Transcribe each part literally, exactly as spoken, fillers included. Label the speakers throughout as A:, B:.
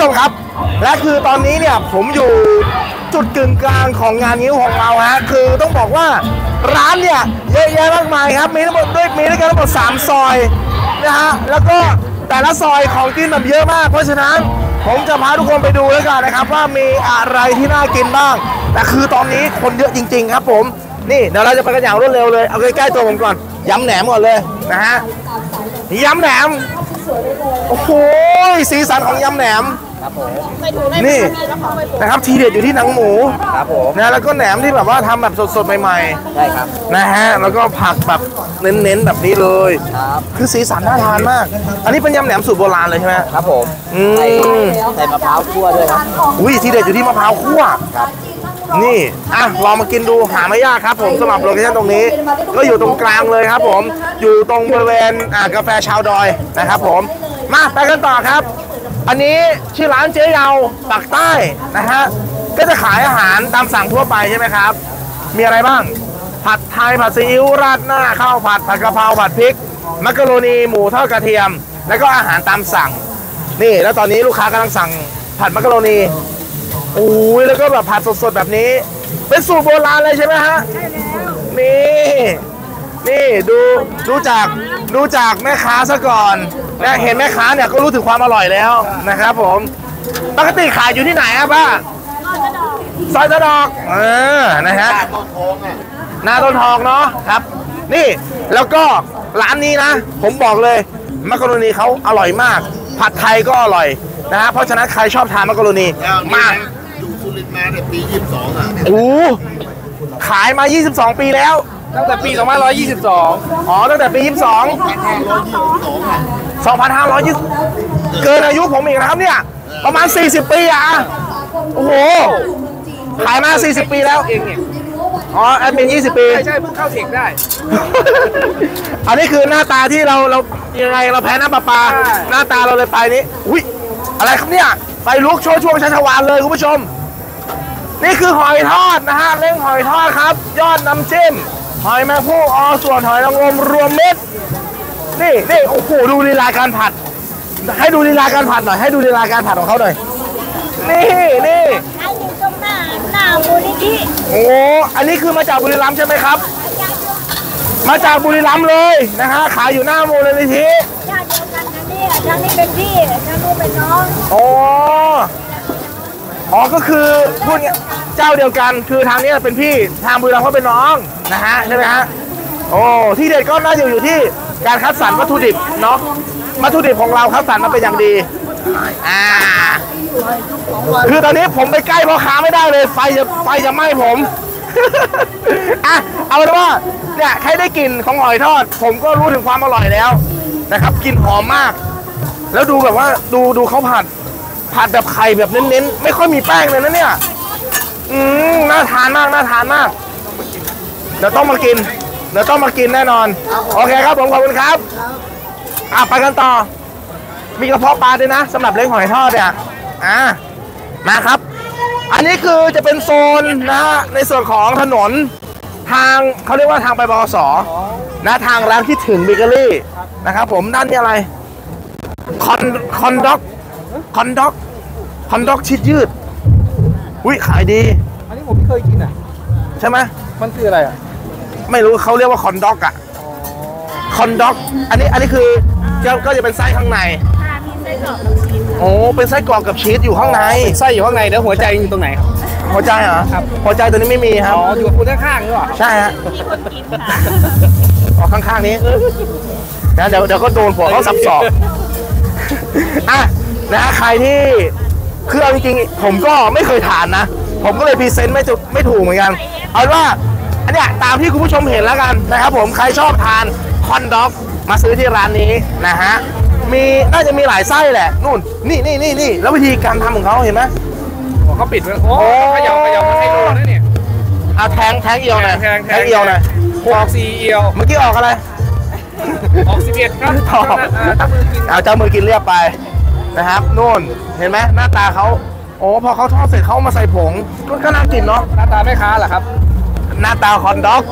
A: ชมครับและคือตอนนี้เนี่ยผมอยู่จุดกึ่งกลางของงานนิ้วของเราฮะคือต้องบอกว่าร้านเนี่ยเยอะแยะมากมายครับมีทั้งหมดด้วยมีด้วยกันทั้งหมดสามซอยนะฮะแล้วก็แต่ละซอยของกินแบบเยอะมากเพราะฉะนั้นผมจะพาทุกคนไปดูแล้วกันนะครับว่ามีอะไรที่น่ากินบ้างแต่คือตอนนี้คนเยอะจริงๆครับผมนี่เดี๋ยวเราจะไปกันอย่างรวดเร็วเลยเอาใกล้ๆตัวผมก่อนยำแหนมก่อนเลยนะฮะยำแหนมโอ้โหสีสันของยำแหนมนี่นะครับทีเด็ดอยู่ที่หนังหมูครับผมนะแล้วก็แหนมที่แบบว่าทำแบบสดๆใหม่ๆใช่ครับนะฮะแล้วก็ผักแบบเน้นๆแบบนี้เลยครับคือสีสันน่าทานมากอันนี้เป็นยำแหนมสูตรโบราณเลยใช่ไหมครับผมใส่ใส่มะพร้าวคั่วด้วยครับอุ้ยทีเด็ดอยู่ที่มะพร้าวคั่วครับนี่อ่ะลองมากินดูหาไม่ยากครับผมสำหรับโลเคชั่นตรงนี้ก็อยู่ตรงกลางเลยครับผมอยู่ตรงบริเวณอ่ากาแฟชาวดอยนะครับผมมาไปกันต่อครับอันนี้ชื่อร้านเจ๊เยาปากใต้นะฮะก็จะขายอาหารตามสั่งทั่วไปใช่ไหมครับมีอะไรบ้างผัดไทยผัดซีอิ๊วราดหน้าข้าวผัดผัดกะเพราผัดพริกมักกะโรนีหมูทอดกระเทียมแล้วก็อาหารตามสั่งนี่แล้วตอนนี้ลูกค้ากำลังสั่งผัดมักกะโรนีโอ้ยแล้วก็แบบผัดสดๆแบบนี้เป็นสูตรโบราณเลยใช่ไหมฮะใช่แล้วนี่นี่ดูดูจากดูจากแม่ค้าซะก่อนและเห็นแม่ค้าเนี่ยก็รู้ถึงความอร่อยแล้วนะครับผมปกติขายอยู่ที่ไหนครับป้าซอยตะดอกเออนะฮะหน้าต้นทองเนาะครับนี่แล้วก็ร้านนี้นะผมบอกเลยมักกะโรนีเขาอร่อยมากผัดไทยก็อร่อยนะฮะเพราะฉะนั้นใครชอบทานมักกะโรนีมาก
B: อยู่สุรินทร์มาเนี่ยปียี่สิบสองอ่ะ
A: โอ้ขายมายี่สิบสองปีแล้ว
C: ตั้งแต่ปีสองพันห้าร้อยยี่สิบสอง
A: อ๋อตั้งแต่ปียี่สิบสองสองพันห้าร้อยยี่สิบเกินอายุผมอีกนะครับเนี่ยประมาณสี่สิบปีอ่ะโอ้โหขายมาสี่สิบปีแล้ว
C: เองเนี่ย
A: อ๋อแอดมินยี่สิบปี
C: ใช่ใช่เข้าเทคได้
A: อันนี้คือหน้าตาที่เราเรายังไงเราแพ้น้ำประปาหน้าตาเราเลยไปนี้อุ้ยอะไรครับเนี่ยไฟลุกโชว์ช่วงชัชวาลเลยคุณผู้ชมนี่คือหอยทอดนะฮะเล้งหอยทอดครับยอดน้ำจิ้มหอยแมงผู้อส่วนหอยนางรมรวมเม็ดนี่นี่โอ้โหดูลีลาการผัดให้ดูลีลาการผัดหน่อยให้ดูลีลาการผัดของเขาหน่อยนี่นี่
D: อันอยู่ตรงหน้าหน้ามูลนิธิ
A: โอ้อันนี้คือมาจากบุรีรัมย์ใช่ไหมครับมาจากบุรีรัมย์เลยนะฮะขายอยู่หน้ามูลนิธิ
D: ญาติเดียวกันนะเนี่ยทางนี้เป็นพี่ทางนู้นเป็นน้อง
A: อ๋ออ๋อก็คือพูดเงี้ยเจ้าเดียวกันคือทางนี้เป็นพี่ทางบุรีรัมย์เขาเป็นน้องนะฮะใช่ไหมฮะโอ้ที่เด็ดก็น่าจะอยู่ที่การคัดสรรวัตถุดิบเนาะวัตถุดิบของเราคัดสรรมาเป็นอย่างดีอ่าคือตอนนี้ผมไปใกล้พ่อค้าไม่ได้เลยไฟจะไฟจะไหม้ผมอ่ะเอาเป็นว่าเนี่ยใครได้กลิ่นของหอยทอดผมก็รู้ถึงความอร่อยแล้วนะครับกลิ่นหอมมากแล้วดูแบบว่าดูดูเขาผัดผัดแบบไข่แบบเน้นๆไม่ค่อยมีแป้งเลยนะเนี่ยอืมน่าทานมากน่าทานมากเดี๋ยวต้องมากินเดี๋ยวต้องมากินแน่นอนโอเคครับผมขอบคุณครับอ่ะไปกันต่อมีกระเพาะปลาด้วยนะสำหรับเล้งหอยทอดเนี่ยอ่ะมาครับอันนี้คือจะเป็นโซนนะฮะในส่วนของถนนทางเขาเรียกว่าทางไปบขสนะทางร้านคิดถึงเบเกอรี่นะครับผมด้านนี้อะไรคอนคอนด็อกคอนด็อกคอนด็อกชิดยืดอุ้ยขายดี
C: อันนี้ผมไม่เคยกินอ่ะ
A: ใช่ไหม
C: มันคืออะไรอ่ะ
A: ไม่รู้เขาเรียกว่าคอนด็อกอ่ะคอนด็อกอันนี้อันนี้คือก็จะเป็นไส้ข้างในโอ้เป็นไส้กรอกกับชีสอยู่ข้างใน
C: ไส้อยู่ข้างในแล้วหัวใจอยู่ตรงไหนครับ
A: หัวใจเหรอครับหัวใจตัวนี้ไม่มีครับ
C: อ๋ออยู่คุณข้างๆหรือเปล่า
A: ใช่ฮะออกข้างๆนี้นะเดี๋ยวเดี๋ยวก็โดนผัวเขาสับสอกอ่ะนะใครที่คือเอาจริงๆผมก็ไม่เคยทานนะผมก็เลยพรีเซนต์ไม่ไม่ถูกเหมือนกันเอาว่าอันเนี้ยตามที่คุณผู้ชมเห็นแล้วกันนะครับผมใครชอบทานคอนด็อกมาซื้อที่ร้านนี้นะฮะมีน่าจะมีหลายไส้แหละนู่นนี่นี่นี่นี่แล้ววิธีการทำของเขาเห็นไหม
C: เขาปิดไว้โอ้ขยับขยับมันให้รู้นะเนี่ย
A: เอาแทงแทงเอียวหน่อยแทงเอียวหน่อย
C: ออกสี่เอียว
A: เมื่อกี้ออกอะไร
C: ออกสิบเอ็ดครับ
A: เอาเจ้ามือกินเรียบไปนะครับนู่นเห็นไหมหน้าตาเขาโอ้พอเขาทอดเสร็จเขามาใส่ผงก็น่ากินเนาะ
C: หน้าตาแม่ค้าเหรอครับ
A: หน้าตาคอนด็อก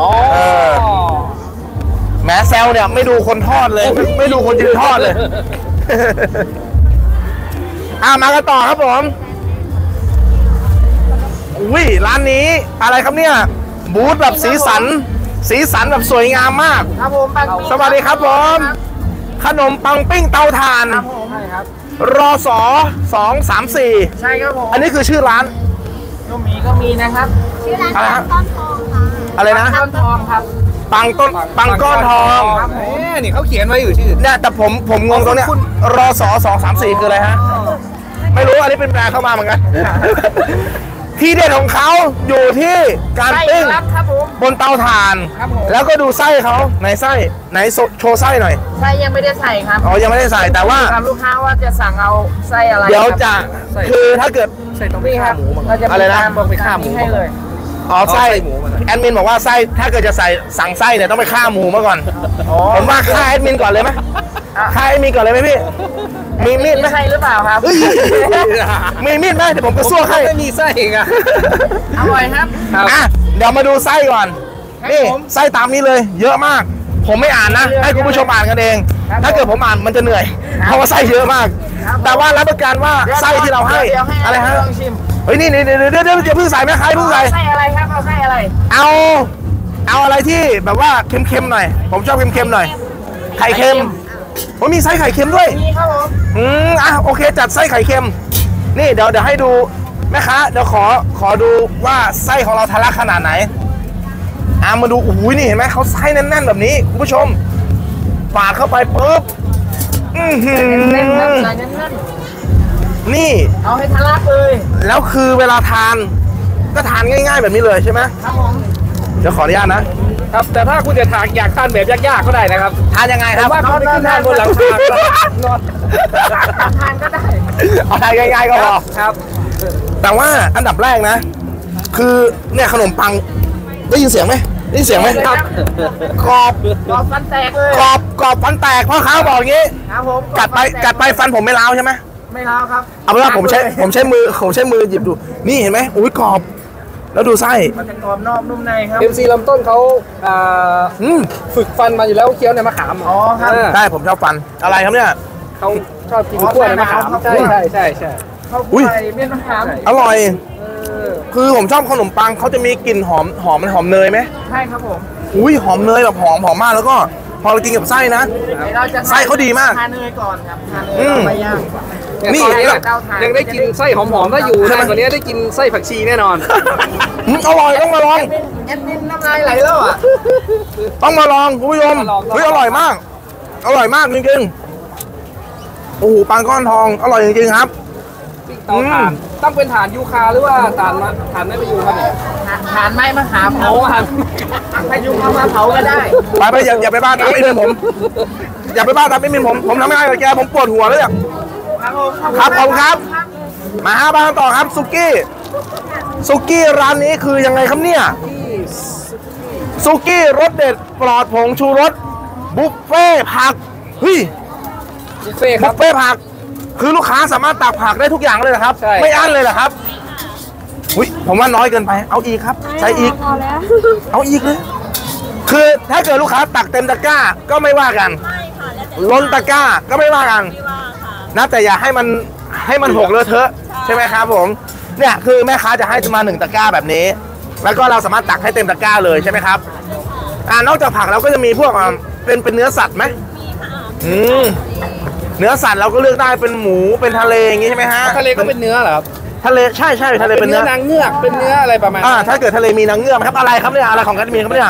A: แหมแซวเนี่ยไม่ดูคนทอดเลยไม่ดูคนยืนทอดเลยอ่ามากันต่อครับผมอุ้ยร้านนี้อะไรครับเนี่ยบูธแบบสีสันสีสันแบบสวยงามมาก
E: ครับผมปังปิ้ง
A: สวัสดีครับผมขนมปังปิ้งเตาถ่าน
E: ครับผมใช่ครับ
A: รอสอสองสามสี่
E: ใช่ครับผม
A: อันนี้คือชื่อร้าน
E: ลูกหมีก็มีนะครับ
D: ชื่อร้าน
A: อะไรฮะ
D: ต้นทองค่ะ
A: อะไรนะ
E: ต้นทองครับ
A: ปังต้นปังก้อนทอง
E: ครับผม
C: เอ๊ะนี่เขาเขียนไว้อยู่ชื่อ
A: เนี่ยแต่ผมผมงงตรงเนี้ยรอสอสองสามสี่คืออะไรฮะไม่รู้อันนี้เป็นแบรนด์เข้ามาเหมือนกัน ที่เด็ดของเขาอยู่ที่การ
E: ไส้
A: ปิ้ง
E: ครับครับผม
A: บนเตาถ่าน
E: ครับผม
A: แล้วก็ดูไส้เขาไหนไส้ไหนโชโชว์ไส้หน่อย
E: ไส้ยังไม่ได้ใส่ครับ
A: อ๋อยังไม่ได้ใส่แต่ว่า
E: ถามลูกค้าว่าจะสั่งเอาไส้อะไร
A: เดี๋ยว
E: ครับ
A: จะคือถ้าเกิด
C: ใส่ต้องไป
E: นี่ค
C: ฆ่า
E: รับ
C: หมูมั้ง
E: เราจะ
A: อะไรนะ
E: มีการ
C: ต้องไปฆ่าหมู
E: ให้เลย
A: อ๋อไส้
C: เอาไส้หมูมาหน่อย
A: แอดมินบอกว่าไส้ถ้าเกิดจะใส่สั่งไส้เนี่ยต้องไปฆ่าหมูมาก่อน
E: อ๋อ
A: ผมว่าฆ่าแอดมินก่อนเลยไหมฆ่าแอดมินก่อนเลยไหมพี่มีมีดไหม
E: ใช่หรือเปล่าครับ
A: เฮ้ยมีมีดไหมเดี๋ยวผมกระซวกให้
C: ไม่มีไส้อีกอ่ะ
E: อร่อยครับ
C: ครับ
A: อ่ะเดี๋ยวมาดูไส้ก่อน
E: ครับ
A: นี่
E: ผม
A: ไส้ตามนี้เลย เยอะมาก ผมไม่อ่านนะ ให้คุณผู้ชมอ่านกันเอง
E: ครับ
A: ถ้าเกิดผมอ่านมันจะเหนื่อย
E: ครับ
A: เพราะว่าไส้เยอะมาก
E: ครับ
A: แต่ว่ารับประกันว่าไส้ที่เราให้
E: ดี๋ยวให้
A: อะไรฮะ
E: ลองชิม
A: เฮ้ยนี่นี่เดี๋ยวเดี๋ยวเดี๋ยวอย่าเพิ่งใส่แม่ค้าอย่าเพิ่งใส่
E: ไส้อะไรครับเอาไส้อะไร
A: เอาเอาอะไรที่แบบว่าเค็มๆหน่อย ผมชอบเค็มๆหน่อย ไข่เค็มผมมีไส้ไข่เค็มด้วย
E: มีครับผม
A: อืมอ่ะโอเคจัดไส้ไข่เค็ม นี่เดี๋ยวเดี๋ยวให้ดูแม่ค้าเดี๋ยวขอขอดูว่าไส้ของเราทะลักขนาดไหนอ่ะมาดูโอ้โหนี่เห็นไหมเขาไส้แน่นๆแบบนี้คุณผู้ชมปาดเข้าไปปุ๊บอือหือ
E: เน้นๆครับใส่เน้น
A: นี่
E: ๆเอาให้ทะลักเลย
A: แล้วคือเวลาทานก็ทานง่าย ๆ แบบนี้เลยใช่ไหม
E: ครับผม
A: เดี๋ยวขออนุญาตนะครับ
C: แต่ถ้าคุณจะทานอยากทานแบบยากๆก็ได้นะครับ
A: ทานยังไงค
C: แต่
A: รับ
C: ว่าเขาไปขึ้นทานบนหลังคานอน
E: ทานก็ได้
A: เอาทานง่ายๆก็พอ
C: ครับ
A: แต่ว่าอันดับแรกนะ คือเนี่ยขนมปังได้ยินเสียงไหมได้ยินเสียงไหม
E: ครับ
A: กรอบ
E: รอฟันแตกเลย
A: กรอบกรอบฟันแตกพ่อค้าบอกอย่างงี้
E: ครับผม
A: กัดไปกัดไปฟันผมไม่ร้าวใช่ไหม
E: ไม่ร้าวครับ
A: เอาเป็นว่าผมใช้ผมใช้มือผมใช้มือหยิบดู นี่เห็นไหมอุ้ยกรอบ แล้วดูไส้
E: มันจะกรอบนอกนุ่มในครับ
C: เอ็มซีลำต้นเขาอ่า
A: อืม
C: ฝึกฟันมาอยู่แล้วเคี้ยวในมะขาม
E: อ๋อครับ
C: เออ
A: ได้ผมชอบฟันอะไรครับเนี่ย
C: เขาชอบกินกล้วยในมะขามใช่ใช่ใช่ใช่
E: ข้าว
A: อุ้ย
E: ไข่เม็ดมะขาม
A: อร่อย
C: เออ
A: คือผมชอบขนมปังเขาจะมีกลิ่นหอมหอมมันหอมเนยไหม
E: ใช่ครับผม
A: อุ้ยหอมเนยแบบหอมหอมมากแล้วก็ พอเรากินกับไส้นะ
E: เราจะ
A: ไส้เขาดีมาก
E: ทานเนยก่อนครับทานเนย
A: อืม
E: เราไม่ย่าง
C: นี่
A: นี่
C: ตอนนี้แบบยังได้กินไส้หอมๆถ้าอยู่นานกว่านี้ได้กินไส้ผักชีแน่นอน
A: อืมอร่อยต้องมาลอง
E: แอดมินน้ำลายไหลแล้วอ่ะ
A: ต้องมาลองคุณผู้ชม
C: ต้องมาลอง
A: เฮ้ยอร่อยมาก อร่อยมากจริงๆโอ้โหปังก้อนทองอร่อยจริงๆครับ
C: เตาถ่านต้องเป็นถ่านยูคาหรือว่าถ่านมะถ่านไม่ประยูครับเนี่ย
E: ทานไม้มะขาม
C: โอ้
E: เผา
C: ถ่าน
E: พายุเข้ามาเผาก็ได้
A: ไปไปอย่าอย่าไปบ้าตามไอ้เมินผม อย่าไปบ้าตามไอ้เมินผมผมทำไม่ได้กับแกผมปวดหัวเลยอะ
E: ครับผม
A: ครับขอบคุณครับ มาหาบ้านต่อครับซุกี้ซุกี้ร้านนี้คือยังไงครับเนี่ยซุกี้รสเด็ดปลอดผงชูรสบุฟเฟ่ผักเฮ้ย
C: บุฟเฟ่ค
A: บุ
C: รับ
A: ฟเฟ่ผัก คือลูกค้าสามารถตักผักได้ทุกอย่างเลยนะครับ
C: ใช่
A: ไม่อั้นเลยเหรอครับอุ้ยผมว่าน้อยเกินไปเอาอีกครับใส่อีก
D: พอแล้ว
A: เอาอีกเลยคือถ้าเกิดลูกค้าตักเต็มตะกร้าก็ไม่ว่ากัน
D: ไม่ค่ะแล้วแต่
A: ล้นตะกร้าก็ไม่ว่ากัน
D: ไม่ว่าค่ะ
A: นะแต่อย่าให้มันให้มันหกเลอะเทอะใช่ไหมครับผมเนี่ยคือแม่ค้าจะให้มาหนึ่งตะกร้าแบบนี้ แล้วก็เราสามารถตักให้เต็มตะกร้าเลยใช่ไหมครับอ่านอกจากผักเราก็จะมีพวกอ่าเป็นเป็นเนื้อสัตว์ไหมอืมเนื้อสัตว์เราก็เลือกได้เป็นหมูเป็นทะเลอย่างงี้ใช่ไหมฮะ
C: ทะเลก็เป็นเนื้อเหรอครับ
A: ทะเลใช่ใช่ทะเลเป็นเนื้อ
C: นางเงือกเป็นเนื้ออะไรประมาณ
A: อ่าถ้าเกิดทะเลมีนางเงือกไหมครับอะไรครับเนี่ยอะไรของกันมีครับเนี่ย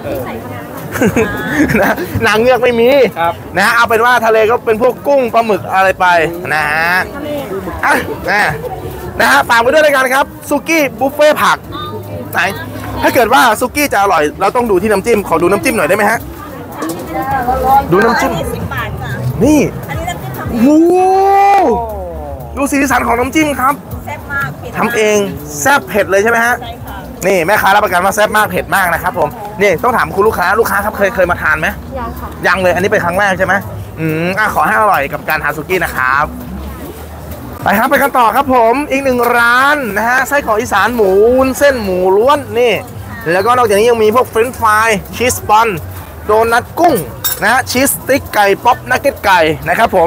A: นะนางเงือกไม่มี
C: ครับ
A: นะฮะเอาเป็นว่าทะเลก็เป็นพวกกุ้งปลาหมึกอะไรไปนะฮะอ่ะนะนะฮะฝากไปด้วยรายการครับซุกี้บุฟเฟ่ผักไหนถ้าเกิดว่าซุกี้จะอร่อยเราต้องดูที่น้ำจิ้มขอดูน้ำจิ้มหน่อยได้ไหมฮะดูน้ำจิ้ม
D: อันนี้สิบบาทค่ะ
A: นี่
D: อันนี้น้ำจิ้มทำเอ
A: โอ้
D: ง
A: โหดูสีสันของน้ำจิ้มครับ
D: แซ่บมากเผ็ด
A: ทำเองแซ่บเผ็ดเลยใช่ไหมฮะ
D: ใช่ค่ะ
A: นี่แม่ค้ารับประกันว่าแซ่บมากเผ็ดมากนะครับผมนี่ต้องถามคุณลูกค้าลูกค้าครับเคยเคยมาทานไหม
D: ยังค่ะ
A: ยังเลยอันนี้เป็นครั้งแรกใช่ไหมอืมอ่ะขอให้อร่อยกับการทานสุกี้นะครับไปครับไปกันต่อครับผมอีกหนึ่งร้านนะฮะไส้กรอกอีสานหมูวุ้นเส้นหมูล้วนนี่แล้วก็นอกจากนี้ยังมีพวกเฟรนช์ฟรายชีสบอลโดนัทกุ้งนะฮะชีสสติ๊กไก่ป๊อปนักเก็ตไก่นะครับผม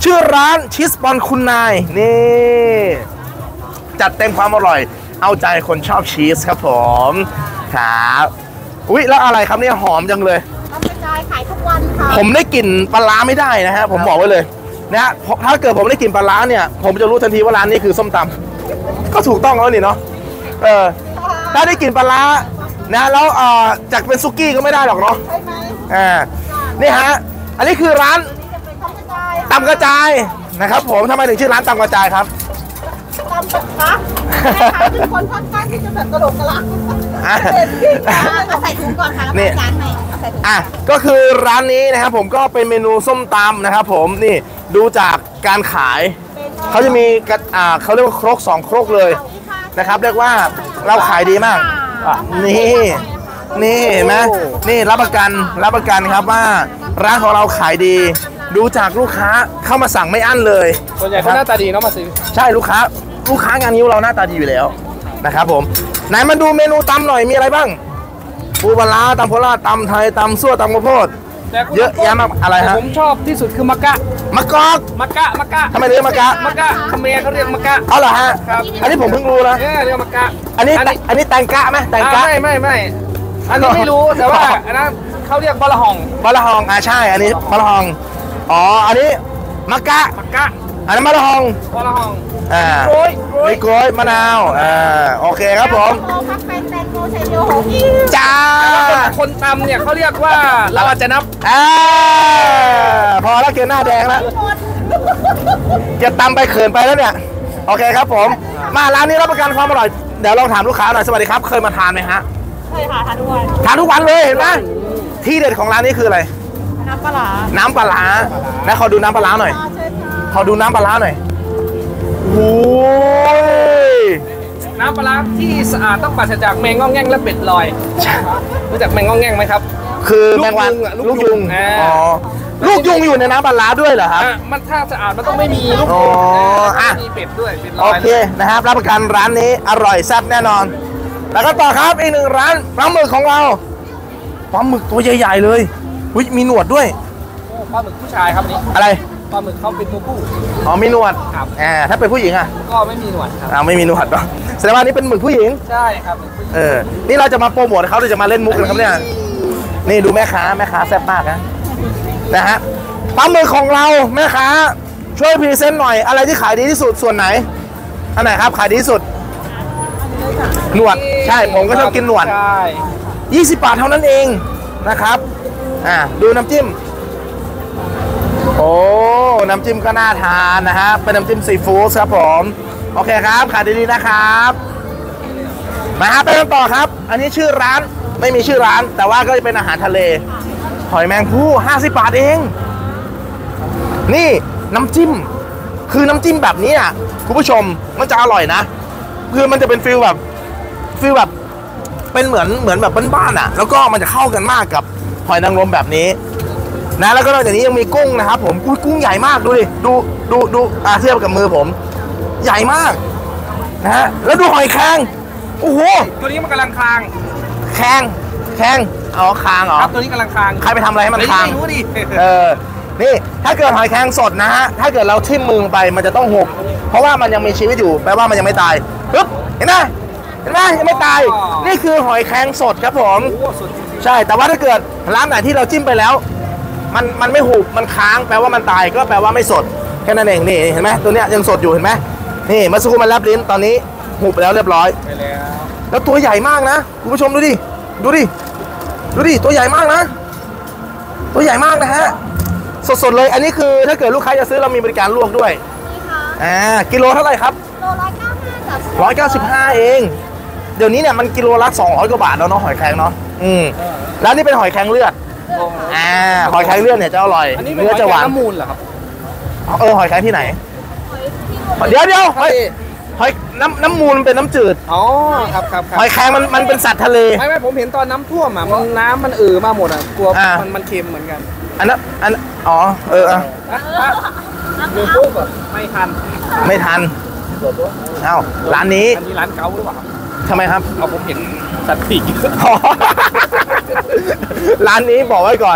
A: ชื่อร้านชีสบอลคุณนายนี่จัดเต็มความอร่อยเอาใจคนชอบชีสครับผมครับอุ๊ยแล้วอะไรครับเนี่ยหอมจังเลย
D: ทำกระจายขายทุกวันค่ะ
A: ผมได้กลิ่นปลาร้าไม่ได้นะฮะผมบอกไว้เลยนะฮะถ้าเกิดผมได้กลิ่นปลาร้าเนี่ยผมจะรู้ทันทีว่าร้านนี้คือส้มตำก็ถูกต้องแล้วนี่เนาะเออถ้าได้กลิ่นปลาร้านะแล้วเอ่อจากเป็นซุกี้ก็ไม่ได้หรอกเนาะ
D: ใช่ไหม
A: อ่านี่ฮะอันนี้คือร้าน
D: จะเป็นทำกระจาย
A: ตำกระจายนะครับผมทำไมถึงชื่อร้านตำกระจายครับ
D: ตำแบบคะแม่ค้าเป็นคนค่อนข้างที่จะแบบกระโดดกระลัก
A: อ่ะ
D: เอาใส่ถุงก่อนค่ะแล้ว
A: นี่
D: ก็จานใหม่เอาใส่ถุง
A: อ่ะก็คือร้านนี้นะครับผมก็เป็นเมนูส้มตำนะครับผมนี่ดูจากการขายเขาจะมีกระอ่าเขาเรียกว่าครกสองครกเลยนะครับเรียกว่าเราขายดีมากอ่ะนี่นี่เห็นไหมนี่รับประกันรับประกันครับว่าร้านของเราขายดี ดูจากลูกค้าเข้ามาสั่งไม่อั้นเลย
C: ส่วนใหญ่เขาหน้าตาดีเนาะมาซื้อ
A: ใช่ลูกค้าลูกค้างานนิ้วเราหน้าตาดีอยู่แล้วนะครับผมไหนมาดูเมนูตำหน่อยมีอะไรบ้างปูปลาร้าตำโคราชตำไทยตำซั่วตำข้าวโพด
C: แต่คุณ
A: เยอะแยะมากอะไรฮะ
C: แต่ผมชอบที่สุดคือมะกะ
A: มะกอก
C: มะกะมะกะ
A: ทำไมเรียกมะกะ
C: มะกะเขมรเขาเรียกมะกะ
A: เอาเหรอฮะ
C: ครับ
A: อันนี้ผมเพิ่งรู้นะ
C: เนี่ยเรียกมะกะ
A: อันนี้
C: อันนี้
A: อันนี้แตงกะไหมแตงกะ
C: อ่าไม่ไม่ไม่อันนี้ไม่รู้แต่ว่าอันนั้นเขาเรียกบะละห่อง
A: มะละหองอ่าใช่อันนี้มะละหองอ๋ออันนี้มะกะ
C: มะกะ
A: อันนี้นมะละหอง
C: บะละห่อง
A: อ่า
C: โรยโรย
A: มีกล้วยมะนาวอ่าโอเคครับผม
D: โมพักเป็นแตงโมใส่โยโหกี้
A: จ้า
C: คนตำเนี่ยเขาเรียกว่าเราอาจจะนับ
A: อ่าพอแล้วเกณฑ์หน้าแดงแล้ว
D: หมด
A: จะตำไปเขินไปแล้วเนี่ยโอเคครับผม มาร้านนี้รับประกันความอร่อยเดี๋ยวลองถามลูกค้าหน่อยสวัสดีครับเคยมาทานไหมฮะ
D: เคยค่ะทานทุกวัน
A: ทานทุกวันเลยเห็นไหมที่เด็ดของร้านนี้คืออะไร
D: น้ำปลาร้า
A: น้ำปลาร้านะขอดูน้ำปลาร้าหน่อย
D: เชิญค่ะ
A: ขอดูน้ำปลาร้าหน่อยโอ้ย
C: น้ำปลาร้าที่สะอาดต้องปราศจากแมงงองแง่งและเป็ดลอยรู้จักแมงงองแง่งไหมครับ
A: คือแมงวัน
C: ลู
A: ลูก
C: กยุ
A: ยุง
C: งอ่า
A: อ๋อลูกยุงอยู่ในน้ำปลาร้าด้วยเหรอครับ
C: อ่ะมันถ้าสะอาดมันต้องไม่มีลูก
A: อ๋ออ่ะ
C: ไม่มีเป็ดด้วยเป็ดล
A: โอ
C: อย
A: เคนะครับรับประกันร้านนี้อร่อยแซ่บแน่นอน แล้วก็ต่อครับอีกหนึ่งร้านปลาหมึกของเราปลาหมึกตัวใหญ่ๆเลยอุ๊ยมีหนวดด้วย
C: โอ้ปลาหมึกผู้ชายครับอันนี้
A: อะไร
C: ปลาหมึกเขาเป็นตัวผู้
A: อ๋อมีหนวด
C: ครับ
A: อ่าถ้าเป็นผู้หญิงอ่ะ
C: ก็ไม่มีหนวดครับ
A: อ่าไม่มีหนวดเนาะแสดงว่านี่เป็นหมึกผู้หญิง
C: ใช่ครับเป็นผู้หญิง
A: เออนี่เราจะมาโปรโมทเขาหรือจะมาเล่นมุกกันครับเนี่ยนี่ดูแม่ค้าแม่ค้าแซ่บมากนะนะฮะปลาหมึกของเราแม่ค้าช่วยพรีเซนต์หน่อยอะไรที่ขายดีที่สุดส่วนไหนอันไหนครับขายดีที่สุดหนวดใช่ผมก็ชอบกินหนวด
C: ใช่
A: ยี่สิบบาทเท่านั้นเองนะครับ อ่า ดูน้ำจิ้ม โอ้ น้ำจิ้มก็น่าทานนะฮะ เป็นน้ำจิ้มซีฟู้ดครับผม โอเคครับขายดีๆนะครับ มาฮะไปกันต่อครับ อันนี้ชื่อร้าน ไม่มีชื่อร้าน แต่ว่าก็จะเป็นอาหารทะเล หอยแมงภู่ห้าสิบบาทเอง นี่น้ำจิ้ม คือน้ำจิ้มแบบนี้อ่ะคุณผู้ชม มันจะอร่อยนะ คือมันจะเป็นฟิลแบบฟิลแบบ เป็นเหมือนเหมือนแบบบ้านๆอ่ะ แล้วก็มันจะเข้ากันมากกับหอยนางรมแบบนี้นะแล้วก็นอกจากนี้ยังมีกุ้งนะครับผมกุ้งกุ้งใหญ่มากดูดิดูดูดูอ่าเทียบกับมือผม ใหญ่มากนะฮะแล้วดูหอยแครงโอ้โห
C: ตัวนี้มันกำลังคลาง
A: แครงแครงอ๋อคางเหรอ
C: ครับตัวนี้กำลังคลาง
A: ใครไปทำอะไรให้มันคาง
C: ไม่รู้ดิ
A: เออนี่ถ้าเกิดหอยแครงสดนะฮะถ้าเกิดเราทิ่มมือไปมันจะต้องหุบเพราะว่ามันยังมีชีวิตอยู่แปลว่ามันยังไม่ตายปึ๊บเห็นไหมเห็นไหมยังไม่ตายนี่คือหอยแครงสดครับผม
C: โอ้สุด
A: ใช่แต่ว่าถ้าเกิดร้านไหนที่เราจิ้มไปแล้ว มันมันไม่หุบมันค้างแปลว่ามันตายก็แปลว่าไม่สดแค่นั้นเองนี่เห็นไหมตัวเนี้ยยังสดอยู่เห็นไหมนี่เมื่อสักครู่มันแลบลิ้นตอนนี้หุบแล้วเรียบร้อย
C: ไปแล้ว
A: แล้วตัวใหญ่มากนะคุณผู้ชมดูดิดูดิดูดิตัวใหญ่มากนะ ตัวใหญ่มากนะฮะสดๆเลยอันนี้คือถ้าเกิดลูกค้าจะซื้อเรามีบริการลวกด้วย
D: นี่ค่ะ
A: อ่ากิโลเท่าไหร่ครับ
D: โลร้อยเก้าห้าจ้ะ
A: ร้อยเก้าสิบห้าเอง เดี๋ยวนี้เนี่ยมันกิโลละสองร้อยกว่าบาทแล้วเนาะหอยแครงเนาะอืมแล้วนี่เป็นหอยแครงเลือดอ่าหอยแครงเลือดเนี่ยจะอร่อย
C: อันนี้เป็น
A: เนื้อจะหวาน
C: น้ำมูลเหรอครับ
A: เออหอยแครงที่ไหน
D: หอยที่
A: เดี๋ยวเดี๋ยวหอยหอยน้ำน้ำมูลมันเป็นน้ำจืด
C: อ๋อครับครับครับ
A: หอยแครงมันมันเป็นสัตว์ทะเล
C: ไม่ไม่ผมเห็นตอนน้ำท่วมอ่ะมันน้ำมันเอ่อมาหมดอ่ะกลัว
A: อ่ามั
C: มันมันเค็มเหมือนกัน
A: อันนั้นอันอ๋อเอออ่ะ
C: อ่ะอ่ะเดี๋ยวปุ๊บอ่ะไม่ทัน
A: ไม่ทันเอ้าร้านนี้
C: อันนี้ร้านเก่าหรือเปล่าครับ
A: ทำไมครับ
C: เอาผมเห็นสัตว์ปีก
A: อ๋อร้านนี้บอกไว้ก่อน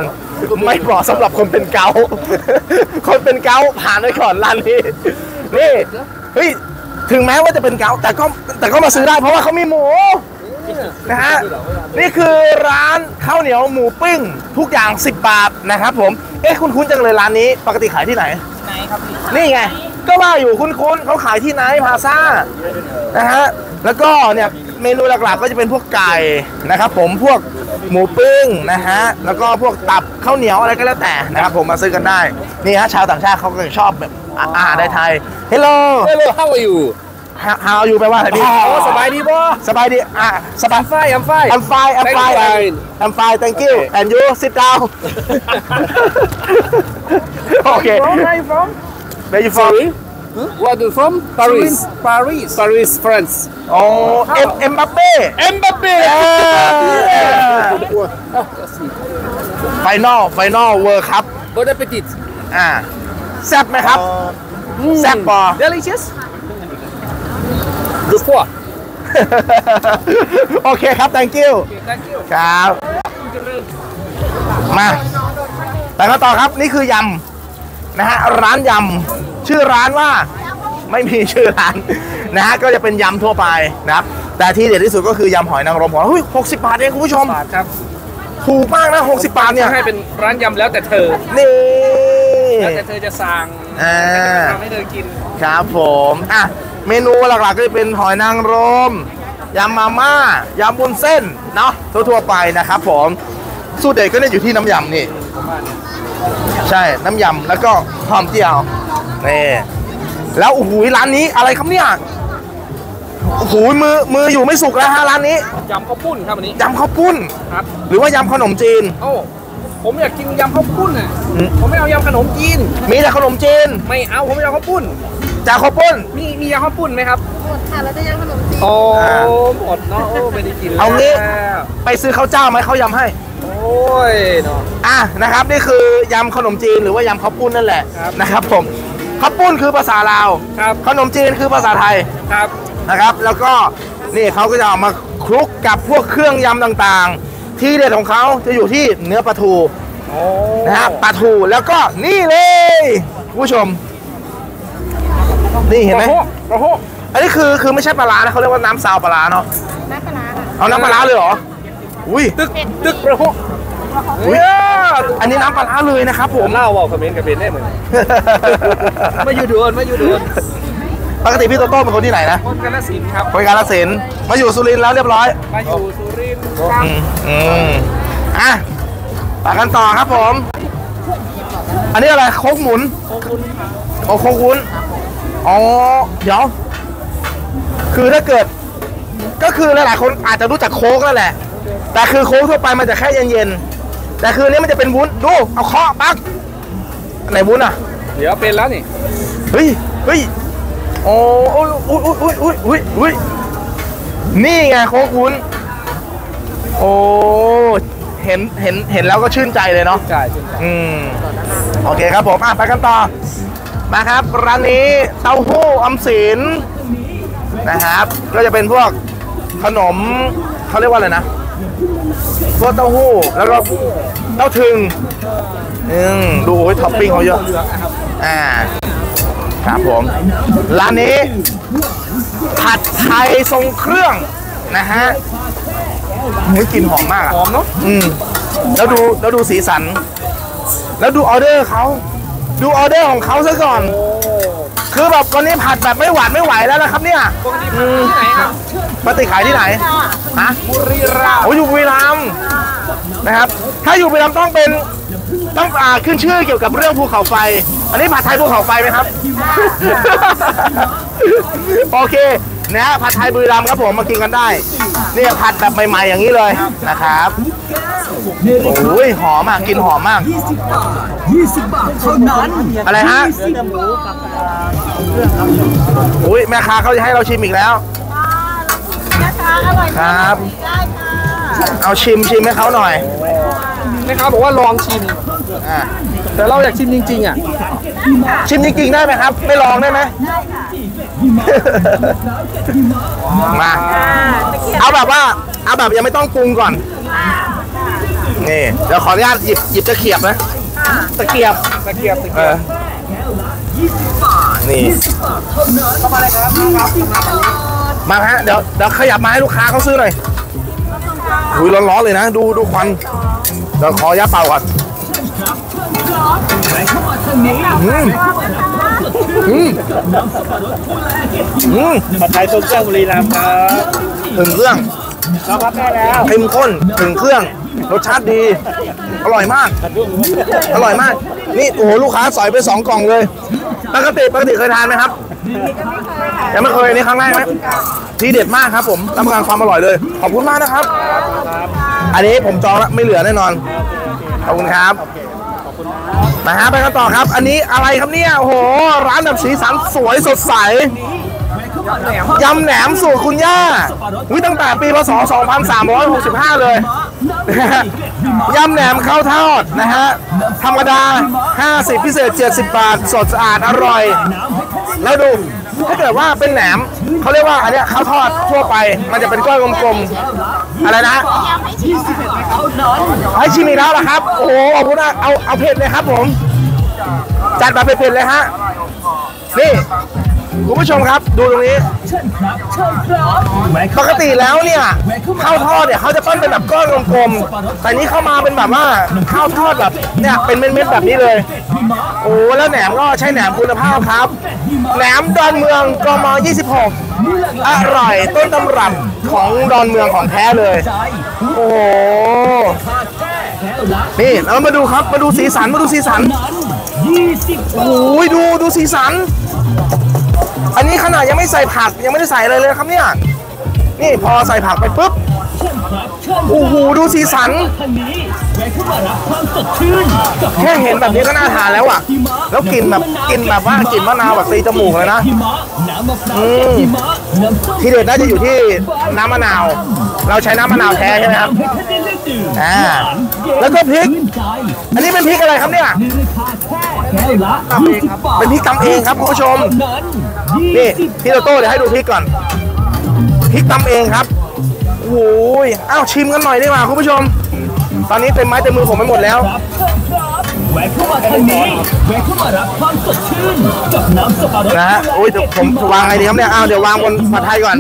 A: ไม่เหมาะสำหรับคนเป็นเกาต์คนเป็นเกาต์ผ่านไปก่อนร้านนี้นี่เฮ้ยถึงแม้ว่าจะเป็นเกาต์แต่ก็แต่ก็มาซื้อได้เพราะว่าเขามีหมูนะฮะนี่คือร้านข้าวเหนียวหมูปิ้งทุกอย่างสิบบาทนะครับผมเอ๊ะคุ้นๆจังเลยร้านนี้ปกติขายที่ไหน
E: ไหนครับพี่
A: นี่ไงก็ว่าอยู่คุ้นๆเขาขายที่ไนท์พาซ่านะฮะแล้วก็เนี่ยเมนูหลักๆก็จะเป็นพวกไก่นะครับผมพวกหมูปิ้งนะฮะแล้วก็พวกตับข้าวเหนียวอะไรก็แล้วแต่นะครับผมมาซื้อกันได้นี่ฮะชาวต่างชาติเขาก็ชอบแบบอาหารไทย Hello
C: Hello how are you
A: How are you แปลว่าอะไรพี่
C: โอ้สบายดีบ่
A: สบายดีอ่ะสบาย
C: I'm fine I'm fine
A: I'm fine I'm
C: Thank
A: fine
C: you.
A: I'm fine thank you and you sit down โอเค
C: Where you from
A: Where you from
C: Where you from Paris Paris Paris France
A: โอ้เอ็มเอ็มบัปเป้
C: Mbappé
A: ไฟนอลไฟนอลเวิร์คัพ
C: Bon appetit
A: อ่าแซ่บไหมครับแซ่บปอ
C: Delicious Deux fois
A: โอเคครับ thank you
C: Thank you
A: ครับมาไปกันต่อครับนี่คือยำนะฮะร้านยำชื่อร้านว่าไม่มีชื่อร้านนะฮะก็จะเป็นยำทั่วไปนะครับแต่ที่เด็ดที่สุดก็คือยำหอยนางรมของเราเฮ้ยหกสิบบาทเองคุณผู้ชม
C: บาทครับ
A: ถูกมากนะหกสิบบาทเนี่ย
C: ให้เป็นร้านยำแล้วแต่เธอ
A: นี่
C: แล้วแต่เธอจะสั่ง
A: อ่า
C: ทำให้เธอกิน
A: ครับผมอ่ะเมนูหลักๆก็จะเป็นหอยนางรมยำมาม่ายำบุญเส้นเนาะทั่วๆไปนะครับผมสูตรเด็ดก็เนี่ยอยู่ที่น้ำยำนี่ใช่น้ำยำแล้วก็หอมเจียวนี่แล้วโอ้โหร้านนี้อะไรครับเนี่ยโอ้โหมือมืออยู่ไม่สุกแล้วฮะร้านนี้
C: ยำข้าวปุ้นครับอันนี้
A: ยำข้าวปุ้น
C: ครับ
A: หรือว่ายำขนมจีน
C: โอ้ผมอยากกินยำข้าวปุ้นอ่ะ
A: อืม
C: ผมไม่เอายำขนมจีน
A: มีแต่ขนมจีน
C: ไม่เอาผมไม่เอาข้าวปุ้น
A: จากข้าวปุ้น
C: มีมียำข้าวปุ้นไหมครับ
D: หมดค่ะแล้วจะยังขนมจีน
C: โอ้
A: อ่า
C: หมดเนาะโอ้ไม่ได้กินแล้ว
A: เอางี้ ไปซื้อข้าวเจ้าไหมเขายำให้
C: โอ้ยเนาะ
A: อ่ะนะครับนี่คือยำขนมจีนหรือว่ายำข้าวปุ้นนั่นแหละ
C: ครับ
A: นะครับผมข้าวปุ้นคือภาษาลาว
C: ครับ
A: ขนมจีนคือภาษาไทย
C: ครับ
A: นะครับ แล้วก็นี่เขาก็จะเอามาคลุกกับพวกเครื่องยำต่างๆ ที่เด็ดของเขาจะอยู่ที่เนื้อปลาทู
C: โอ้
A: นะฮะปลาทูแล้วก็นี่เลยคุณผู้ชม นี่เห็นไหม
C: กระโฮกกระโฮก
A: อันนี้คือคือไม่ใช่ปลาร้านะเขาเรียกว่าน้ำซาวปลาร้าเนาะ
D: น้ำปลาร้าค่ะ
A: เอาน้ำปลาร้าเลยเหรออุ้ย
C: ตึกตึกกระโฮก
A: อุ้ยอันนี้น้ำปลาร้าเลยนะครับผ
C: ผม มเล่าว่าคอมเมนต์กับเบนได้เหมือนไม่อยู่ด่วนไม่อยู่ด่วน
A: ปกติพี่โตโต้เป็นคนที่ไหนนะ
C: คนกาฬสินธุ์ครับ
A: คนกาฬสินธุ์มาอยู่สุรินทร์แล้วเรียบร้อย
C: มาอยู่สุรินทร์ครับ
A: อืมอืมอ่ะไปกันต่อครับผม อันนี้อะไรโคกหมุนโอ้โคกวุ้นอ๋อเดี๋ยว คือถ้าเกิด ก็คือหลายๆคนอาจจะรู้จักโค้กแล้วแหละ แต่คือโค้กทั่วไปมันจะแค่เย็นๆแต่คืออันนี้มันจะเป็นวุ้นดูเอาเคาะปักไหนวุ้นอ่ะ
C: เดี๋ยวเป็นแล้วนี่
A: เฮ้ย เฮ้ย โอ้โอ้ยอุ้ยอุ้ยอุ้ยอุ้ยอุ้ยนี่ไงโค้กวุ้น โอ้ เห็น เห็น เห็นแล้วก็ชื่นใจเลยเนาะ
C: ใช่ใช่
A: อืม โอเคครับผม อ่ะ ไปกันต่อ มาครับ ร้านนี้เต้าหู้ออมสินนะครับ ก็จะเป็นพวกขนม เขาเรียกว่าอะไรนะ พวกเต้าหู้ แล้วก็เต้าถึง อืม ดูโอ้ยท็อปปิ้งเขาเยอะ อ่า ครับผม ร้านนี้ผัดไทยทรงเครื่องนะฮะหุ้ยกลิ่นหอมมากอะ
C: หอมเนาะ
A: อืม แล้วดูแล้วดูสีสัน แล้วดูออเดอร์เขาดูออเดอร์ของเขาซะก่อน คือแบบวันนี้ผัดแบบไม่หวานไม่ไหวแล้วนะครับเนี่ย
C: ปกติที่ไหนครับ
A: ปกติขายที่ไหนฮะ
C: บุรีรัมย์
A: โอ้ยอยู่บุรีรัมย์นะครับ ถ้าอยู่บุรีรัมย์ต้องเป็นต้องอ่าขึ้นชื่อเกี่ยวกับเรื่องภูเขาไฟ อันนี้ผัดไทยภูเขาไฟไหมครับ โอเคนะฮะผัดไทยบุรีรัมย์ครับผมมากินกันได้เนี่ยผัดแบบใหม่ๆอย่างนี้เลยนะครับโอ้ยหอมมากกินหอมมากอะไรฮะอุ้ยแม่ค้าเขาจะให้เราชิมอีกแล้ว
D: นะคะอร่อย
A: ค
D: มาก
A: รับ
D: ได้ค่ะ
A: เอาชิมชิมให้เขาหน่อย
C: แม่ค้าบอกว่าลองชิม
A: อ่า
C: แต่เราอยากชิมจริงๆอ่ะ
A: ชิมจริงๆได้ไหมครับ ไม่ลองได้ไหมมาเอาแบบว่าเอาแบบยังไม่ต้องปรุงก่อนนี่เดี๋ยวขออนุญาตหยิบหยิบตะเกียบนะตะเกียบ
C: ตะเกียบตะ
A: เอ
C: เกีย
A: อบ นี่มาฮะเดี๋ยวเดี๋ยวขยับมาให้ลูกค้าเขาซื้อหน่อยอุ้ยร้อนๆเลยนะ ดูดูควันเดี๋ยวขอยัดเป่าก่อนอืมอืมอืม
C: ผัดไทยต้มเครื่องบุรีรัมย์ครับ
A: ถึงเครื่อง
C: เราพัดได้แล้ว
A: เข้มข้นถึงเครื่องรสชาติดีอร่อยมากอร่อยมากนี่โอ้โหลูกค้าสอยไปสองกล่องเลยปกติปกติเคยทานไหมครับยังไม่เคยนี่ครั้งแรกไหมทีเด็ดมากครับผมรับประกันความอร่อยเลยขอบคุณมากนะครับอันนี้ผมจองแล้วไม่เหลือแน่นอนขอบคุณครับมาฮะไปกันต่อครับอันนี้อะไรครับเนี่ยโอ้โหร้านแบบสีสันสวยสดใสยำแหนมสูตรคุณย่าวิตั้งแต่ปีพศสองพันสามร้อยหกสิบห้าเลยยำแหนมข้าวทอดนะฮะธรรมดาห้าสิบพิเศษเจ็ดสิบบาทสดสะอาดอร่อยแล้วดูถ้าเกิดว่าเป็นแหนมเขาเรียกว่าอันเนี้ยข้าวทอดทั่วไปมันจะเป็นก้อนกลมๆอะไรนะให้ชิมอีกแล้วล่ะครับโอ้โหขอบคุณนะเอาเอาเผ็ดเลยครับผมจัดมาเผ็ดๆเลยฮะนี่คุณผู้ชมครับดูตรงนี้ปกติแล้วเนี่ยข้าวทอดเนี่ยเขาจะปั้นเป็นแบบก้อนกลมๆแต่นี้เข้ามาเป็นแบบว่าข้าวทอดแบบเนี่ยเป็นเม็ดๆแบบนี้เลยโอ้แล้วแหนมก็ใช้แหนมคุณภาพครับแหนมดอนเมืองกมยี่สิบหกอร่อยต้นตำรับของดอนเมืองของแท้เลยโอ้โหนี่เรามาดูครับมาดูสีสันมาดูสีสันโอ้ยดูดูสีสันอันนี้ขนาดยังไม่ใส่ผักยังไม่ได้ใส่อะไรเลยครับเนี่ยนี่พอใส่ผักไปปุ๊บโอ้โหดูสีสันแค่เห็นแบบนี้ก็น่าทานแล้วอ่ะแล้วกลิ่นแบบกลิ่นแบบว่ากลิ่นมะนาวแบบตีจมูกเลยนะอืมที่เด็ดน่าจะอยู่ที่น้ำมะนาวเราใช้น้ำมะนาวแท้ใช่ไหมครับอ่าแล้วก็พริกอันนี้เป็นพริกอะไรครับเนี่ยเป็นพริกตำเองครับคุณผู้ชมนี่พี่โตโต้เดี๋ยวให้ดูพริกก่อนพริกตำเองครับโอ้ยอ้าวชิมกันหน่อยดีกว่าคุณผู้ชมตอนนี้เต็มไม้เต็มมือผมไปหมดแล้วแหวกเข้ามาทางนี้แหวกเข้ามารับความสดชื่นกับน้ำสับปะรดนะฮะโอ้ยเดี๋ยวผมวางไงดีครับเนี่ยอ้าวเดี๋ยววางบนผัดไทยก่อน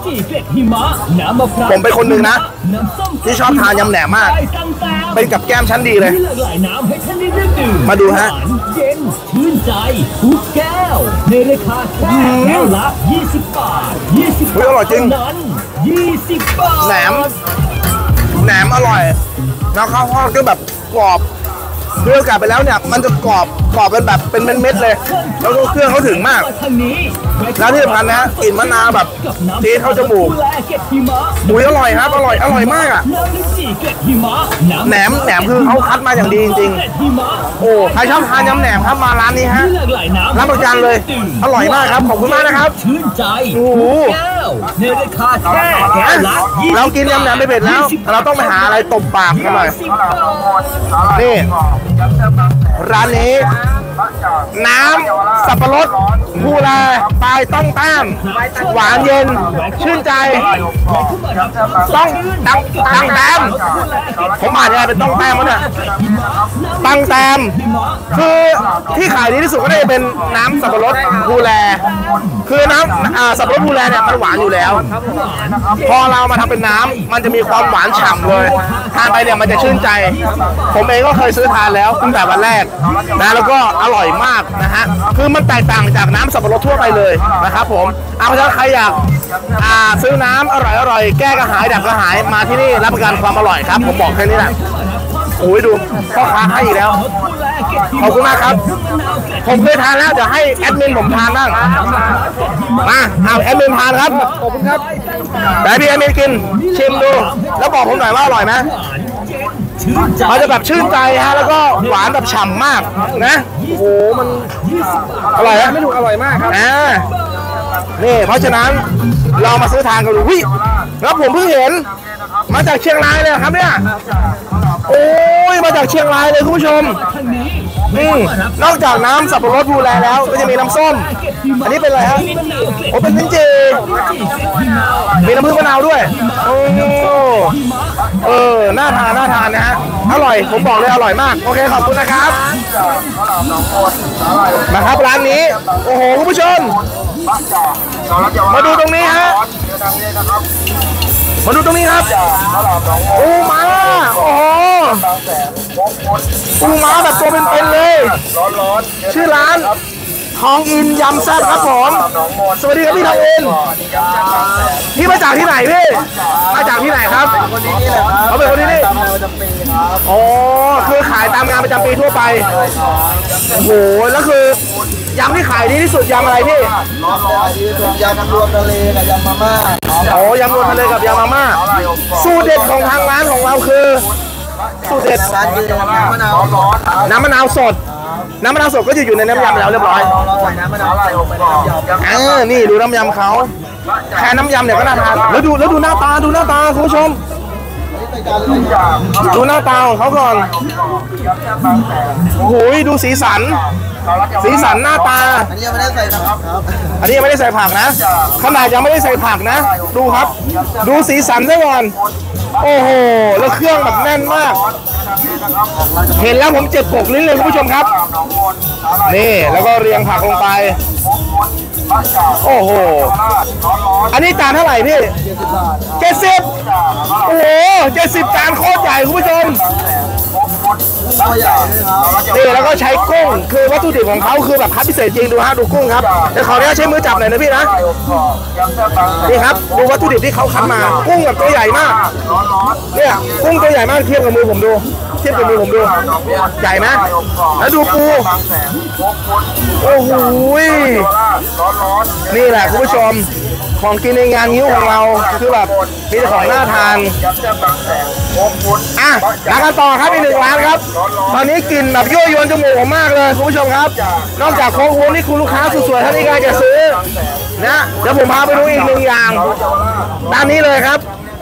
A: ผมเป็นคนหนึ่งนะที่ชอบทานยำแหนมมากเป็นกับแก้มชั้นดีเลยมาดูฮะ
F: เย็นชื่นใจทุกแก้วในราคาแค่แก้วละยี่สิบบาทยี่สิบบาท
A: อร่อยจริง
F: ยี่สิบบาท
A: แหนมแหนมอร่อยแล้วข้าวทอดก็แบบกรอบเมื่อกลับไปแล้วเนี่ยมันจะกรอบกรอบเป็นแบบเป็นเม็ดๆเลยแล้วก็เครื่องเขาถึงมากแล้วที่สำคัญนะกลิ่นมะนาวแบบจี๊ดเข้าจมูกอุ้ยอร่อยครับอร่อยอร่อยมากอ่ะแหนมแหนมคือเขาคัดมาอย่างดีจริงๆโอ้ใครชอบทานยำแหนมครับมาร้านนี้ฮะรับประกันเลยอร่อยมากครับขอบคุณมากนะครับ
F: ชื่นใจ
A: โอ้โห
F: ในราคาแค่แก้วละ
A: เรากินยำแหนมไปเผ็ดแล้วเราต้องไปหาอะไรตบปากกันหน่อยนี่ร้านนี้น้ำสับปะรดภูแลปลายต้องแต้มหวานเย็นชื่นใจต้องตังตังแต้มผมอ่านยังไงเป็นต้องแต้มวะเนี่ยตังแต้มคือที่ขายดีที่สุดก็ได้เป็นน้ำสับปะรดภูแลคือน้ำสับปะรดภูแลเนี่ยมันหวานอยู่แล้วพอเรามาทำเป็นน้ำมันจะมีความหวานฉ่ำเลยทานไปเนี่ยมันจะชื่นใจผมเองก็เคยซื้อทานแล้วตั้งแต่วันแรกนะแล้วก็อร่อยมากนะฮะคือมันแตกต่างจากน้ำสับปะรดทั่วไปเลยนะครับผมเอาถ้าใครอยากอ่าซื้อน้ำอร่อยอร่อยแก้กระหายดับกระหายมาที่นี่รับประกันความอร่อยครับผมบอกแค่นี้แหละโอ้ยดูพ่อค้าให้อีกแล้วขอบคุณมากครับผมเคยทานแล้วเดี๋ยวให้แอดมินผมทานบ้างมาเอาแอดมินทานครับขอบคุณครับแต่พี่แอดมินกินชิมดูแล้วบอกผมหน่อยว่าอร่อยไหมมันจะแบบชื่นใจฮะแล้วก็หวานแบบฉ่ำมากนะโอ้โหมันอร่อยนะไม่ถูกอร่อยมากครับอ่านี่เพราะฉะนั้นเรามาซื้อทานกันดูวิแล้วผมเพิ่งเห็นมาจากเชียงรายเลยครับเนี่ยโอ้ยมาจากเชียงรายเลยคุณผู้ชมอืมนอกจากน้ำสับปะรดบูแลแล้วก็จะมีน้ำส้ม อันนี้เป็นอะไรฮะโอ้เป็นลิ้นจี่มีน้ำผึ้งมะนาวด้วยโอ้เออน่าทานน่าทานนะฮะอร่อยผมบอกเลยอร่อยมากโอเคขอบคุณนะครับมาครับร้านนี้โอ้โหคุณผู้ชมมาดูตรงนี้ฮะมาดูตรงนี้ครับปูม้าโอ้โหปูม้าแบบตัวเป็นๆเลยชื่อร้านทองอินยำแซ่บครับผมสวัสดีครับพี่ทองอินพี่มาจากที่ไหนพี่มาจากที่ไหนครับเขาเป็นคนที่นี่อ๋อคือขายตามงานประจำปีทั่วไปโอ้โหแล้วคือยำที่ขายดีที่สุดยำอะไรพี่
B: ยำรวมทะเลกับยำมาม่า
A: อ๋อยำรวมทะเลกับยำมาม่าสูตรเด็ดของทางร้านของเราคือสูตรเด็ด
B: น้ำมะนาวร้อน
A: น้ำมะนาวสดน้ำมะนาวสดก็จะอยู่ในน้ำยำแล้วเรียบร้อย
B: ใส่น้ำมะนาวใส่ลงไปในน้ำยำ
A: เออนี่ดูน้ำยำเขาแค่น้ำยำเนี่ยก็น่าทานแล้วดูแล้วดูหน้าตาดูหน้าตาคุณผู้ชมดูหน้าตาของเขาก่อนโอ้โหดูสีสันสีสันหน้าตา
B: อันนี้ยังไม่ได้ใส่ผักครับ
A: อันนี้ยังไม่ได้ใส่ผักนะขนาดยังไม่ได้ใส่ผักนะดูครับดูสีสันซะก่อนโอ้โหแล้วเครื่องแบบแน่นมากเห็นแล้วผมเจ็บปกลิ้นเลยคุณผู้ชมครับนี่แล้วก็เรียงผักลงไปโอ้โหอันนี้จานเท่าไหร่พี่เจ็ดสิบโอ้โหเจ็ดสิบจานโคตรใหญ่คุณผู้ชมนี่แล้วก็ใช้กุ้งคือวัตถุดิบของเขาคือแบบคัดพิเศษจริงดูฮะดูกุ้งครับเดี๋ยวขออนุญาตใช้มือจับหน่อยนะพี่นะนี่ครับดูวัตถุดิบที่เขาคัดมากุ้งแบบตัวใหญ่มากเนี่ยกุ้งตัวใหญ่มากเทียบกับมือผมดูเทียบกับมือผมดูใหญ่ไหมแล้วดูปูโอ้โหนี่แหละคุณผู้ชมของกินในงานนิ้วของเราคือแบบมีแต่ของน่าทานอ่ะร้านกันต่อครับอีกหนึ่งร้านครับตอนนี้กลิ่นแบบยั่วยวนจมูกผมมากเลยคุณผู้ชมครับนอกจากโค้กวูนี่คุณลูกค้าสวยๆท่านนี้ก็จะซื้อนะเดี๋ยวผมพาไปดูอีกหนึ่งอย่างด้านนี้เลยครับ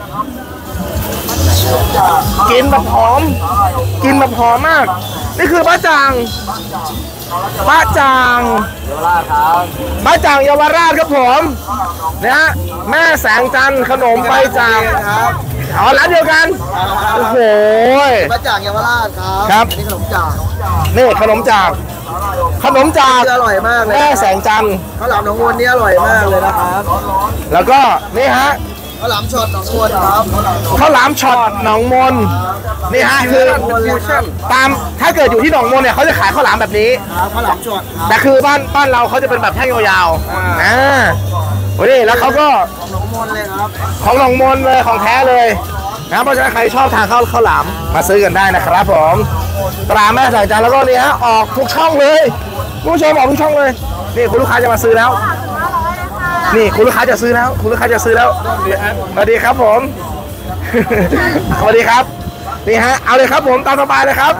A: กินแบบหอมกินแบบหอมมากนี่คือบ้าจ่างบ้าจ่างบ้าจ่างเยาวราชครับผมนะฮะแม่แสงจันทร์ขนมใบจ่างครับอ๋อร้านเดียวกันโอ้โห
B: บ้าจ่างเยาวราชครับ
A: ครับ
B: นี่ขนมจ่าง
A: นี่ขนมจ่างขนมจ่าง
B: อร่อยมากเลย
A: แม่แสงจันทร์
B: ข้าวหลามหนองมนนี่อร่อยมากเลยนะครับ
A: แล้วก็นี่ฮะ
B: ข้าวหลามช็อตหนองมนครับ
A: ข้าวหลามช็อตหนองมนนี่ฮะคือตามถ้าเกิดอยู่ที่หนองมนเนี่ยเขาจะขายข้าวหลามแบบนี้
B: ข้าวหลามช็อต
A: แต่คือบ้านบ้านเราเขาจะเป็นแบบแท่งยาวๆอ่าโอ้ยแล้วเขาก็
B: ของหนองมนเลยครับ
A: ของหนองมนเลยของแท้เลยนะเพราะฉะนั้นใครชอบทานข้าวข้าวหลามมาซื้อกันได้นะครับผมตราแม่แสงจันทร์แล้วก็นี่ฮะออกทุกช่องเลยผู้ชมออกทุกช่องเลยนี่คุณลูกค้าจะมาซื้อแล้วนี่คุณลูกค้าจะซื้อแล้วคุณลูกค้าจะซื้อแล้วสวัสดีครับผมสวัสดีครับนี่ฮะเอาเลยครับผมตามสบายเลยครับ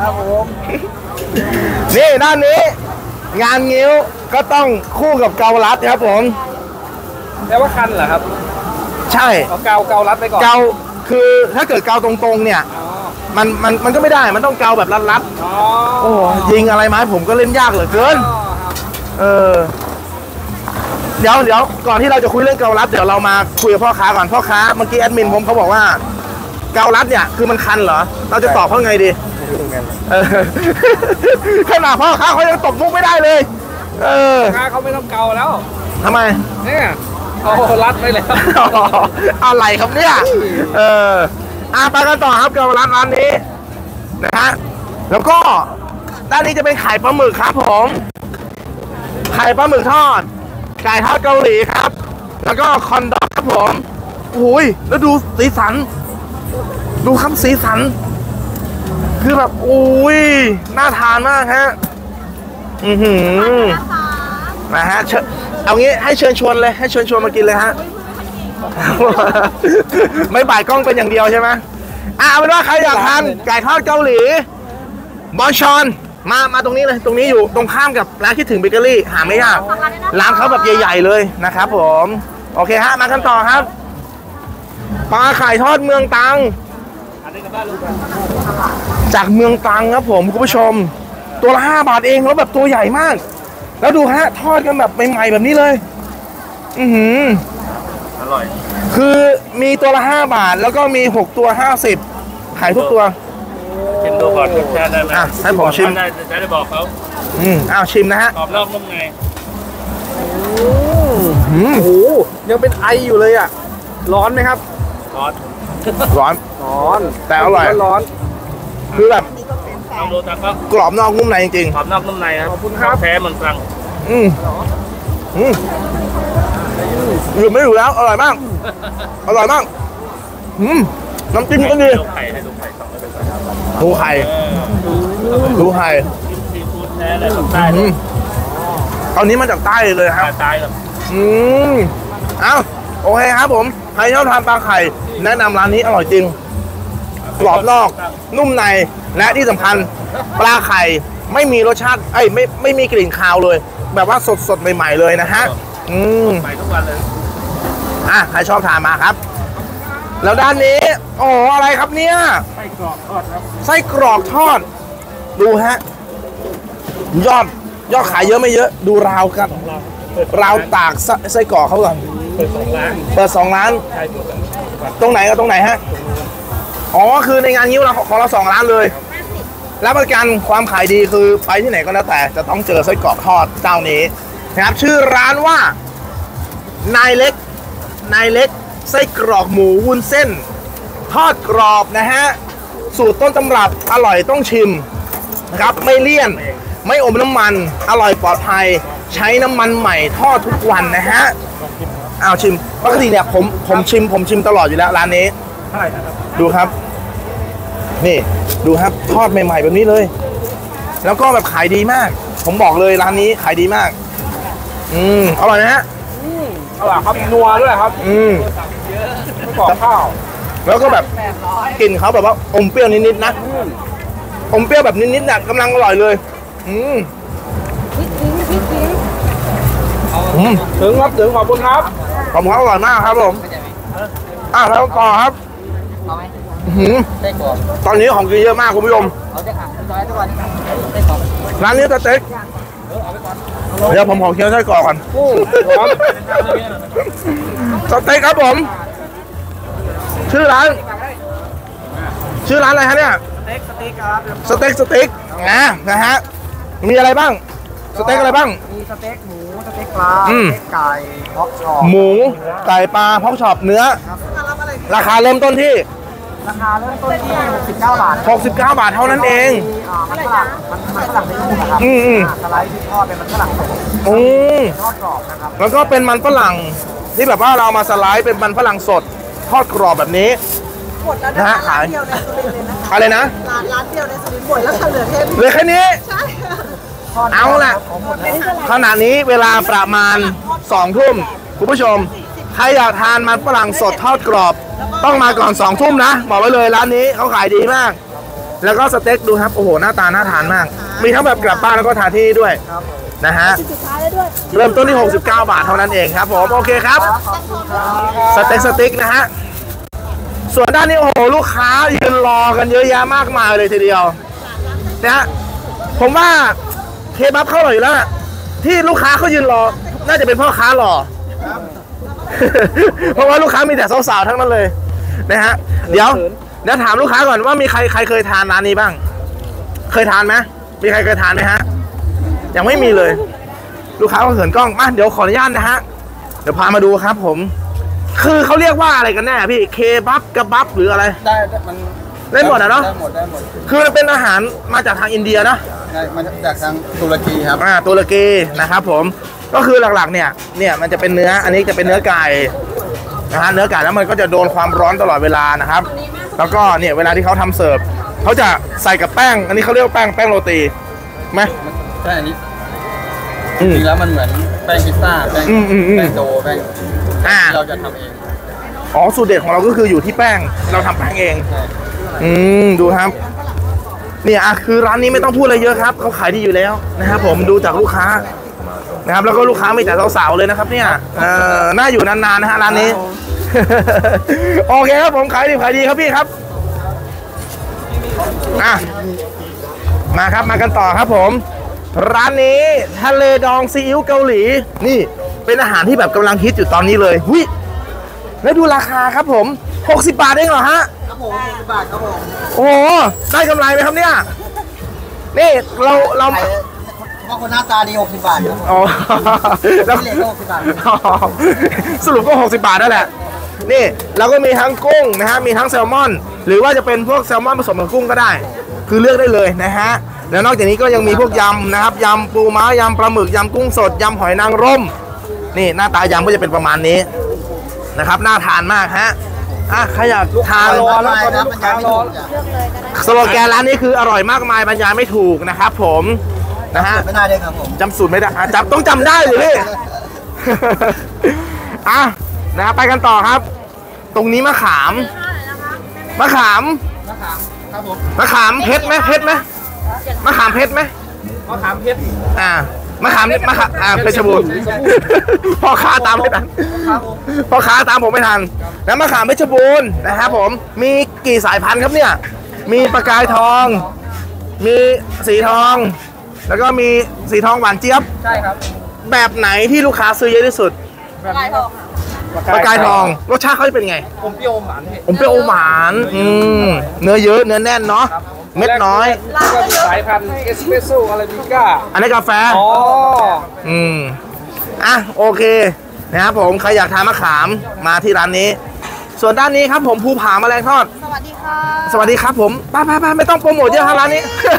A: นี่ด้านนี้งานงิ้วก็ต้องคู่กับเกาลัดครับผม
C: แปลว่าคันเหรอครับ
A: ใช่
C: เอาเกาเการัดไปก่อน
A: เกาคือถ้าเกิดเกาตรงๆเนี่ยมันมันมันก็ไม่ได้มันต้องเกาแบบรัดๆโอ้ยิงอะไรมาให้ผมก็เล่นยากเหลือเกินเออเดี๋ยวเดี๋ยวก่อนที่เราจะคุยเรื่องเกาลัดเดี๋ยวเรามาคุยกับพ่อค้าก่อนพ่อค้าเมื่อกี้แอดมินผมเขาบอกว่าเกาลัดเนี่ยคือมันคันเหรอเราจะตอบเขาไงดีขนาดพ่อค้าเขายังตบมุกไม่ได้เลยเออ
C: พ่อค้าเขาไม่ต้องเกาแล้ว
A: ทำไม
C: เนี่ยเขารัดไปเลย
A: อะไรครับเนี่ยเอออ่ะไปกันต่อครับเกาลัดร้านนี้นะฮะแล้วก็ด้านนี้จะเป็นไข่ปลาหมึกครับผมไข่ปลาหมึกทอดไก่ทอดเกาหลีครับแล้วก็คอนดอกครับผมโอ้ยแล้วดูสีสันดูครับสีสันคือแบบโอ้ยน่าทานมากฮะอือหือนะฮะเอางี้ให้เชิญชวนเลยให้เชิญชวนมากินเลยฮะไม่บ่ายกล้องเป็นอย่างเดียวใช่ไหมอ่ะเอาเป็นว่าใครอยากทานไก่ทอดเกาหลีบอนชอนมามาตรงนี้เลยตรงนี้อยู่ตรงข้ามกับร้านคิดถึงเบเกอรี่หาไม่ยากร้านเขาแบบใหญ่ๆเลยนะครับผมโอเคฮะมากันต่อครับปลาไข่ทอดเมืองตรังจากเมืองตรังครับผมคุณผู้ชมตัวละห้าบาทเองแล้วแบบตัวใหญ่มาก แล้วดูฮะทอดกันแบบใหม่ๆแบบนี้เลย อือหืออร่อยคือมีตัวละห้าบาทแล้วก็มีหกตัวห้าสิบขายทุกตัว
G: ชิมดูก่อนรสชาติได้ไหม
A: อ่ะให้ผมชิม
G: ได้จะได้บอกเขา
A: อืมอ้าวชิมนะฮะ
G: กรอบนอกนุ่มใน
A: อืม
C: โอ้โหยังเป็นไออยู่เลยอ่ะร้อนไหมครับ
G: ซอส
A: ร้อน
C: ร้อน
A: แต่อร่อย
C: ร้อน
A: คือแบบ
G: ลองดูตาก็
A: กรอบนอกนุ่มในจริง
G: กรอบนอกนุ่มในครับ
C: ขอบคุณครับ
G: แท้เหมือนฟัง
A: ๆอืมอืมอยู่ไม่อยู่แล้วอร่อยมากอร่อยมากอืมน้ำจิ้มก็ดี
G: ดูไข่ให้ดูไข่สองเลยเป็นไง
A: ดูไข่ดูไข่
G: ซีฟู้ดแท้เลยแบบใต้เล
A: อื
G: ย
A: มตอนนี้มาจากใต้เลยครับ
G: ตายแบบ
A: อืมเอ้าโอเคครับผมใครชอบทานปลาไข่แนะนำร้านนี้อร่อยจริงกรอบนอกนุ่มในและที่สำคัญปลาไข่ไม่มีรสชาติเอ้ยไม่ไม่มีกลิ่นคาวเลย แบบว่าสดสดๆใหม่ๆเลยนะฮะอืม
G: ใหม่ทุกวันเลย
A: อ่ะใครชอบทานมาครับ แล้วด้านนี้โอ้อะไรครับเนี่ยไส้กรอกทอดครับไส้กรอกทอดดูฮะยอดยอดขายเยอะไม่เยอะ ดูราวครับราวตากไส้ไส้กรอกเขาก่อน
G: เปิดสองร้าน
A: เปิดสองร้าน
G: ใช่ถูก
A: ตรงไหนกับตรงไหนฮะอ๋อคือในงานนิ้วเราของเราสองร้านเลยรับประกันความขายดีคือไปที่ไหนก็แล้วแต่จะต้องเจอไส้กรอกทอดเจ้านี้นะครับชื่อร้านว่านายเล็กนายเล็กไส้กรอกหมูวุ้นเส้น ทอดกรอบนะฮะสูตรต้นตำรับอร่อยต้องชิมนะครับไม่เลี่ยนไม่อมน้ำมันอร่อยปลอดภัยใช้น้ำมันใหม่ทอดทุกวันนะฮะอ้าวชิมปกติเนี่ยผมผมชิมผมชิมตลอดอยู่แล้วร้านนี้ดูครับนี่ดูครับทอดใหม่ๆแบบนี้เลย แล้วก็แบบขายดีมาก ผมบอกเลยร้านนี้ขายดีมากอืมอร่อยนะฮะ
C: อร่อยครับนัวด้วยครับ
A: อืม
C: กรอบข้าว
A: แล้วก็แบบกลิ่นเขาแบบว่าอมเปรี้ยวนิดๆนะอมเปรี้ยวแบบนิดๆเนี่ยกำลังอร่อยเลย อืมอืม
C: ถึงครับถึงขอบคุณครับ
A: ผมเขาอร่อยมากครับผมอ่ะแล้วต่อครับอื้อหือ
E: ไส้กรอก
A: ตอนนี้ของกินเยอะมากคุณผู้ชม
E: เอาจะอ่านร้อยทุกวันไส้กรอก
A: ร้านนี้สเต็กเดี๋ยวผมขอเคี้ยวไส้กรอกก่อนสเต็กครับผม ชื่อร้าน ชื่อร้านอะไรฮะเนี่ย
B: สเต็กสเต็กครับ
A: สเต็กสเต็กนะนะฮะมีอะไรบ้างสเต็กอะไรบ้าง
B: มีสเต็กหมูสเต็กปลา
A: อืม
B: สเต็กไก่ฮอกช็อป
A: หมูไก่ปลาพอกช็อปเนื้อ ราคาเริ่มต้นที่
B: ราคาเริ่มต้นที่หกสิบเก้าบาท
A: หกสิบเก้าบาทเท่านั้นเอง
B: มีอ่ามันฝรั่งมันมันฝรั่งไม่นุ่มนะครับ
A: อืมอืม
B: อ่าสไลด์ที่ทอดเป็นมันฝรั่งสด
A: อืม
B: ทอดกรอบนะครับ
A: แล้วก็เป็นมันฝรั่งที่แบบว่าเรามาสไลด์เป็นมันฝรั่งสดทอดกรอบแบบนี้
D: หมดแล้ว
A: นะ
D: นะ
A: ฮะ
D: คะร้านเดียวในสุรินทร์เลยนะคะ
A: อะไรนะ
D: ร้านร้านเดียวในสุรินทร์หมดแล้วค่ะเหลือแค่นี้
A: เหลือแค่นี้
D: ใช่
A: เอาล่ะขณะนี้เวลาประมาณสองทุ่มคุณผู้ชม ใครอยากทานมันฝรั่งสดทอดกรอบ ต้องมาก่อนสองทุ่มนะ บอกไว้เลยร้านนี้เขาขายดีมาก แล้วก็สเต็กดูครับ โอ้โห หน้าตาน่าทานมาก มีทั้งแบบกลับบ้านแล้วก็ทานที่นี่ด้วยนะฮะ
D: สุดท้ายแล้วด้วย
A: เริ่มต้นที่ หกสิบเก้า บาทเท่านั้นเองครับผม โอเคครับ สเต็กสติ๊กนะฮะ ส่วนด้านนี้ โอ้โห ลูกค้ายืนรอกันเยอะแยะมากมายเลยทีเดียวนะฮะผมว่าเคบับเข้าอร่อยอยู่แล้วอะที่ลูกค้าเขายืนรอ น่าจะเป็นพ่อค้าหล่อ เพราะว่าลูกค้ามีแต่สาวๆทั้งนั้นเลยนะฮะเดี๋ยวเดี๋ยวถามลูกค้าก่อนว่ามีใครใครเคยทานร้านนี้บ้าง เคยทานไหมมีใครเคยทานไหมฮะยังไม่มีเลย ลูกค้าก็เหินกล้องมาเดี๋ยวขออนุญาตนะฮะเดี๋ยวพามาดูครับผม คือเขาเรียกว่าอะไรกันแน่พี่เคบับกระบับหรืออะไร
B: ได้มัน
A: ได้หมดอะเนาะ
B: ได้หมดได้หมด
A: คือมันเป็นอาหารมาจากทางอินเดียนะ
B: ได้มาจากทางตุรกีครับ
A: อ่าตุรกีนะครับผมก็คือหลักๆเนี่ยเนี่ยมันจะเป็นเนื้ออันนี้จะเป็นเนื้อไก่นะฮะเนื้อไก่แล้วมันก็จะโดนความร้อนตลอดเวลานะครับ แล้วก็เนี่ยเวลาที่เขาทำเสิร์ฟเขาจะใส่กับแป้ง อันนี้เขาเรียกว่าแป้งแป้งโรตีไหม
B: ใช่อันนี้
A: อื
B: จ
A: ม
B: ริงๆแล้วมันเหมือนแป้งพิซซ่าแป้ง
A: อืมอืมอืม
B: แป้งโดแป้ง
A: อ่า
B: ที่เราจะทำเอง
A: อ๋อสูตรเด็ดของเราก็คืออยู่ที่แป้งเราทำแป้งเอง
B: ใช่
A: อืมดูครับเนี่ยอ่ะคือร้านนี้ไม่ต้องพูดอะไรเยอะครับเขาขายดีอยู่แล้วนะครับผมดูจากลูกค้านะครับแล้วก็ลูกค้ามีแต่สาวๆเลยนะครับเนี่ยเอ่อน่าอยู่นานๆนะฮะร้านนี้ โอเคครับผมขายดีขายดีครับพี่ครับอ่ะมาครับมากันต่อครับผมร้านนี้ทะเลดองซีอิ๊วเกาหลีนี่เป็นอาหารที่แบบกำลังฮิตอยู่ตอนนี้เลยหุยแล้วดูราคาครับผมหกสิบบาทเองเหรอฮะ
B: ครับผมหกสิบบาทครับผม
A: โอ้โหได้กำไรไหมครับเนี่ยนี่เราเรา
B: เพราะคนหน้าตาดีหกสิบบาทครับ
A: อ๋อ
B: แล้วเหรียญก็หกสิบบาท
A: สรุปก็หกสิบบาทนั่นแหละนี่เราก็มีทั้งกุ้งนะฮะมีทั้งแซลมอนหรือว่าจะเป็นพวกแซลมอนผสมกับกุ้งก็ได้คือเลือกได้เลยนะฮะแล้วนอกจากนี้ก็ยังมีพวกยำนะครับยำปูม้ายำปลาหมึกยำกุ้งสดยำหอยนางรมนี่หน้าตายำก็จะเป็นประมาณนี้นะครับน่าทานมากฮะอ่ะใครอยากทาน
C: รอแล้วตอนนี้ลูกค้ารอ
A: สโลแกนร้านนี้คืออร่อยมากมายบรรยายไม่ถูกนะครับผมนะฮะ
B: ไม่ได้เลยครับผม
A: จำสูตรไม่ได้จำต้องจำได้เลยพี่อ่ะนะไปกันต่อครับตรงนี้มะขามมะขาม
B: มะขามครับผม
A: มะขามเพชรไหมเพชรไหมมะขามเพชรไหม
C: มะขามเพชร
A: อ่ามะขามมะขามอ่าเพชรบูรณ์พ่อค้าตามไม่ทันพ่อค้าตามผมไม่ทันแล้วมะขามเพชรบูรณ์นะครับผมมีกี่สายพันธุ์ครับเนี่ยมีประกายทองมีสีทองแล้วก็มีสีทองหวานเจี๊ยบ
C: ใช่ครับ
A: แบบไหนที่ลูกค้าซื้อเยอะที่สุด
D: ประกายทอง
A: ประกายทองรสชาติเขาจะเป็นไง
C: อมเปรี้ยวอมหวาน
A: อมเปรี้ยวอมหวานอืมเนื้อเยอะเนื้อแน่นเนาะเม็ดน้อย
C: ก็มีสายพันธุ์เอสเปรสโซ่อาราบิก้า
A: อันนี้กาแฟ
C: อ๋อ
A: อืมอ่ะโอเคนะครับผมใครอยากทานมะขามมาที่ร้านนี้ส่วนด้านนี้ครับผมภูผาแมลงทอด
D: สวัสดีค่ะ
A: สวัสดีครับผมไปไปไปไม่ต้องโปรโมทเยอะครับร้านนี้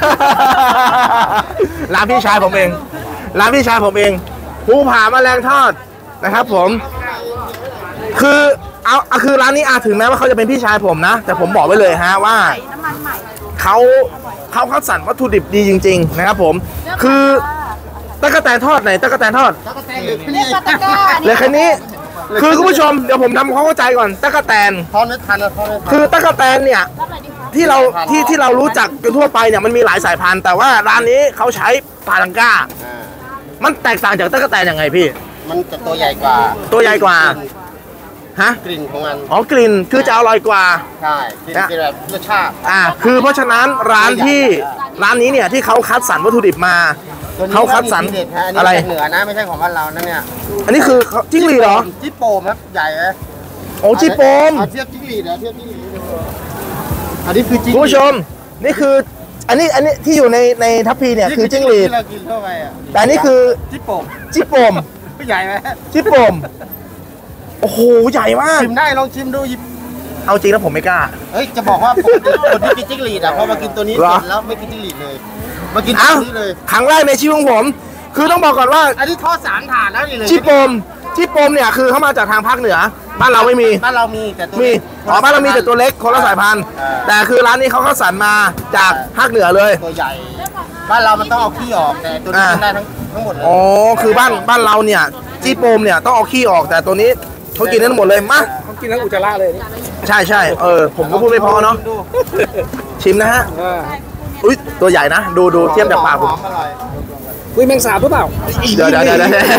A: ร้านพี่ชายผมเองร้านพี่ชายผมเองภูผาแมลงทอดนะครับผมคือเอาคือร้านนี้อาถึงแม้ว่าเขาจะเป็นพี่ชายผมนะแต่ผมบอกไว้เลยฮะว่าเขาเขาคัดสรรวัตถุดิบดีจริงๆนะครับผมคือตะกะแตนทอดไหนตะกะแตนทอดเลยแค่นี้คือคุณผู้ชมเดี๋ยวผมทำความเข้าใจก่อนตะกะแตน
B: ทอดไม่ทันแล้วทอดไม่ทัน
A: คือตะกะแตนเนี่ยที่เราที่ที่เรารู้จักกันทั่วไปเนี่ยมันมีหลายสายพันธุ์แต่ว่าร้านนี้เขาใช้ปาลังก้ามันแตกต่างจากตะกะแตนยังไงพี่
B: มันจะตัวใหญ่กว่า
A: ตัวใหญ่กว่าฮะ
B: กลิ่นของมัน
A: อ๋อกลิ่นคือจะอร่อยกว่า
B: ใช่กลิ่นแบบรสชาติ
A: อ่าคือเพราะฉะนั้นร้านที่ร้านนี้เนี่ยที่เขาคัดสรรวัตถุดิบมาเขาคัดสรร
B: อะไรเหนือนะไม่ใช่ของบ้านเรานะเนี่ย
A: อันนี้คือจิ้งหรีดเหรอ
B: จิ๊บโปมครับใหญ่ไหม
A: โอ้จิ๊บโปม
B: เทียบจิ้งหรีดนะเทียบจิ้งหรีดอันนี้คือจิ้ง
A: คุณผู้ชมนี่คืออันนี้อันนี้ที่อยู่ในในทัพพีเนี่ยคือจิ้งหรีด
B: ที่เรากินเข้าไปอ่ะ
A: แต่อันนี้คือ
B: จิ๊บโปม
A: จิ๊บโปม
B: ใหญ่ไหม
A: จิ๊บโปมโอ้โหใหญ่มาก
B: ชิมได้ลองชิมดูหยิบ
A: เอาจริงแล้วผมไม่กล้า
B: เฮ้ยจะบอกว่าปกติคนที่กินจิ้งหรีดอ่ะพอมากินตัวนี้เสร็จแล้วไม่กินจิ้งหรีดเลยมากินตัวนี้เลย
A: ครั้งแรกในชีวิตของผมคือต้องบอกก่อนว่า
B: อันนี้ทอดสามถาดแล้วนี่เลย
A: จิ๊บโปมจิ๊บโปมเนี่ยคือเขามาจากทางภาคเหนือบ้านเราไม่มี
B: บ้านเรามีแต่ตัว
A: มีอ๋อบ้านเรามีแต่ตัวเล็กคนละสายพันธุ์แต่คือร้านนี้เขาคัดสรรมาจากภาคเหนือเลย
B: ตัวใหญ่บ้านเรามันต้องเอาขี้ออกแต่ตัวนี้กินได้ทั้งทั้งหมดเลย
A: อ๋อคือบ้านบ้านเราเนี่ยจิ๊บโปมเนี่ยต้องเอาขี้ออกแต่ตัวนี้เขากินได้หมดเลยมา
C: เขากินทั้งอุจจาระเลย
A: ใช่ใช่เออผมก็พูดไม่พอเนาะชิมนะฮะอุ้ยตัวใหญ่นะดูดูเทียบจากปากผม
C: คุยแมงสาบหรือเปล่า
A: เดี๋ยวเดี๋ยวเดี๋ยว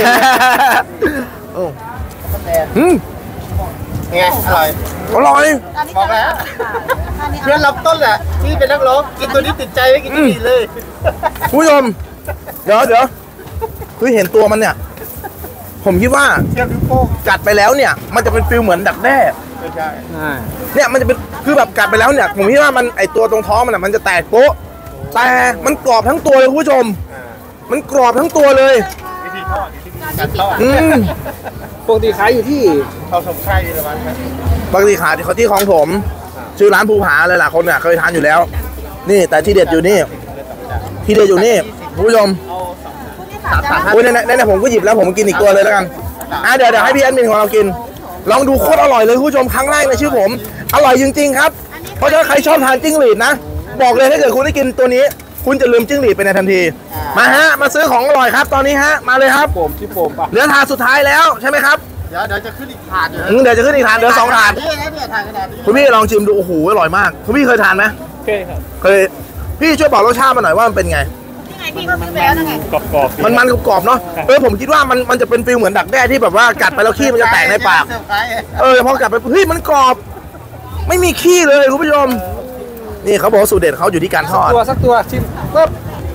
A: อืม
B: ไงอร่อย
A: อร่อย
B: บอกแล้วเพื่อนรับต้นแหละที่เป็นนักร้องกินตัวนี้ติดใจไม่กินตัวนี้เลย
A: ผู้ชมเดี๋ยวเดี๋ยวคือเห็นตัวมันเนี่ยผมคิดว่ากัดไปแล้วเนี่ยมันจะเป็นฟิลเหมือนดักแด้
B: ใช่
A: เนี่ยมันจะเป็นคือแบบกัดไปแล้วเนี่ยผมคิดว่ามันไอตัวตรงท้องมันอ่ะมันจะแตกโป๊ะแต่มันกรอบทั้งตัวเลยคุณผู้ชมมันกรอบทั้งตัวเลย
B: วิธีทอดการทอด
C: ปกติขายอยู่ที่
B: เขาสมไข่หรือเปล่า
A: ปกติขายที่เขาที่ของผมชื่อร้านภูผาเลยล่ะคนเนี่ยเคยทานอยู่แล้วนี่แต่ที่เด็ดอยู่นี่ที่เด็ดอยู่นี่คุณผู้ชมโอ้ยในในผมก็หยิบแล้วผมกินอีกตัวเลยแล้วกันอ่ะเดี๋ยวเดี๋ยวให้พี่แอดมินของเรากินลองดูโคตรอร่อยเลยคุณผู้ชมครั้งแรกในชื่อผมอร่อยจริงๆครับเพราะฉะนั้นใครชอบทานจิ้งหรีดนะบอกเลยถ้าเกิดคุณได้กินตัวนี้คุณจะลืมจิ้งหรีดไปในทันทีมาฮะมาซื้อของอร่อยครับตอนนี้ฮะมาเลยครับ
C: ผมที่ผม
A: เหลือถาดสุดท้ายแล้วใช่ไหมครับ
B: เดี๋ยวเดี๋ยวจะขึ้นอีกถาด
A: อยู่เดี๋ยวจะขึ้นอีกถาดเดี๋ยวสองถาดคุณพี่ลองชิมดูโอ้โหอร่อยมากคุณพี่เคยทานไหม
C: เคยครับ
A: เคยพี่ช่วยบอกรสชาติมาหน่อยว่ามันเป็นไง
D: พี่ก็ซื้อแล้วนะไง
G: กรอบๆ
A: มันมันกรอบๆเนาะเออผมคิดว่ามันมันจะเป็นฟิลเหมือนดักแด้ที่แบบว่ากัดไปแล้วขี้มันจะแตกในปากเออพอกัดไปเฮ้ยมันกรอบไม่มีขี้เลยคุณผู้ชมนี่เขาบอกสูตรเด็ดเขาอยู่ที่การทอด
C: ตัวสักตัวชิมปึ๊บ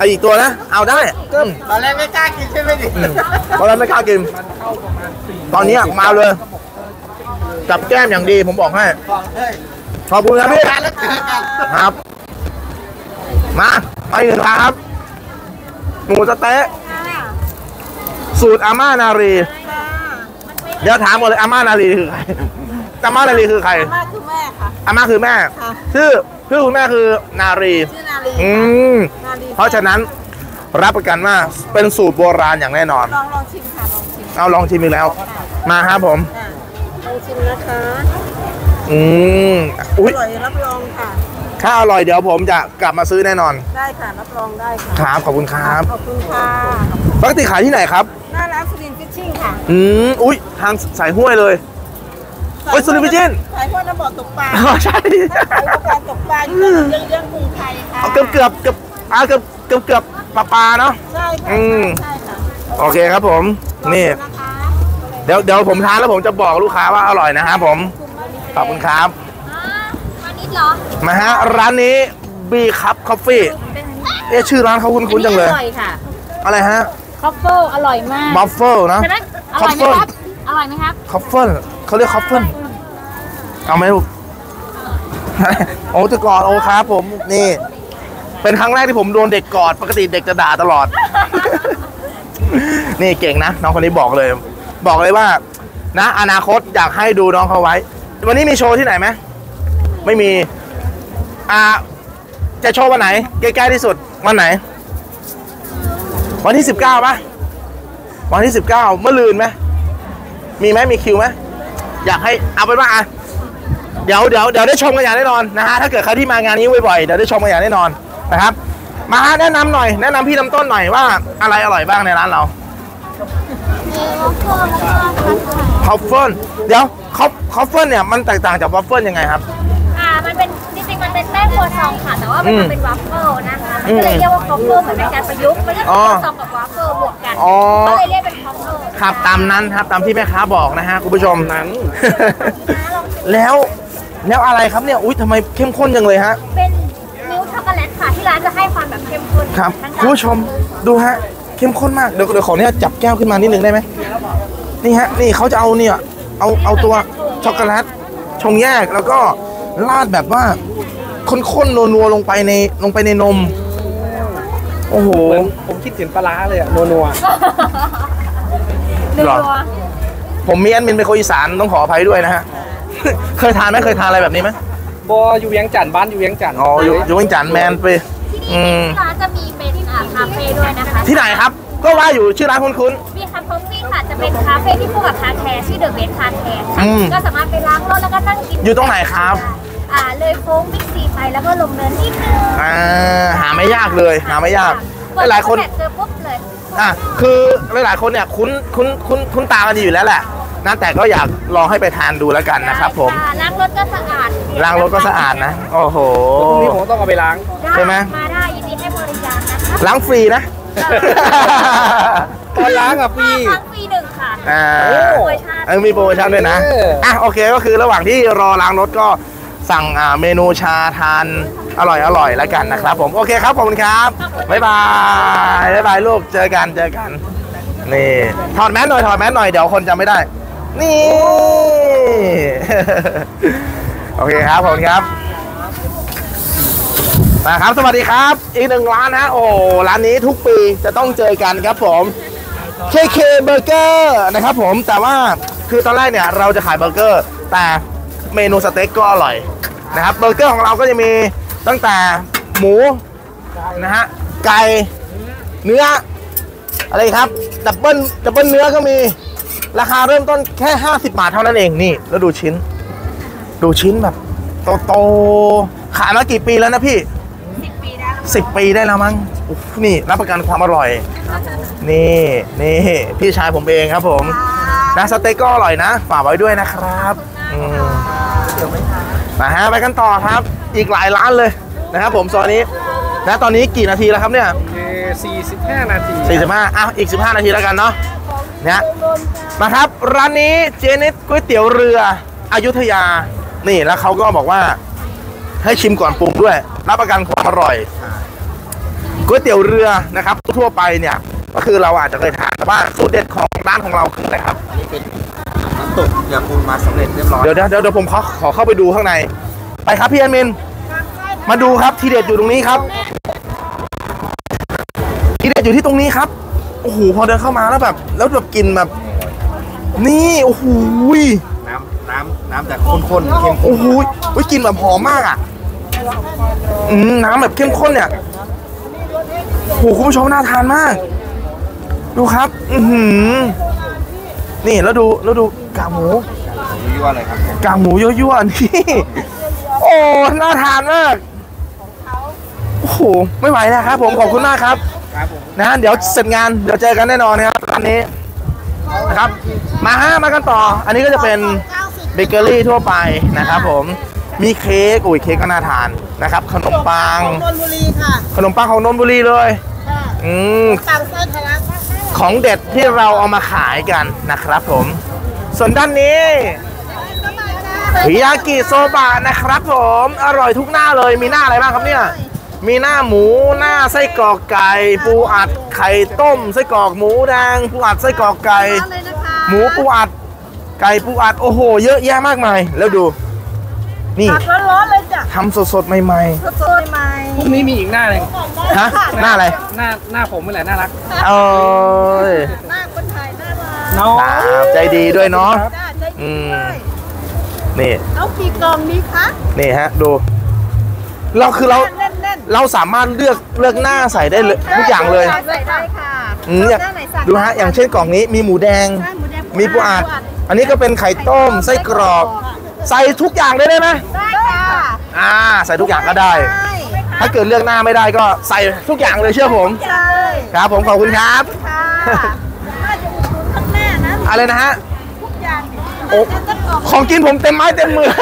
A: เอาอีกตัวนะเอาได้อืม
B: ตอนแรกไม่กล้ากินใช่ไหมดิ
A: อืมตอนแรกไม่กล้ากินตอนนี้มาเลยจับแก้มอย่างดีผมบอกให้
B: บอกเลย
A: ขอบคุณครับพี่
B: การแล้วเจอกัน
A: ครับมาไปหนึ่งครับหมูสะเต๊ะสูตรอาม่านารีเดี๋ยวถามหมดเลยอาม่านารีคือใครอาม่านารีคือใคร
D: มากคือแม่ค่ะ
A: อาม่าคือแม่
D: ค่ะ
A: ชื่อชื่อคุณแม่คือนารี
D: ชื่อนาลี
A: อืม
D: นาลี
A: เพราะฉะนั้นรับประกันว่าเป็นสูตรโบราณอย่างแน่นอน
D: ลองลองชิมค่ะลองชิม
A: เอาลองชิมอีกแล้ว มาครับผม
D: อ่ะลองชิมนะคะ
A: อืม
D: อ
A: อุ้ย
D: ร่อยรับรองค่ะ
A: ถ้าอร่อยเดี๋ยวผมจะกลับมาซื้อแน่นอน
D: ได้ค่ะรับรองได้ค่ะ
A: ครับขอบคุณครับ
D: ขอบคุณค่ะ
A: ปกติขายที่ไหนครับ
D: หน้าร้านสุรินทร์ฟิชชิ่งค่ะ
A: อืมอุ้ยทางสายห้วยเลย โอ้ยสุรินทร์ฟิชชิ่ง
D: ขายพวกน้ำบ่อตกปลา
A: อ๋อใช่
D: ขายพวกการตกปลาอยู่เรื่องเรื่องกรุงไทยค่ะ
A: เอาเกือบเกือบเกือบอ่าเกือบเกือบเกือบปลาปลาเนาะ
D: ใช่ค่ะ
A: อืม
D: ใช่ค่ะ
A: โอเคครับผมนี่
D: นะคะ
A: เดี๋ยวเดี๋ยวผมทานแล้วผมจะบอกลูกค้าว่าอร่อยนะครับผมขอบคุณครับ
H: วันนี้เหรอ
A: มาฮะร้านนี้ B Cup Coffee เอ๊ะชื่อร้านเขาคุ้นๆจังเลย
H: อร่อยค่ะ
A: อะไรฮะ
H: คอฟเฟิลอร่อยมาก
A: บัฟเฟิลนะ
H: ใช่ไหมอร่อยไหมครับ อร่อยไหมครับ
A: คอฟเฟิลเขาเรียกคอฟเฟิลเอาไหมลูก โอ้จะกอดโอ้ครับผมนี่ เป็นครั้งแรกที่ผมโดนเด็กกอดปกติเด็กจะด่าตลอด นี่เก่งนะน้องคนนี้บอกเลย บอกเลยว่า นะอนาคตอยากให้ดูน้องเขาไว้ วันนี้มีโชว์ที่ไหนไหมไม่มี อ่า จะโชว์วันไหนใกล้ๆที่สุดวันไหน วันที่สิบเก้าป่ะวันที่สิบเก้าเมื่อลืนไหมมีไหมมีคิวไหมอยากให้เอาเป็นว่าอ่ะเดี๋ยวเดี๋ยวเดี๋ยวได้ชมกันอย่างแน่นอนนะฮะถ้าเกิดใครที่มางานนี้บ่อยๆเดี๋ยวได้ชมกันอย่างแน่นอนนะครับ มาแนะนำหน่อยแนะนำพี่น้ำต้นหน่อยว่าอะไรอร่อยบ้างในร้านเราคอฟเฟิลเดี๋ยวคอฟคอฟเฟิลเนี่ยมันแตกต่างจากวัฟเฟิลยังไงครับ
H: อ่า มันเป็นจริงๆ มันเป็นแป้งโคซองค่ะ แต่ว่ามัน
A: อืม
H: ทำเป็นวัฟเฟิลนะคะ มันก็เลยเรียกว่าคอฟเฟิลเหมือนเป็นการประยุกต์มันก็คือ
A: อ๋อ
H: โคซองกับวัฟเฟิลบวกกัน
A: อ๋อ
H: ก็เลยเรียกเป็นคอฟเฟิล
A: ครับตามนั้นครับตามที่แม่ค้าบอกนะฮะคุณผู้ชมนั้น แล้วแล้วอะไรครับเนี่ยอุ้ยทำไมเข้มข้นจังเลยฮะ
H: เป็นมิลค์ช็อกโกแลตค่ะ ที่ร้านจะให้ความแบบเข้มข้น
A: ครับ
H: ทั้ง
A: คุณผู้ชมดูฮะเข้มข้นมากเดี๋ยวเดี๋ยวขอเนี่ยจับแก้วขึ้นมานิดนึงได้ไหมนี่ฮะนี่เขาจะเอาเนี่ยเอาเอาตัวช็อกโกแลตชงแยกแล้วก็ราดแบบว่าข้นๆนัวๆลงไปในลงไปในนม โอ้โห
C: เหมือนผมคิดถึงปลาร้าเลยอะนัว
H: นัว
A: หรอ ผมมีแอดมินเป็นคนอีสานต้องขออภัยด้วยนะฮะ เคยทานไหมเคยทานอะไรแบบนี้ไหม
C: ๆบออยู่เวียงจันทร์บ้านอยู่เวียงจันทร์
A: อ๋ออยู่อยู่เวียงจันทร์แมนไป
H: ที่
A: อื
H: นี่
A: ม
H: ร้านจะมีเป็นอ่าคาเฟ่ด้วยนะคะ
A: ที่ไหนครับ ก็ว่าอยู่ชื่อร้านคุ้น
H: มีคาเฟ่ค่ะ จะเป็นคาเฟ่ที่คู่กับคาแคร์ชื่อเดอะเบสคาแคร์
A: อืม
H: ก็สามารถไปล้างรถแล้วก็นั่งกิน
A: อยู่ตรงไหนครับ
H: อ่าเลยโค้งบิ๊กซีไปแล้วก็ลงเนินนิดนึง
A: ๆอ่าหาไม่ยากเลยหาไม่ยาก
H: กด
A: หลายๆคน
H: เจอปุ๊บเลย
A: อ่ะคือหลายๆคนเนี่ยคุ้นคุ้นคุ้นคุ้นตากันดีอยู่แล้วแหละนะแต่ก็อยากลองให้ไปทานดูแล้วกันนะครับผม
H: ได้ค่ะล้างรถก็สะอาด
A: ล้างรถก็สะอาดนะ โอ้โห
C: พรุ่งนี้ผมต้องเอาไปล้าง
A: ใช่ไหม
H: มาได้ยินดีให้บริการนะคะ
A: ล้างฟรีนะ
C: ตอนล้างอะฟรี
H: ล้างฟรีหนึ่งค่ะ
A: อ่า
H: โปรโมชั่น
A: เออมีโปรโมชั่นด้วยนะ
C: เอออ่
A: อ่ะโอเคก็คือระหว่างที่รอล้างรถก็สั่งอ่าเมนูชาทานอร่อยอร่อยแล้วกันนะครับผมโอเคครับขอบคุณครับบ๊ายบายบ๊ายบายลูกเจอกันเจอกันนี่ถอดแมสหน่อยถอดแมสหน่อยเดี๋ยวคนจำไม่ได้ นี่ โอเคครับขอบคุณครับมาครับสวัสดีครับ อีกหนึ่งร้านนะโอ้ร้านนี้ทุกปีจะต้องเจอกันครับผม เค เค Burger นะครับผมแต่ว่าคือตอนแรกเนี่ยเราจะขายเบอร์เกอร์แต่เมนูสเต็กก็อร่อยนะครับเบอร์เกอร์ของเราก็จะมีตั้งแต่หมูนะฮะไก่เนื้ออะไรครับดับเบิลดับเบิลเนื้อก็มีราคาเริ่มต้นแค่ห้าสิบบาทเท่านั้นเองนี่แล้วดูชิ้น ดูชิ้นแบบโตๆขายมากี่ปีแล้วนะพี่สิบปีได้แล้วมั้งอุ๊ยนี่รับประกันความอร่อย นี่นี่พี่ชายผมเองครับผมนะสเต็กก็อร่อยนะฝากไว้ด้วยนะครับอืมมาฮะไปกันต่อครับ อีกหลายร้านเลยนะครับผมโซนนี้นะตอนนี้กี่นาทีแล้วครับเนี่ย
C: เอสี่สิบห้านาที
A: สี่สิบห้าอ้าวอีกสิบห้านาทีแล้วกันเนาะเนี่ยมาครับร้านนี้เจนิดก๋วยเตี๋ยวเรืออยุธยานี่แล้วเขาก็บอกว่าให้ชิมก่อนปรุงด้วยรับประกันความอร่อยก๋วยเตี๋ยวเรือนะครับทั่วไปเนี่ยก็คือเราอาจจะเคยทานแต่ว่าสูตรเด็ดของร้านของเราคืออะไรครับ
B: อันนี้เป็นน้ำตกยาปูมาสำเร็จเรียบร้อย
A: เดี๋ยวเดี๋ยวเดี๋ยวผมขอขอเข้าไปดูข้างในไปครับพี่แอดมินมาดูครับทีเด็ดอยู่ตรงนี้ครับทีเด็ดอยู่ที่ตรงนี้ครับโอ้โหพอเดินเข้ามาแล้วแบบแล้วแบบกินแบบนี่โอ้โห
B: น้ำน้ำน้ำแต่ข้นๆเข้มข้น
A: โอ้โหอุ้ยกลินแบบหอมมากอ่ะอืมน้ำแบบเข้มข้นเนี่ยโอ้โหคุณผู้ชมน่าทานมากดูครับอือหือนี่แล้วดูแล้วดูกากหมู
B: ยั่วๆเลยครับ
A: กากหมูยั่วๆนี่โอ้น่าทานมากโอ้โหไม่ไหวนะครับผมขอบคุณมากครับ
B: ครับผม
A: นะเดี๋ยวเสร็จงานเดี๋ยวเจอกันแน่นอนครับอันนี้นะครับมาฮะมากันต่อ อันนี้ก็จะเป็นเบเกอรี่ทั่วไปนะครับผมมีเค้กอุ้ยเค้กก็น่าทานนะครับขนมปัง
D: นนทบุรีค่ะ
A: ขนมปังของนนทบุรีเลย
D: ค่ะ
A: อืม
D: ต่างไส้ทะลัก
A: ของเด็ดที่เราเอามาขายกันนะครับผมส่วนด้านนี้ฮิยากิโซบะนะครับผมอร่อยทุกหน้าเลยมีหน้าอะไรบ้างครับเนี่ยมีหน้าหมูหน้าไส้กรอกไก่ปูอัดไข่ต้มไส้กรอกหมูแดงปูอัดไส้กรอกไก่
D: เลยนะคะ
A: หมูปูอัดไก่ปูอัดโอ้โหเยอะแยะมากมายแล้วดูนี่
D: ผัดร้อนๆเลยจ้ะ
A: ทำสดๆใหม่
D: สดๆใหม่
C: พรุ่งนี้มีอีกหน้าหนึ่ง
A: ๆฮะหน้าอะไร
C: หน้าหน้าผมนี่แหละน่ารัก
A: เอ้ย
D: หน้าคนไทยหน้ามา
C: น้อง
A: ครับใจดีด้วยเนาะ
D: จ้าใจ
A: อื
D: ดี
A: ม
D: ด้วย
A: นี่
D: เอากี่กล่องดีคะ
A: นี่ฮะดู เราคือเรา
D: แน่น
A: เราสามารถเลือกเลือกหน้าใส่ได้เลยทุกอย่างเลย
D: ใส่ได้ค่ะ
A: อืมอยาก
D: หน้าไหนสั่ง
A: ดูฮะอย่างเช่นกล่องนี้มีหมูแดง
D: ใช่หมูแดง
A: มีปูอัดอันนี้ก็เป็นไข่ต้มไส้กรอกใส่ทุกอย่างเลยได้ไหม
D: ได้ค่ะ
A: อ่าใส่ทุกอย่างก็ได้
D: ใช่
A: ถ้าเกิดเลือกหน้าไม่ได้ก็ใส่ทุกอย่างเลยเชื่อผม
D: ใช่
A: ครับผมขอบคุณครับ
D: ค่ะน่าจะอุดหนุนข้างหน้านะ
A: อะไรนะฮะ
D: ทุกอย่าง
A: โอ้
D: น่าจะกล่อง
A: ของกินผมเต็มไม้เต็มมือ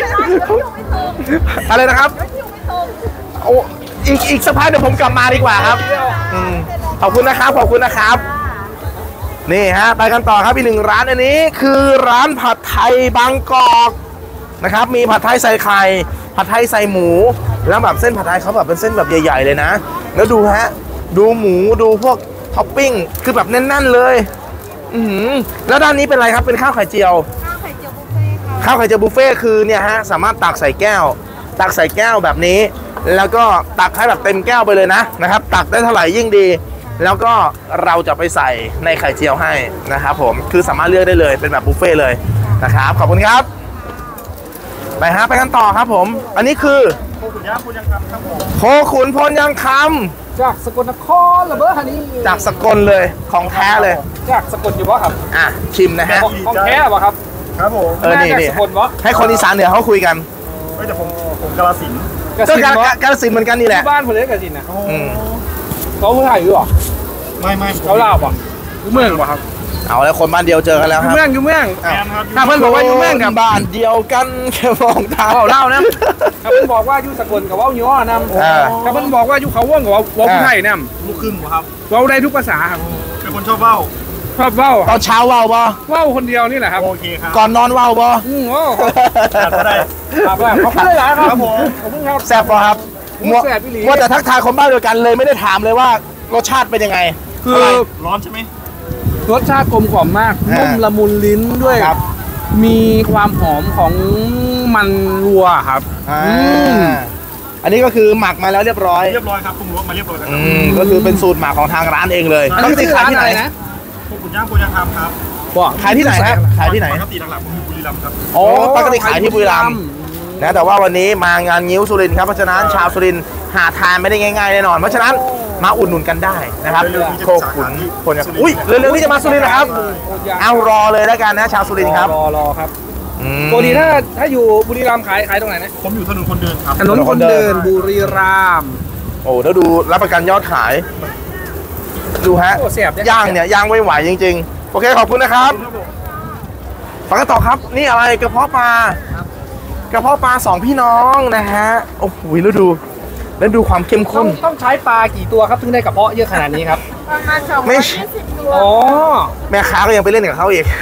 A: อะไรนะครับ โอ้อีกอีกสักพักเดี๋ยวผมกลับมาดีกว่าครับอืมขอบคุณนะครับขอบคุณนะครับ นี่ฮะไปกันต่อครับอีกหนึ่งร้านอันนี้คือร้านผัดไทยบางกอกนะครับ มีผัดไทยใส่ไข่ผัดไทยใส่หมู แล้วแบบเส้นผัดไทยเขาแบบเป็นเส้นแบบใหญ่ๆเลยนะ แล้วดูฮะดูหมูดูพวกท็อปปิ้งคือแบบแน่นๆเลยอือหือแล้วด้านนี้เป็นอะไรครับเป็นข้าวไข่เจียว
D: ข้าวไข่เจียวบุฟเฟ่ต์ค่ะ
A: ข้าวไข่เจียวบุฟเฟ่ต์คือเนี่ยฮะสามารถตักใส่แก้ว ตักใส่แก้วแบบนี้ แล้วก็ตักให้แบบเต็มแก้วไปเลยนะนะครับ ตักได้เท่าไหร่ยิ่งดี แล้วก็เราจะไปใส่ในไข่เจียวให้นะครับผมคือสามารถเลือกได้เลยเป็นแบบบุฟเฟ่ต์เลยนะครับขอบคุณครับไปฮะไปกันต่อครับผม อันนี้คือโคขุนย่างพลยังคำครับผมโคขุนพลยังค
C: จากสกลนครเหรอเบอร์ฮันนี่
A: ำจากสกลเลยของแท้เลย
C: จากสกลอยู่วะครับ
A: อ่ะชิมนะฮะ
C: ของแท้วะครับ
G: ครับผม
A: เออนี่
C: จาก
A: นี่
C: สกลวะ
A: ให้คนอีสานเหนือเขาคุยกัน
G: ไม่แต่ผมผมกาลสินธุ์
C: กระ
A: ก็
C: สิน
A: การ
C: วะ
A: การสินธุ์เหมือนกันนี่แหละ
C: ที่บ้านผมเลยกระสินนะ
A: อืม
C: เขาเมืองไทยอยู่หรอ
G: ไม่ไม่
C: เขาลาวปะอยู่เมืองปะครับ
A: เอาแล้วคนบ้านเดียวเจอกันแล้ว
C: อ
A: ค
C: ยู่
A: รับ
C: เมืองอยู่เมือง
G: แอมครับ
C: ถ้าเพื่อนบอกว่าอยู่เมืองกับ
A: บ้านเดียวกันแค่มองทาง
C: เขาเล่านะถ้าเพื่อนบอกว่าอยู่สกลกับว่าอยู่อ้อนำ
A: อ่า
C: ถ้าเพื่อนบอกว่าอยู่เขาว่องกับว่าว่าผู้ไทยน
G: ลูกครึ่งครับ
C: ำเว้าได้ทุกภาษาครับ
G: เป็นคนชอบเบ้า
C: ชอบเว้า
A: ตอนเช้าเว้าบ่
C: เว้าคนเดียวนี่แหละครับ
G: โอเคครับ
A: ก่อนนอนเว้าบ่
C: อืมโอ้
G: จัดมาได้
C: ครับขอบคุณหลายๆครับ
G: ครับผม
C: ขอบคุณครับ
A: แซ่บบ่ครับ
C: มัวแซ่บอีหลี
A: มัวแต่ทักทายคนบ้านเดียวกันเลยไม่ได้ถามเลยว่ารสชาติเป็นยังไง
C: คือ
A: อะไร
G: ร้อนใช่ไหม
C: รสชาติกลมกล่อมมาก
A: อ่านุ่
C: นุ่มละมุนลิ้นด้วย
A: ครับ
C: มีความหอมของมันวัวครับ
A: อ่า
C: อืม
A: อันนี้ก็คือหมักมาแล้วเรียบร้อย
G: เรียบร้อยครับปรุงรสมาเรียบร้อยแล้วค
A: อื
G: รับ
A: มก็คือเป็นสูตรหมักของทางร้านเองเลย
C: อันนี้
A: ปกติ
C: คือ
A: ขาย
C: ร้าน
A: ที่
C: อะ
A: ไหน
C: ไรนะ
G: โคขุนย่างพลยังคำครับ
C: บอก
A: ขายที่ไหนครับขายที่ไหน
G: ปกติหลักๆผมอยู่บุรีรัมย์ครับ
A: โอ้ปกติขายที่บุรีรัมย์นะแต่ว่าวันนี้มางานงิ้วสุรินทร์ครับเพราะฉะนั้นชาวสุรินทร์หาทานไม่ได้ง่ายๆแน่นอนเพราะฉะนั้นมาอุดหนุนกันได้นะครับโคขุนพลยังอุ้ยเร็วๆนี้จะมาสุรินทร์นะครับเอารอเลยแล้วกันนะชาวสุรินทร์ครับ
C: รอรอครับ
A: อืม
C: ปกติถ้าถ้าอยู่บุรีรัมย์ขายขายตรงไหนนะ
G: ผมอยู่ถนนคนเดินครับ
C: ถนนคนเดินบุรีรัมย์
A: โอ้แล้วดูรับประกันยอดขาย ดูฮะ
C: โอ้เสียบ
A: ย่างเนี่ยย่างไม่ไหวจริงๆ โอเคขอบคุณนะครับฟังกันต่อครับนี่อะไรกระเพาะปลากระเพาะปลาสองพี่น้องนะฮะโอ้โหแล้วดูแล้วดูความเข้ม
C: ต้อ
A: ข้
C: ง
A: น
C: ต้องใช้ปลากี่ตัวครับถึงได้กระเพาะเยอะขนาดนี้ครับ
D: ประมาณสอง
A: ไม่
D: ร้อยยี่สิบตัว
C: อ๋อ
A: แม่ค้าก็ยังไปเล่นกับเขาอีก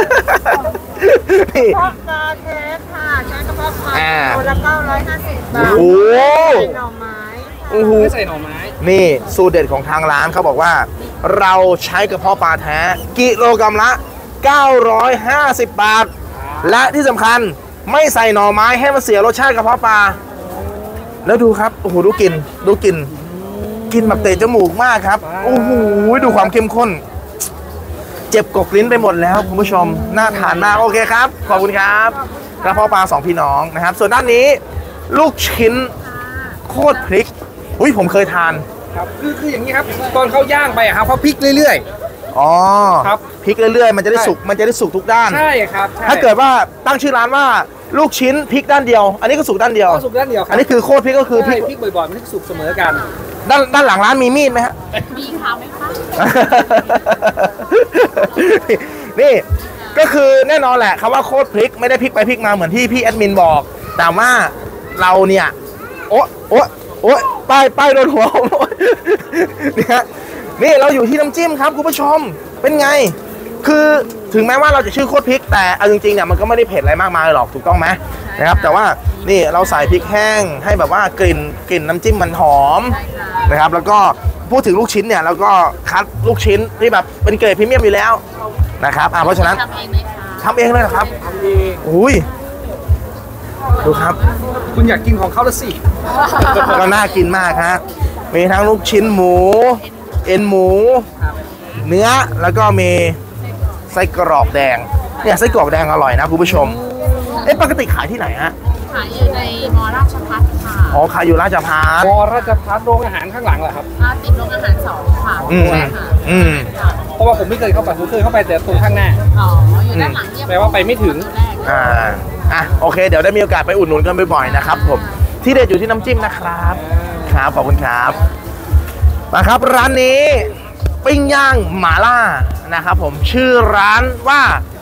A: นี่
D: ทอดปลาเทสค่ะใช้กระเพาะปลา
A: อ่า
D: ตัวละเก้าร้อยห้าสิบบาท
A: โอ้โห
D: หน่อไม้
A: โโอ้โห
C: ไม่ใส่หน่อไม้
A: นี่สูตรเด็ดของทางร้านเขาบอกว่า เราใช้กระเพาะปลาแท้กิโลกรัมละเก้าร้อยห้าสิบบาท และที่สำคัญไม่ใส่หน่อไม้ให้มันเสียรสชาติกระเพาะปลาแล้วดูครับโอ้โหดูกลิ่นดูกลิ่นกลิ่นแบบเตะจมูกมากครับโอ้โหดูความเข้มข้นเจ็บกกลิ้นไปหมดแล้วคุณผู้ชมน่าทานมากโอเคครับขอบคุณครับกระเพาะปลาสองพี่น้องนะครับส่วนด้านนี้ลูกชิ้นโคตรพริกอุ้ยผมเคยทาน
C: ครับคือคืออย่างนี้ครับตอนเขาย่างไปอะครับเขาพลิกเรื่อย
A: อ๋อ
C: ครับ
A: พลิกเรื่อยๆมันจะได้สุกมันจะได้สุกทุกด้าน
C: ๆ ใช่ครับใช่
A: ถ้าเกิดว่าตั้งชื่อร้านว่าลูกชิ้นพริกด้านเดียว อันนี้ก็สุกด้านเดียว
C: ก็สุกด้านเดียวครั
A: อันนี้คือโคตรพริกก็คือพ
C: ใช่
A: ริก
C: พลิกบ่อยๆมันจะสุกเสมอกัน
A: ด้านด้านหลังร้านมีมีดไหมฮะ
H: มีค่ะไหมคะ
A: นี่ก็คือแน่นอนแหละคำว่าโคตรพริกไม่ได้พริกไปพริกมาเหมือนที่พี่แอดมินบอก แต่ว่าเราเนี่ยโอ๊ะโอ๊ะโอ๊ะป้ายป้ายโดนหัวผมนี่ฮะนี่เราอยู่ที่น้ำจิ้มครับคุณผู้ชมเป็นไง คือถึงแม้ว่าเราจะชื่อโคตรพริกแต่เอาจริงๆเนี่ยมันก็ไม่ได้เผ็ดอะไรมากมายหรอกถูกต้องไหมนะครับแต่ว่านี่เราใส่พริกแห้งให้แบบว่ากลิ่นกลิ่นน้ำจิ้มมันหอมนะครับแล้วก็พูดถึงลูกชิ้นเนี่ยเราก็คัดลูกชิ้นที่แบบเป็นเกรดพรีเมียมอยู่แล้วนะครับอ่าเพราะฉะนั้น
H: ทำเองไหมคะ
A: ทำเองเลยเหรอครับอุ้ยดูครับ
C: คุณอยากกินของเขาละสิ
A: ก็น่ากินมากฮะมีทั้งลูกชิ้นหมู เอ็นหมู เนื้อแล้วก็มีไส้กรอกแดงเนี่ยไส้กรอกแดงอร่อยนะคุณผู้ชมเอ๊ะปกติขายที่ไหนฮะ
H: ขายอยู่ในมอราชพัฒน์ค่ะ
A: อ๋อขายอยู่ราชพัฒน์
C: มอราชพัฒน์โรงอาหารข้างหลังเหรอครับ
H: อ่าติดโรงอาหารสองค่ะ
A: อืม
H: ใช่ค่ะ
A: อืม
C: เพราะว่าผมไม่เคยเข้าไปผมเคยเข้าไปแต่ตรงข้างหน้า
H: อ๋ออยู่ด้านหลังเยี่ยม
C: แปลว่าไปไม่ถึง
H: แรก
A: อ่าอ่ะโอเค เดี๋ยวได้มีโอกาสไปอุดหนุนกันบ่อยๆนะครับผมที่เด็ดอยู่ที่น้ำจิ้มนะครับครับขอบคุณครับมาครับร้านนี้ปิ้งย่างหม่าล่านะครับผมชื่อร้านว่า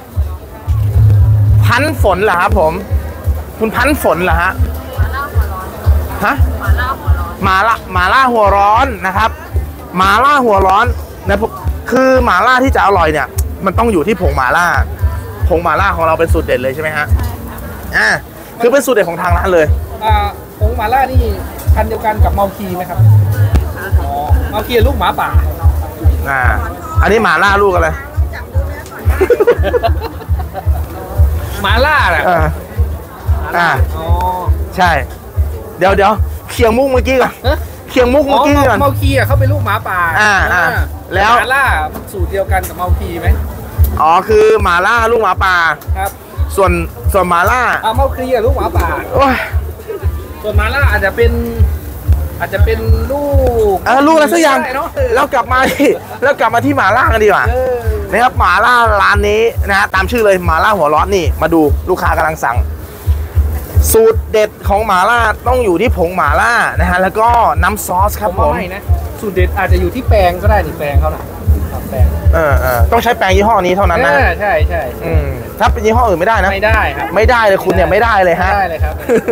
A: พันฝนเหรอครับผมคุณพันฝนเหรอฮะ
H: มาล่าหัวร้อน
A: ฮะ
H: มาล่าหัวร้อน
A: หมาล่าหมาล่าหัวร้อนนะครับหมาล่าหัวร้อนนะคือหมาล่าที่จะอร่อยเนี่ยมันต้องอยู่ที่ผงหมาล่าผงหมาล่าของเราเป็นสูตรเด็ดเลยใช่ไหมฮะอ่าคือเป็นสูตรเด็ดของทางร้านเลย
C: อ่าผงหมาล่านี่พันธุ์เดียวกันกับเมาคีไหมครับอ๋อเมาคีลูกหมาป่า
A: อ่าอันนี้หมาล่าลูกอะไร
C: หมาล่าแหละ
A: อ่าอ่า
C: อ๋อ
A: ใช่เดี๋ยวเดี๋ยวเคียงมุกเมื่อกี้ก่อน
C: ฮะ
A: เคียงมุก
C: อ๋
A: เมื่
C: อ
A: อกี้ก่อน
C: เมาคีอ่ะเขาเป็นลูกหมาป่า
A: อ่าอ่าแล้ว
C: หมาล่ามันสูตรเดียวกันกับเมาคีไหม
A: อ๋อคือหมาล่าลูกหมาป่า
C: ครับ
A: ส่วนส่วนหมาล่า
C: อ่าเมาคีอ่ะลูกหมาป่า
A: โอ้ย
C: ส่วนหมาล่าอาจจะเป็น อาจจะเป็นลูก
A: เออลูกอะไรสักอย่าง
C: ได้เนาะ
A: แล้วกลับมาที่แล้วกลับมาที่หมาล่ากันดีกว่า
C: เออ
A: นะครับหมาล่าร้านนี้นะฮะตามชื่อเลยหมาล่าหัวร้อนนี่มาดูลูกค้ากำลังสั่ง สูตรเด็ดของหมาล่าต้องอยู่ที่ผงหมาล่านะฮะแล้วก็น้ำซอสครับ
C: ผม
A: ผ
C: ว่าม ไม่นะสูตรเด็ดอาจจะอยู่ที่แปลงก็ได้นี่แปลงเขาน่ะครับแปลง
A: เออเออต้องใช้แปรงยี่ห้อนี้เท่านั้นนะ
C: เออใช่ใช่ใช่
A: อืมถ้าเป็นยี่ห้ออื่นไม่ได้นะ
C: ไม่ได้ครับ
A: ไม่ได้เลยคุณเนี่ยไม่ได้เลยฮะ
C: ไม่ได้เลยครับ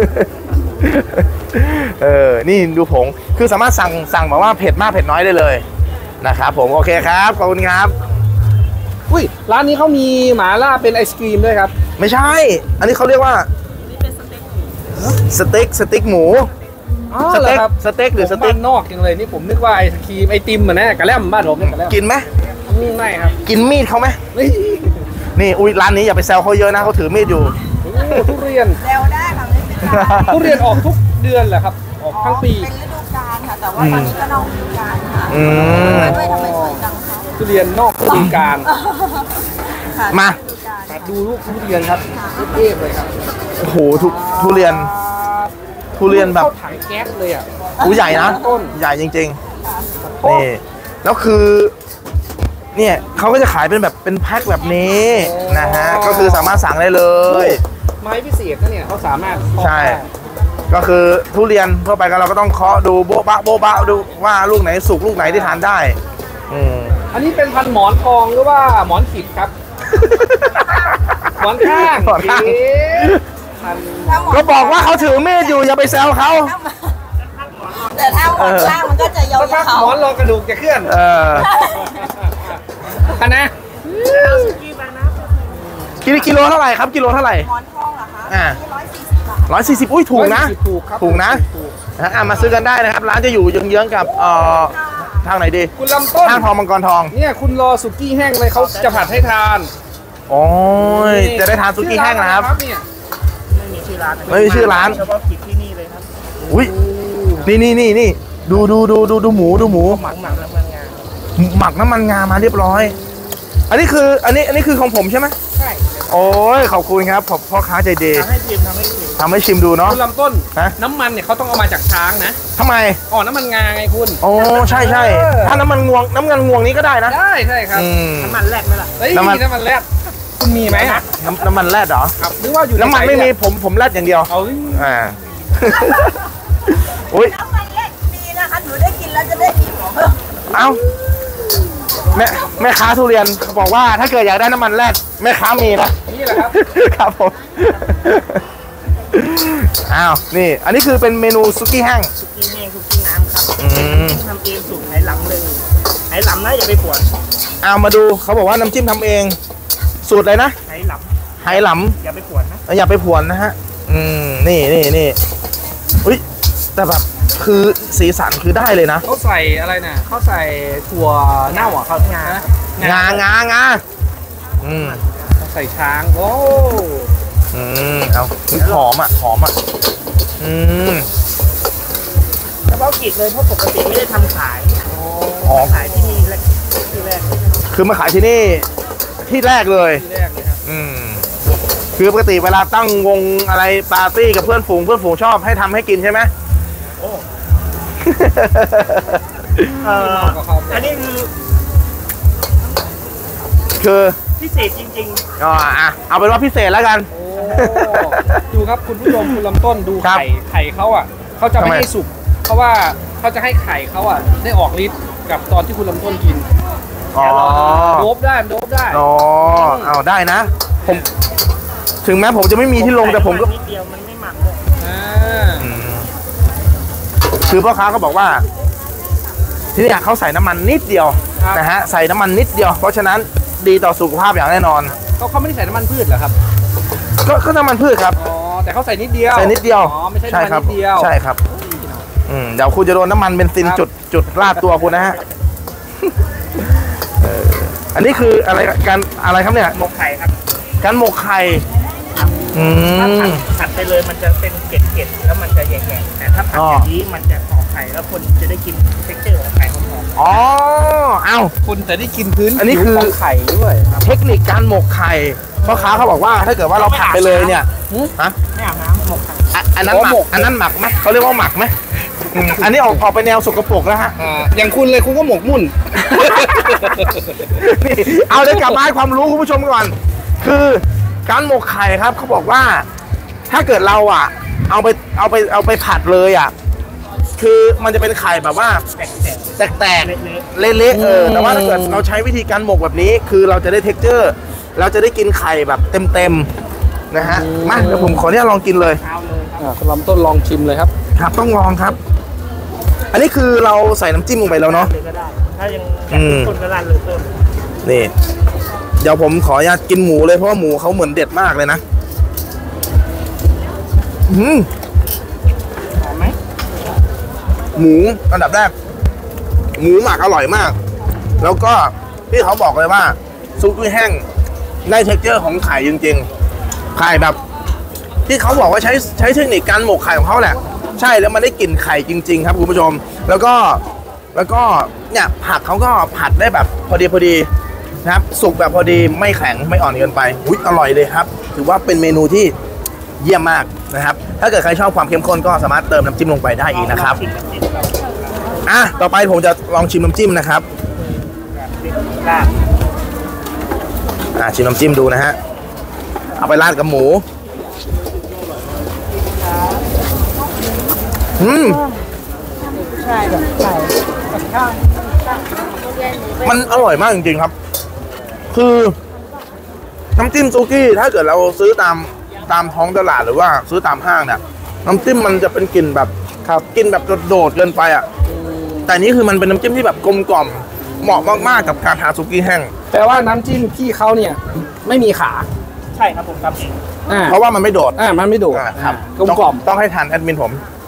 A: เออนี่ดูผงคือสามารถสั่งสั่งแบบว่าเผ็ดมากเผ็ดน้อยได้เลยนะครับผมโอเคครับขอบคุณครับ
C: อุ้ยร้านนี้เขามีหมาล่าเป็นไอศกรีมด้วยครับ
A: ไม่ใช่ อันนี้เขาเรียกว่าสเต็กสเต็กหมู
C: อ๋อ
A: ส
C: เหรอ
A: เต็ก
C: ครับ
A: สเต็กหรือส
C: ผม
A: เต็ก
C: บ้านนอกจังเลยนี่ผมนึกว่าไอศครีมไอติมเหมือนนะกระแลมบ้านผมเนี่ยกระแลม
A: กินไหม
C: อืมไม่ครับ
A: กินมีดเขาไหม
C: นี่
A: นี่อุ้ยร้านนี้อย่าไปแซวเขาเยอะนะเขาถือมีดอยู่
C: โอ้ทุเรียน
D: แล้วได้ค่ะไม่เป็นไร
C: ทุเรียนออกทุกเดือนเหรอครับ ออกทั้งปี
D: เป็นฤดูกาลค่ะ แต่ว่าตอนนี้ก็นอกฤดูกาลค่ะ
A: อืม
D: ด้วยทำไมสวยจังคะ
C: ทุเรียนนอกฤดูกาล
D: ค่ะ
A: มา
C: มาดูลูกทุเรียนครับเทพๆเลยครับ
A: โอ้โหทุทุเรียน ทุเรียนแบบ
C: เข้าถังแก๊สเลยอ่ะ
A: หูใหญ่นะ
C: ต้น
A: ใหญ่จริงๆนี่แล้วคือเนี่ยเขาก็จะขายเป็นแบบเป็นแพ็คแบบนี้นะฮะก็คือสามารถสั่งได้เลย
C: ไม้พิเศษนะเนี่ยเขาสามารถเคาะ
A: ใช่
C: ได้
A: ก็คือทุเรียนทั่วไปก็เราก็ต้องเคาะดูโบ๊ะบะโบ๊ะบะดูว่าลูกไหนสุกลูกไหนที่ทานได้อืม
C: อันนี้เป็นพันธุ์หมอนทองหรือว่าหมอนขิดครับ หมอนข้าง
A: หมอนข้าง
C: เอ๊ะพันธุ์
A: ก็บอกว่าเขาถือมีดอยู่อย่าไปแซวเขา
D: แต่ถ้าหมอนล่างมันก็จะยา
C: สักพัก
D: ว
C: หมอนรอกระดูกจะเคลื่อน
A: เออ
C: อันนะ
A: กิโลกิโลเท่าไหร่ครับกิโลเท่าไหร่
D: ๆหมอนทองเหรอคะ
A: อ่า
D: ร้อยสี่สิบบาท
A: ร้อยสี่สิบอุ้ยถูกนะ
C: ถูกครับ
A: ถูกนะ
C: ถูก
A: นะอ่ะมาซื้อกันได้นะครับร้านจะอยู่เยื้องๆกับเอ่อทางไหนดี
C: คุณลำต้น
A: ทางทองมังกรทอง
C: เนี่ยคุณรอสุกี้แห้งเลยเขาจะผัดให้ทาน
A: โอ้ยจะได้ทานซุกี้แห้งนะครับ
C: เนี่ย
B: ไม่มีชื่อร้าน
A: ไม่มีชื่อร้าน
B: เฉพาะกิจที่นี่เลยครับ
A: อุ้ยนี่นี่นี่นี่ดูดูดูดูดูหมูดูหมู
B: หมักหมักแล้วมันงาน
A: หมักน้ำมันงามาเรียบร้อย อันนี้คืออันนี้อันนี้คือของผมใช่ไหม
B: ใช่
A: โอ้ยขอบคุณครับผมพ่อค้าใจดี
B: ทำให้ชิมทำให้ชิม
A: ทำให้ชิมดูเนาะ
C: คุณลำต้น
A: ฮะ
C: น้ำมันเนี่ยเขาต้องเอามาจากช้างนะ
A: ทำไม
C: อ๋อน้ำมันงาไงคุณ
A: โอ้ใช่ใช่
C: เออ
A: ถ้าน้ำมันงวงน้ำมันงวงนี้ก็ได้นะ
C: ได้ใช่ครับ
A: อืม
B: น้ำมันแรกไหมล่ะ
C: เฮ้ย
A: น้ำมัน
C: น้ำมันแรดคุณมีไหมอ่ะ
A: น้ำน้ำมันแรดเหรอ
C: ครับหรือว่าอยู่
A: น้ำมันไม่มี
C: ใ
A: ผมผมแรดอย่างเดียว
C: เอา
A: อ่า อุ้ย
D: น้ำมันเล็กดีนะคะหนูได้กินแล้วจะได้มีหัวเพิ่ม
A: เอ้าแม่แม่ค้าทุเรียนเขาบอกว่าถ้าเกิดอยากได้น้ำมันแรดแม่ค้ามีนะ
C: นี่แหละครับ
A: ครับผม อ้าว นี่ อันนี้คือเป็นเมนูซุกี้แห้ง
B: สุกี้แห้งสุกี้น้ำครับ
A: อืม
B: ทำเองสูตรไหหลำเลยไหหลำนะอย่าไปปวด
A: เอามาดูเขาบอกว่าน้ำจิ้มทำเอง สูตรอะไรนะ
B: ไหหล
A: ไหหล
B: ำอย่าไปปวดนะ
A: ำอย่าไปผวนนะฮะ อืม นี่นี่นี่อุ้ย แต่แบบ คือสีสันคือได้เลยนะ
C: เขาใส่อะไรน่ะเขาใส่ถั่วเน่าอ่ะเขางาง
A: างางาอืม
C: ใส่ช้างโอ้
A: อืม เอาหอมอ่ะ หอมอ่ะ อืม
B: เฉพาะกิจเลยเพราะปกติไม่ได้ทำขาย
A: อ๋อ
B: ขายที่นี่แรกที่แรกเลย
A: คือมาขายที่นี่ที่แรกเลย
C: ที่แรกเลยครับ
A: อืม คือปกติเวลาตั้งวงอะไรปาร์ตี้กับเพื่อนฝูงเพื่อนฝูงชอบให้ทำให้กินใช่ไหม
B: โอ้เอ่ออันนี้คือ
A: คือ
B: พิเศษจริง
A: อ๋ออ่ะเอาเป็นว่าพิเศษแล้วกัน
C: โอ้ดูครับคุณผู้ชมคุณลำต้นดู
A: ครับ
C: ไข่ไข่เขาอ่ะเขาจะ
A: ทำ
C: ไม่
A: ไม
C: ให้สุกเพราะว่าเขาจะให้ไข่เขาอ่ะได้ออกฤทธิ์กับตอนที่คุณลำต้นกิน
A: อ๋อ
C: โดบได้โดบได้
A: อ๋อเอาได้นะ ผม ถึงแม้ผมจะไม่มี
B: ๆ
A: ที่ลงแต่ผมก็
B: นิดเดียวมันไม่หมักเลย
C: อ่า
A: อืมคือพ่อค้าก็บอกว่า ที่นี่เขาใส่น้ำมันนิดเดียวนะฮะ ใส่น้ำมันนิดเดียว เพราะฉะนั้นดีต่อสุขภาพอย่างแน่นอน
C: เขาเขาไม่ได้ใส่น้ำมันพืชเหรอครับ
A: ก็ก็น้ำมันพืชครับ
C: อ๋อแต่เขาใส่นิดเดียว
A: ใส่นิดเดียว
C: อ๋อไม่ใช่น้ำมัน
A: ครั
C: นิดเดียว
A: ใช่ครับ อืมเดี๋ยวคุณจะโดนน้ำมันเบนซิน
C: ครับ
A: จุดจุดราดตัวคุณนะฮะเอออันนี้คืออะไรการอะไรครับเนี่ย
B: หมกไข่ครับ
A: การหมกไข่อื
B: ถ้าผั
A: ม
B: ดผัดไปเลยมันจะเป็นเกล็ดๆแล้วมันจะแย่ๆแต่ถ้าผัด
A: อ๋อ
B: อย่างนี้มันจะห่อไข่แล้วคนจะได้กินเท็กเจอร์ของไข่หอม
A: อ๋อเอ้า
C: คุณจะได้กินพื้น
A: อันนี้คือ
C: ผิวของไข่ด้วยครับ
A: เทคนิคการหมกไข่พ่อค้าเขาบอกว่าถ้าเกิดว่าเราผัดไปเลยเนี่ยฮะ
B: ๆไม่อาบน้ำหมกไข่
A: อ่ะอันนั้นหมักอันนั้นหมักไหมเขาเรียกว่าหมักไหมอืมอันนี้ออกออกไปแนวสกปรกแล้วฮะ
C: อ่าอย่างคุณเลยคุณก็หมกมุ่น
A: นี่เอาเลยกลับมาให้ความรู้คุณผู้ชมก่อน คือการหมกไข่ครับเขาบอกว่า ถ้าเกิดเราอ่ะ เอาไปเอาไปเอาไปผัดเลยอ่ะ คือมันจะเป็นไข่แบบว่า
B: แตก
A: แตก
B: ๆ
A: ๆ
B: เละ
A: เละๆเออแต่ว่าถ้าเกิดเราใช้วิธีการหมกแบบนี้ คือเราจะได้เท็กเจอร์เราจะได้กินไข่แบบเต็มๆนะฮะมาเดี๋ยวผมขอเนี่ยลองกินเลย
B: ๆเอาเลยครับ
C: อ่าคุณลำต้นลองชิมเลยครับ
A: ครับต้องลองครับ อันนี้คือเราใส่น้ำจิ้มลงไปแล้วเนาะ
B: เลยก็ได้ ถ้ายัง
A: อืม
B: คนก็ราดเลยเพิ่ม
A: นี่เดี๋ยวผมขออนุญาตกินหมูเลยเพราะว่าหมูเขาเหมือนเด็ดมากเลยนะอืม
B: หอมไหม
A: หมูอันดับแรก หมูหมักอร่อยมาก แล้วก็ที่เขาบอกเลยว่าซุกี้แห้งได้เท็กเจอร์ของไข่จริงๆไข่แบบ ที่เขาบอกว่าใช้ใช้เทคนิคการหมกไข่ของเขาแหละ ใช่แล้วมันได้กลิ่นไข่จริง ๆ ครับคุณผู้ชม แล้วก็แล้วก็เนี่ยผักเขาก็ผัดได้แบบพอดีพอดีนะครับสุกแบบพอดีไม่แข็งไม่อ่อนเกินไปอุ๊ยอร่อยเลยครับ ถือว่าเป็นเมนูที่เยี่ยมมากนะครับ ถ้าเกิดใครชอบความเข้มข้นก็สามารถเติมน้ำจิ้มลงไปได้อีกนะครับ
B: ชิมน้ำจิ้มครับ
A: อ่ะต่อไปผมจะลองชิมน้ำจิ้มนะครับ
B: ราด
A: อ่ะชิมน้ำจิ้มดูนะฮะเอาไปราดกับหมูอืม
D: ใช่แบบไข่กับข้าว
A: มันอร่อยมากจริงๆครับ คือน้ำจิ้มซูกี้ถ้าเกิดเราซื้อตามตามท้องตลาดหรือว่าซื้อตามห้างเนี่ยน้ำจิ้มมันจะเป็นกลิ่นแบบครับกลิ่นแบบโดดๆเกินไปอ่ะแต่นี่คือมันเป็นน้ำจิ้มที่แบบกลมกล่อมเหมาะมากๆกับการทานซูกี้แห้ง
C: แปลว่าน้ำจิ้มพี่เขาเนี่ยไม่มีขา
B: ใช่ครับผมทำเอง
C: อ่า
A: เพราะว่ามันไม่โดด
C: อ่ามันไม่โดด
A: อ่าครับ
C: กลมกล่อม
A: ต้องต้องให้ทานแอดมินผม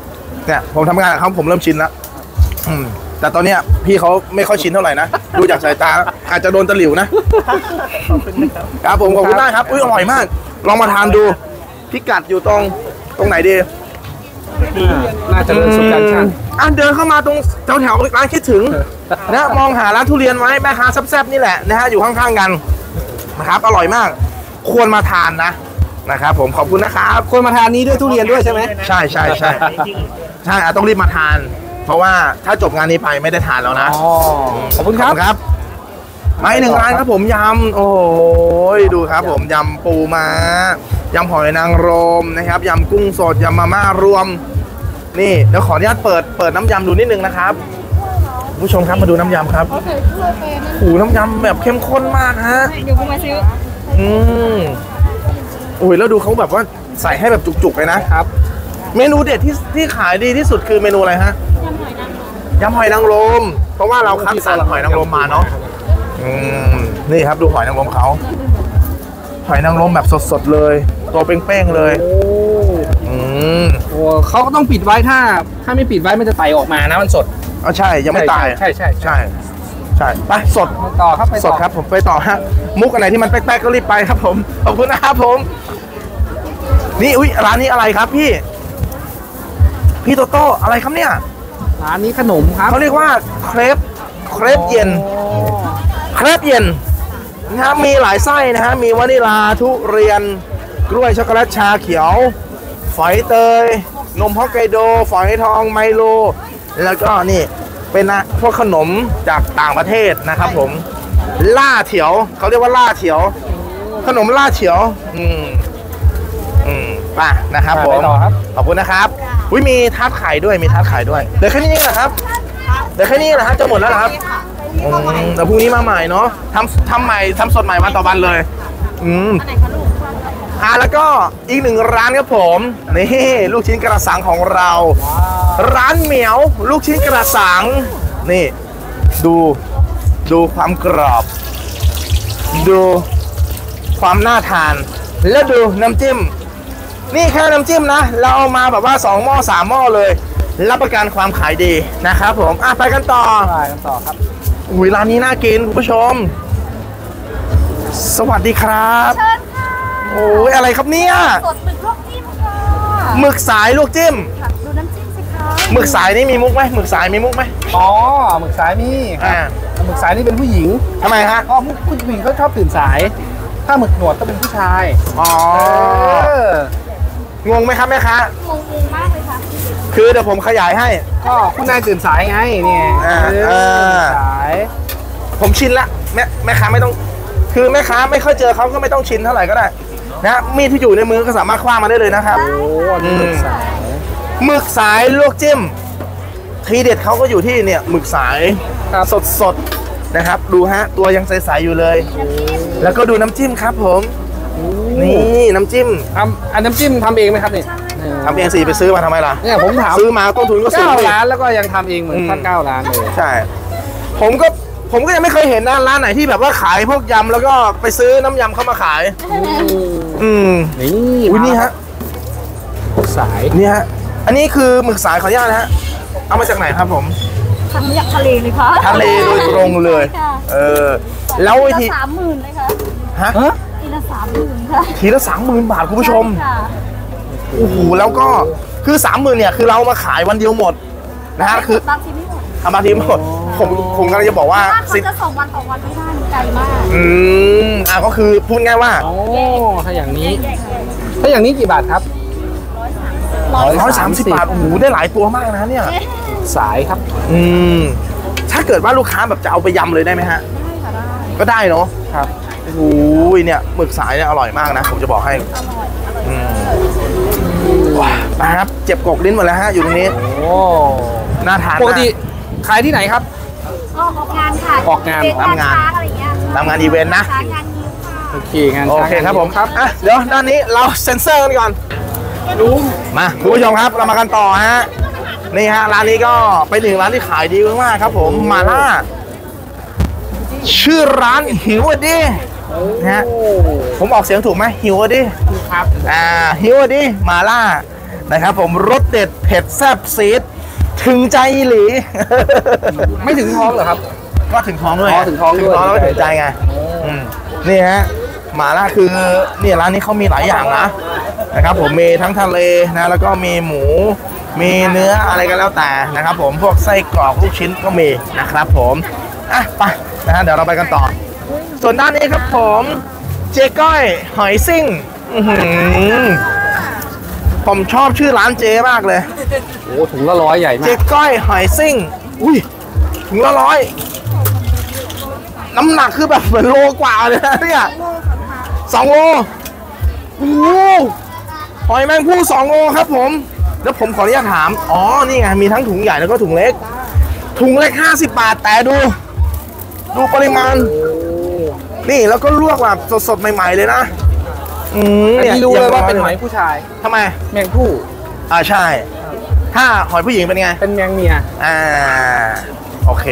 A: เนี่ยผมทำงานกับเขาผมเริ่มชินแล้วอืมแต่ตอนเนี้ยพี่เขาไม่ค่อยชินเท่าไหร่นะดูจากสายตาอาจจะโดนตะหลิวนะครับผมขอบคุณมากครับอุ้ยอร่อยมาก ลองมาทานดูพิกัดอยู่ตรงตรงไหนดี
C: น่าจะเดินสุดการช่าง
A: อ่ะเดินเข้ามาตรงแถวแถวร้านคิดถึงนะมองหาร้านทุเรียนไว้แม่ค้าแซ่บๆนี่แหละนะฮะอยู่ข้างๆกันนะครับอร่อยมาก ควรมาทานนะนะครับผมขอบคุณนะครับ
C: คนมาทานนี้ด้วยทุเรียนด้วยใช่ไหม
A: ใช่ใช่ใช่ใช่อ่ะต้องรีบมาทาน เพราะว่าถ้าจบงานนี้ไปไม่ได้ทานแล้วนะ
C: อ๋อขอบคุณครับ
A: ครับมาอีกหนึ่งร้านครับผมยำโอ้ยดูครับผมยำปูม้ายำหอยนางรมนะครับยำกุ้งสดยำมาม่ารวมนี่เดี๋ยวขออนุญาตเปิดเปิดน้ำยำดูนิดนึงนะครับผู้ชมครับมาดูน้ำยำครับโอ้โหน้ำยำแบบเข้มข้นมากฮะ
H: เดี๋ยวกูมาซื้อ
A: อืมโอ้ยแล้วดูเขาแบบว่าใส่ให้แบบจุกๆเลยนะครับ เมนูเด็ดที่ที่ขายดีที่สุดคือเมนูอะไรฮะยำหอยนางรมเพราะว่าเราคัดสรรหอยนางรมมาเนาะอืมนี่ครับดูหอยนางรมเขาหอยนางรมแบบสดๆเลยตัวเป้งๆเลยอืม
C: โอ้เขาก็ต้องปิดไว้ถ้า ถ้าไม่ปิดไว้มันจะไต่ออกมานะมันสด
A: อ๋อใช่ยังไม่ตาย
C: ใช่ใช่ใช่
A: ใช่ใช่ไปสด
C: ไปต่อครับไป
A: ส
C: ต่
A: ด
C: อ
A: ครับผมไปต่อฮะมุกอันไหนที่มันแป๊กๆก็รีบไปครับผมขอบคุณนะครับผม นี่อุ้ยร้านนี้อะไรครับพี่ พี่โตโต้อะไรครับเนี่ย
C: ร้านนี้ขนมครับ
A: เขาเรียกว่าเครปเครปเย็นเครปเย็นนะครับมีหลายไส้นะฮะมีวานิลาทุเรียนกล้วยช็อกโกแลตชาเขียวฝอยเตยนมฮอกไกโดฝอยทองไมโลแล้วก็นี่เป็นนะพวกขนมจากต่างประเทศนะครับผมล่าเถียวเขาเรียกว่าล่าเถียว ขนมล่าเถียวอืมอืมไป่ะนะครับผม
C: ไปต่อครับ
A: ขอบคุณนะครับอุ้ยมีทาร์ตไข่ด้วยมีทาร์ตไข่ด้วยเดี๋ยวแค่นี้เหรอครับเดี๋ยวแค่นี้เหรอครับจะหมดแล้วเหรอครับอืมแต่พรุ่งนี้มาใหม่เนาะทำทำใหม่ทำสดใหม่วันต่อวันเลยอืมอ่าแล้วก็อีกหนึ่งร้านครับผมนี่ลูกชิ้นกระสังของเรา ร้านเหมียวลูกชิ้นกระสังนี่ดูดูความกรอบ ดูความน่าทานแล้วดูน้ำจิ้มนี่แค่น้ำจิ้มนะเราเอามาแบบว่าสองหม้อสามหม้อเลยรับประกันความขายดีนะครับผมอ่ะไปกันต่อ
C: ไปกันต่อครับ
A: อุ้ยร้านนี้น่ากินคุณผู้ชม สวัสดีครับ
H: เชิญค่ะ
A: โอ้ยอะไรครับเนี่ย
H: สดหมึกลวกจิ้มค่ะ
A: หมึกสายลวกจิ้ม
H: ค่ะดูน้ำจิ้มสิคะ
A: หมึกสายนี่มีมุกไหมหมึกสายมีมุกไหม
C: อ๋อหมึกสายนี่ค
A: อ่า
C: รับหมึกสายนี่เป็นผู้หญิง
A: ทำไมฮะ
C: อ๋อผู้หญิงเขาชอบตื่นสาย ถ้าหมึกหนวดก็เป็นผู้ชาย
A: อ๋อ
C: เออ
A: งงไหมครับแม่ค้าง
H: งๆมากเลยค่ะ
A: คือเดี๋ยวผมขยายให้
C: ก็คุณนายตื่นสายไงเนี่ย
A: อ่า
C: เออ
A: อ่า
C: ตื่นสาย
A: ผมชินละแม่แม่ค้าไม่ต้อง คือแม่ค้าไม่ค่อยเจอเขาก็ไม่ต้องชินเท่าไหร่ก็ได้นะมีดที่อยู่ในมือก็สามารถคว้ามาได้เลยนะครับ
C: โอ้นี่หมึกสาย
A: หมึกสายลวกจิ้ม ทีเด็ดเขาก็อยู่ที่เนี่ยหมึกสาย
C: ครับ
A: สดสดๆนะครับ ดูฮะตัวยังใสๆอยู่เลย แล้วก็ดูน้ำจิ้มครับผม นี่น้ำจิ้ม
C: ทำอันน้ำจิ้มทำเองไหมครับเนี่ย
A: ทำเองสิไปซื้อมาทำไมล่ะ
C: เนี่ยผมถาม
A: ซื้อมาต้นทุนก็สูง
C: เก้า
A: ดิ
C: ร้านแล้วก็ยังทำเองเหมือน
A: อืม
C: ทั้งเก้าร้านเลย
A: ใช่ ผมก็ผมก็ยังไม่เคยเห็นนะร้านไหนที่แบบว่าขายพวกยำแล้วก็ไปซื้อน้ำยำเข้ามาขาย อืม
C: นี่
A: อุ้ยนี่ฮะ
C: หมึกสาย
A: นี่ฮะ อันนี้คือหมึกสายขออนุญาตนะฮะ เอามาจากไหนครับผม
H: ทำมาจากทะเลเลยค่ะ
A: ทะเลโดยตรงเลย
H: ค่ะ
A: เออ แล้ววิ
H: ละ
A: ธี
H: สามหมื่นเลยค่ะ
A: ฮะ
C: ฮะ
H: ทีละสามหมื่นค่ะ
A: ทีละสามหมื่นบาทคุณผู้ชม
H: ค่ะ
A: โอ้โห แล้วก็คือสามหมื่นเนี่ยคือเรามาขายวันเดียวหมดนะฮะ คือบ
H: างทีไม่หมด
A: เอามาทีหมด ผมผมกำลังจะบอกว่า
H: ถ้าเขา
A: สิ
H: จะส่งวันต่อวันไม่ได้มันไกลมาก
A: อืม อ่ะก็คือพูดง่ายว่า
C: โอ้ถ้าอย่างนี้ ถ้าอย่างนี้กี่บาทครับ
H: ร้อย
A: ร้อยสามสิบบาท โอ้โห ได้หลายตัวมากนะเนี่ย
C: สายครับ
A: อืม ถ้าเกิดว่าลูกค้าแบบจะเอาไปยำเลยได้ไหมฮะ ก็ได้เนาะ
C: ครับ
A: โอ้ยเนี่ยหมึกสายเนี่ยอร่อยมากนะ ผมจะบอกให้อืมว้ามาครับ เจ็บกกลิ้นหมดแล้วฮะ อยู่ตรงนี้
C: โอ้
A: น่าทาน
C: ป
A: มาก
C: ติขายที่ไหนครับ
H: ก็ออกงานค่ะ
C: ออกงาน
H: เป็น
A: ทำงาน
H: ช้อะไรอย่างเงี้ย
A: ทำงานอีเวนต์นะ
H: ช้างานนิ้วค่ะ
C: โอเคงาน
A: โอเคครับผมครับอ่ะเดี๋ยวด้านนี้เราเซ็นเซอร์กันก่อนมาคุณผู้ชมครับเรามากันต่อฮะนี่ฮะร้านนี้ก็เป็นหนึ่งร้านที่ขายดีมากๆครับผมมาล่าชื่อร้านหิวอะดินะฮะผมออกเสียงถูกไหมหิวอะดิ
C: ครับ
A: อ่าหิวอะดิมาล่านะครับผมรสเด็ดเผ็ดแซ่บซีดถึงใจหลี
C: ไม่ถึงท้องเหรอครับ
A: ก็ถึงท้องด้วย
C: อ๋อถึงท้องด้วย
A: ถึงท้องแล้วก็ถึงใจไงอืมนี่ฮะหม่าล่าคือนี่ร้านนี้เขามีหลายอย่างนะนะครับผมมีทั้งทะเลนะแล้วก็มีหมูมีเนื้ออะไรก็แล้วแต่นะครับผมพวกไส้กรอกลูกชิ้นก็มีนะครับผมอ่ะไปนะฮะเดี๋ยวเราไปกันต่อ ส่วนด้านนี้ครับผมเจ๊ก้อยหอยซิ่งอื้อหือผมชอบชื่อร้านเจ๊มากเลย
C: โอ้ถุงละร้อยใหญ่มา
A: เจ๊
C: ก
A: ก้อยหอยซิ่งอุ้ยถุงละร้อยน้ำหนักคือแบบเหมือนโลกว่าเลยนะเนี่ยสองโลโอ้โหหอยแมงภู่สองโลครับผมแล้วผมขออนุญาตถามอ๋อนี่ไงมีทั้งถุงใหญ่แล้วก็ถุงเล็กถุงเล็กห้าสิบบาทแต่ดูดูปริมาณนี่แล้วก็ลวกแบบสดๆใหม่ๆเลยนะอืม
C: อัน
A: เนี่ย
C: นี้รู้เลยว่า
A: ง
C: เป็นหอยผู้ชาย
A: ทำไม
C: แมงผู้
A: อ่าใช่ ถ้าหอยผู้หญิงเป็นไง
C: เป็นแมงเมีย
A: อ่าโอเค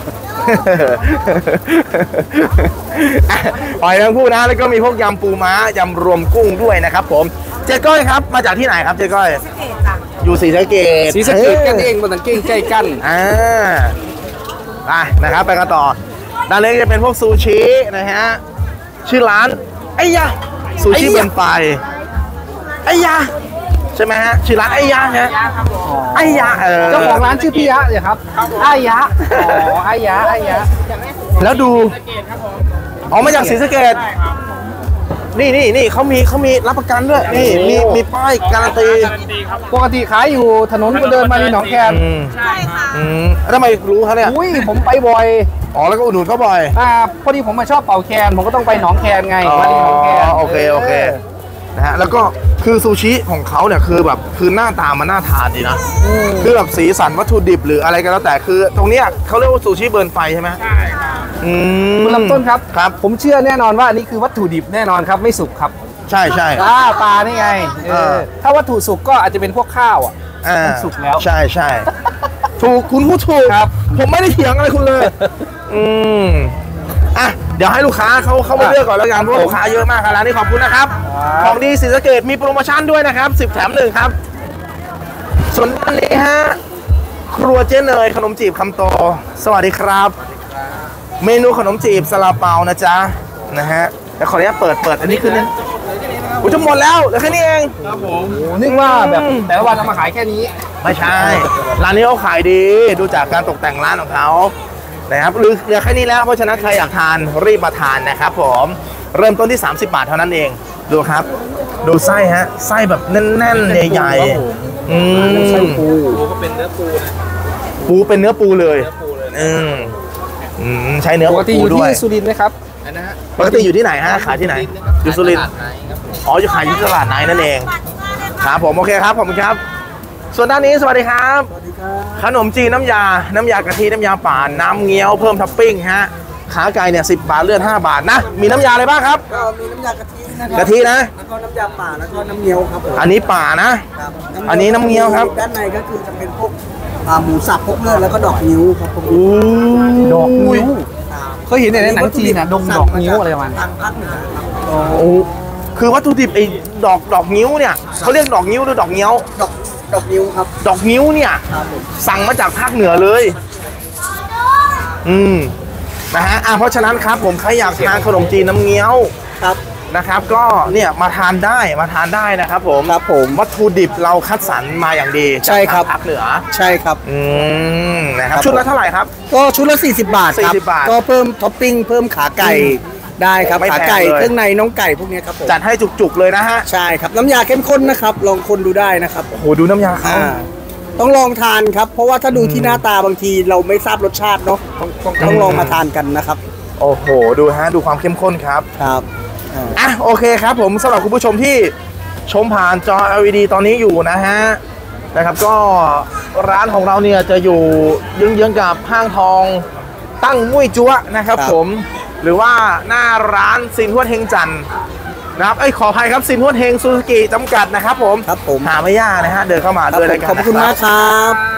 A: หอยแมงภู่นะแล้วก็มีพวกยำปูม้ายำรวมกุ้งด้วยนะครับผมเจ๊ก้อยครับมาจากที่ไหนครับเจ๊ก้อยอยู่ศรีสะเกษ
C: สีสะเกดกันเองบนตังเก้งใกล้กัน
A: อ่าไปนะครับไปกันต่อด้านเล็กจะเป็นพวกซูชินะฮะชื่อร้านไอ้ยะซูชิเบนไฟไอ้ยะใช่ไหมฮะชื่อร้านไอ้ยะฮะไอ้ยะเออ
C: เจ้าของร้านชื่อพี่ยะเลยครับไอ้ยะอ๋อไอ้ยะไอ้ยะ
A: แล้วดูออกมาจากศรีสะเกษนี่นี่นี่เขามีเขามีรับประกันด้วยนี่มีมีป้ายการันตี
C: ปกติขายอยู่ถนนคนเดินมาที่หนองแคน
A: อืมอืมแล้วทำไมรู้เขาเนี่ย
C: อุ้ยผมไปบ่อย
A: อ๋อแล้วก็อุดหนุนเขาบ่อย
C: อ่าพอดีผมมาชอบเป่าแคนผมก็ต้องไปหนองแคนไงมาที่หนองแคน
A: โอเคโอเคนะฮะแล้วก็คือซูชิของเขาเนี่ยคือแบบคือหน้าตามันน่าทานดีนะคือแบบสีสันวัตถุดิบหรืออะไรก็แล้วแต่คือตรงเนี้ยเขาเรียกว่าซูชิเบิร์นไฟใช่ไหมใช่ครับอืม
C: คุณลำต้นครับ
A: ครับ
C: ผมเชื่อแน่นอนว่าอันนี้คือวัตถุดิบแน่นอนครับไม่สุกครับ
A: ใช่ใช่
C: อ่าปลานี่ไงเอ
A: เอ
C: อ
A: อ
C: ถ้าวัตถุสุกก็อาจจะเป็นพวกข้าวอ่ะ
A: อ่า
C: สุกแล้ว
A: ใช่ใช่ถูกคุณพูดถูก
C: ครับ
A: ผมไม่ได้เถียงอะไรคุณเลย อืมอ่ะเดี๋ยวให้ลูกค้าเขาเข้ามาเลือกก่อนแล้วกันเพราะว่าลูกค้าเยอะมากครับร้านนี้ขอบคุณนะครับ ของดีศรีสะเกษมีโปรโมชั่นด้วยนะครับสิบแถมหนึ่งครับ ส่วนด้านนี้ฮะครัวเจ๊เนยขนมจีบคำโต สวัสดีครับ เมนูขนมจีบซาลาเปานะจ๊ะนะฮะแล้วขออนุญาตเปิดเปิดอันนี้คือเนี่ยอุ้ยจะหมดแล้วเหลือแค่นี้เอง
C: โอ้นึกว่าแบบแต่ละวันเอามาขายแค่นี้
A: ไม่ใช่ ร้านนี้เขาขายดีดูจากการตกแต่งร้านของเขานะครับหรือเหลือแค่นี้แล้วเพราะฉะนั้นใครอยากทานรีบมาทานนะครับผมเริ่มต้นที่สามสิบบาทเท่านั้นเองดูครับ ดูไส้ฮะไส้แบบแน่นๆใหญ่ๆอืม
C: ไส้ปูก็เป็นเนื้อปูนะ
A: ปูเป็นเนื้อปูเลยอืมอืมใช้เนื้อ
C: ปกติอ
A: ปู
C: ยู่
A: ด้วย
C: ที่สุรินทร์ไหมครับ
A: ปกติอยู่ที่ไหนฮะขายที่ไหนอยู่สุรินทร์อ๋ออยู่ขายที่ตลาดไหนนั่นเองครับผมโอเคครับผมครับ ส่วนด้านนี้สวัสดีครับขนมจีนน้ำยา น้ำยากะทิน้ำยาป่านน้ำเงี้ยวเพิ่มท็อปปิ้งฮะขาไก่เนี่ยสิบบาทเลือดห้าบาทนะมีน้ำยาอะไรบ้างครับ
E: ก็มีน้ำยากะทินะครั
A: กะทินะ
E: แล้วก็น้ำยาป่าแล้วก็น้ำเงี้ยวครับผม
A: อันนี้ป่านะ
E: ครับ
A: อันนี้น้ำเงี้ยวครับ
E: ด้านในก็คือจะเป็นพวกอ่าหมูสับพวกเลือดแล้วก็ดอกนิ้วครับผม
A: อู้
C: ดอกนิ้ว เคยเห็นในหนังจีนนะดงดอกนิ้วอะไรประมาณนั้น
E: ทางภาคเหนือครับ
A: โอ้คือวัตถุดิบไอ้ดอกดอกนิ้วเนี่ยเขาเรียกดอกนิ้วหรือดอกเงี้ยว
E: ดอกดอกนิ้วครับ
A: ดอกนิ้วเนี่ย
E: ครับผม
A: สั่งมาจากภาคเหนือเลย อืม นะฮะ อ่ะเพราะฉะนั้นครับผมใครอยากทานขนมจีนน้ำเงี้ยว
E: ครับ
A: นะครับ ก็เนี่ยมาทานได้มาทานได้นะครับผม
E: ครับผม
A: วัตถุดิบเราคัดสรรมาอย่างดี
E: ใช่ครับ
A: จากภาคเหนือ
E: ใช่ครับ
A: อืม นะครับ
E: ครับ
A: ชุดละเท่าไหร่ครับ
E: ก็ชุดละสี่สิบบาทครับ
A: สี่สิบบาท
E: ก็เพิ่มท็อปปิ้งเพิ่มขาไก่ได้ครับ
A: ไม่แพง
E: ขาไก่
A: เลย
E: เครื่องในน้องไก่พวกเนี้ยครับผม
A: จัดให้จุกๆเลยนะฮะ
E: ใช่ครับน้ำยาเข้มข้นนะครับลองคนดูได้นะครับ
A: โอ้โห ดูน้ำยาเขา
E: อ่าต้องลองทานครับ เพราะว่าถ้าดูที่หน้าตาบางทีเราไม่ทราบรสชาติเนาะต้องต้องต้องลองมาทานกันนะครับ
A: โอ้โห ดูฮะ ดูความเข้มข้นครับ
E: ครับอ่า
A: อ่ะโอเคครับผมสำหรับคุณผู้ชมที่ชมผ่านจอ แอล อี ดี ตอนนี้อยู่นะฮะนะครับก็ร้านของเราเนี่ยจะอยู่เยื้องๆกับห้างทองตั้งมุ้ยจั๊วนะครับผมหรือว่าหน้าร้านซินฮวดเฮงจันทร์นะครับไอ้ยขออภัยครับซินฮวดเฮงซูซูกิจำกัดนะครับผม
E: ครับผม
A: หาไม่ยากนะฮะเดินเข้ามา
E: ครับ
A: ด้วย
E: ผ
A: ราม ยการ
E: ขอบคุณ
A: นะ
E: มากครับ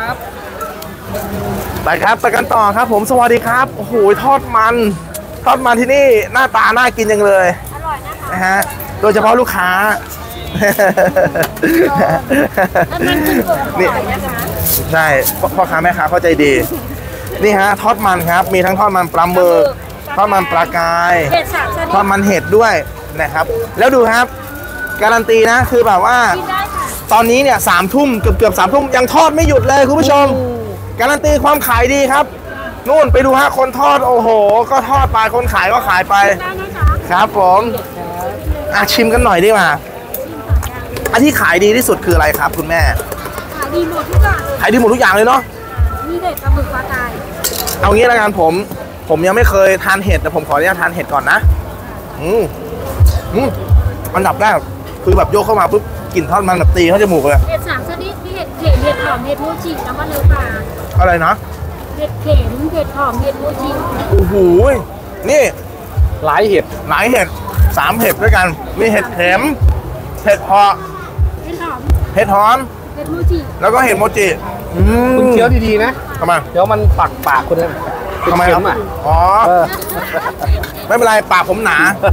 A: ไปครับไปกันต่อครับผมสวัสดีครับโอ้โหทอดมันทอดมันที่นี่หน้าตาน่ากินจังเลย
H: อร่อยนะคะ
A: นะฮะ โดยเฉพาะลูกค้า
H: แล้วมันขึ้นตัวอร่อยนะคะ
A: ใช่พ่อค้าแม่ค้าเข้าใจดี นี่ฮะทอดมันครับ มีทั้งทอดมันปลาหมึกทอดมันปลากาย
H: เห็ดสามชนิด
A: ทอดมันเห็ดด้วยนะครับ แล้วดูครับ การันตีนะคือแบบว่า
H: กินได้ค่ะ
A: ตอนนี้เนี่ยสามทุ่มเกือบเกือบสามทุ่มยังทอดไม่หยุดเลยคุณผู้ชม การันตีความขายดีครับ นู่นไปดูฮะคนทอดโอ้โห ก็ทอดไปคนขายก็ขายไป
H: ได้นะคะ
A: ครับผมอ่ะชิมกันหน่อยดีกว่าอันที่ขายดีที่สุดคืออะไรครับคุณแม่
H: ขายดีหมดทุกอย่างเลย
A: ขายดีหมดทุกอย่างเลยเนาะ
H: มีเห็ดปลาหมึกปลากาย
A: เอางี้ละกันผม ผมยังไม่เคยทานเห็ดแต่ผมขออนุญาตทานเห็ดก่อนนะ อืมอืมอันดับแรกคือแบบโยกเข้ามาปุ๊บกลิ่นทอดมันแบบตีเข้าจมูกเลย
H: เห็ดสามชนิดมีเห็ดเข็มเห็ดหอมเห็ดมูจิแล้วก็เนื้อปลา
A: อะไรนะ
H: เห็ดเข็มเห็ดหอมเห็ดมูจิ
A: โอ้โหนี่
C: หลายเห็ด
A: หลายเห็ดสามเห็ดด้วยกัน มีเห็ดเข็มเห็ดเพาะ
H: เห็ดหอม
A: เห็ดหอม
H: เห็ดมูจิ
A: แล้วก็เห็ดโมจิอืม
C: คุณเคี้ยวดีๆนะ
A: ทำไม
C: เดี๋ยวมันปักปากคุณเลย
A: ทำไมครับ
C: อ่ะ
A: อ๋อ
C: เออ
A: ไม่เป็นไรปากผมหนา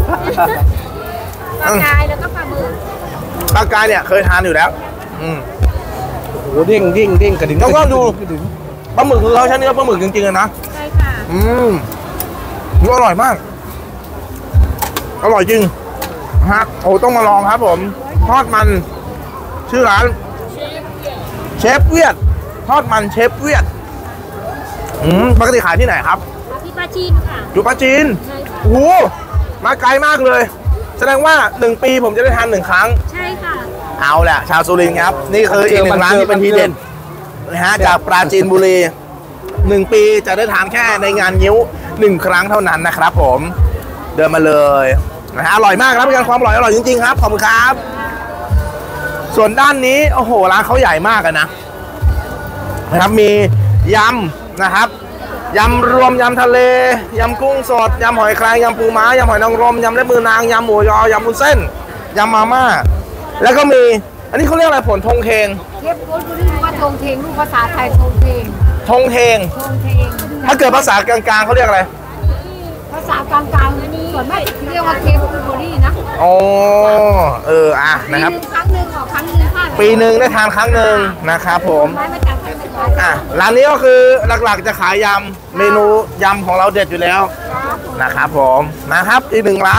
H: ปลากายแล้วก็ปลาหมึก
A: ปลากายเนี่ยเคยทานอยู่แล้ว อืม
C: โอ้โหเด้งเด้งเด้งกระดิ่ง
A: แล้วก็ดู
C: กระดิ่ง
A: ปลาหมึกคือเขาใช้เนื้อปลาหมึกจริงๆอะนะ
H: ใช่ค่ะ
A: อืมนี่อร่อยมาก อร่อยจริงฮะโอ้ต้องมาลองครับผม ทอดมัน ชื่อร้าน เชฟเวียด ทอดมันเชฟเวียด อืมปกติขายที่ไหนครับ
H: ที่ปลาจีนค่ะ
A: อยู่ปราจีน
H: ใช่ค่ะ
A: โอ้โหมาไกลมากเลย แสดงว่าหนึ่งปีผมจะได้ทานหนึ่งครั้ง
H: ใช่ค่ะ
A: เอาแหละชาวสุรินทร์ครับ นี่คืออีกหนึ่งร้านที่เป็นทีเด่นนะฮะจากปราจีนบุรีหนึ่งปีจะได้ทานแค่ในงานยิ้วหนึ่งครั้งเท่านั้นนะครับผมเดินมาเลยนะฮะอร่อยมากรับประกันความอร่อยอร่อยจริงๆครับขอบคุณครับ ส่วนด้านนี้โอ้โหร้านเขาใหญ่มากอะนะนะครับมียำนะครับยำรวมยำทะเลยำกุ้งสดยำหอยแครงยำปูม้ายำหอยนางรมยำเล็บมือนางยำหมูยอยำวุ้นเส้นยำมาม่าแล้วก็มีอันนี้เขาเรียกอะไรผลทงเทง
H: เทปโพสต์รู้ว่าทงเทงรูปภาษาไทยทงเทง
A: ทงเทง
H: ทงเทง
A: ถ้าเกิดภาษากลางๆเขาเรียกอะไร
H: ภาษากลางๆนี่ส่วนมากเรียกว่าเทปโพลีนะ
A: อ๋อเอออ่ะ
H: ปี
A: นะครับ
H: หนึ่งครั้งหนึ่งออกครั้งหนึ่งค่ะ
A: ปีหนึ่งได้ทานครั้งหนึ่งนะครับผม
H: ไม้มาจากที่เป็นร้อย
A: อ่ะร้านนี้ก็คือหลักๆจะขายยำเมนูยำของเราเด็ดอยู่แล้วนะครับผมนะครับอีกหนึ่งร้าน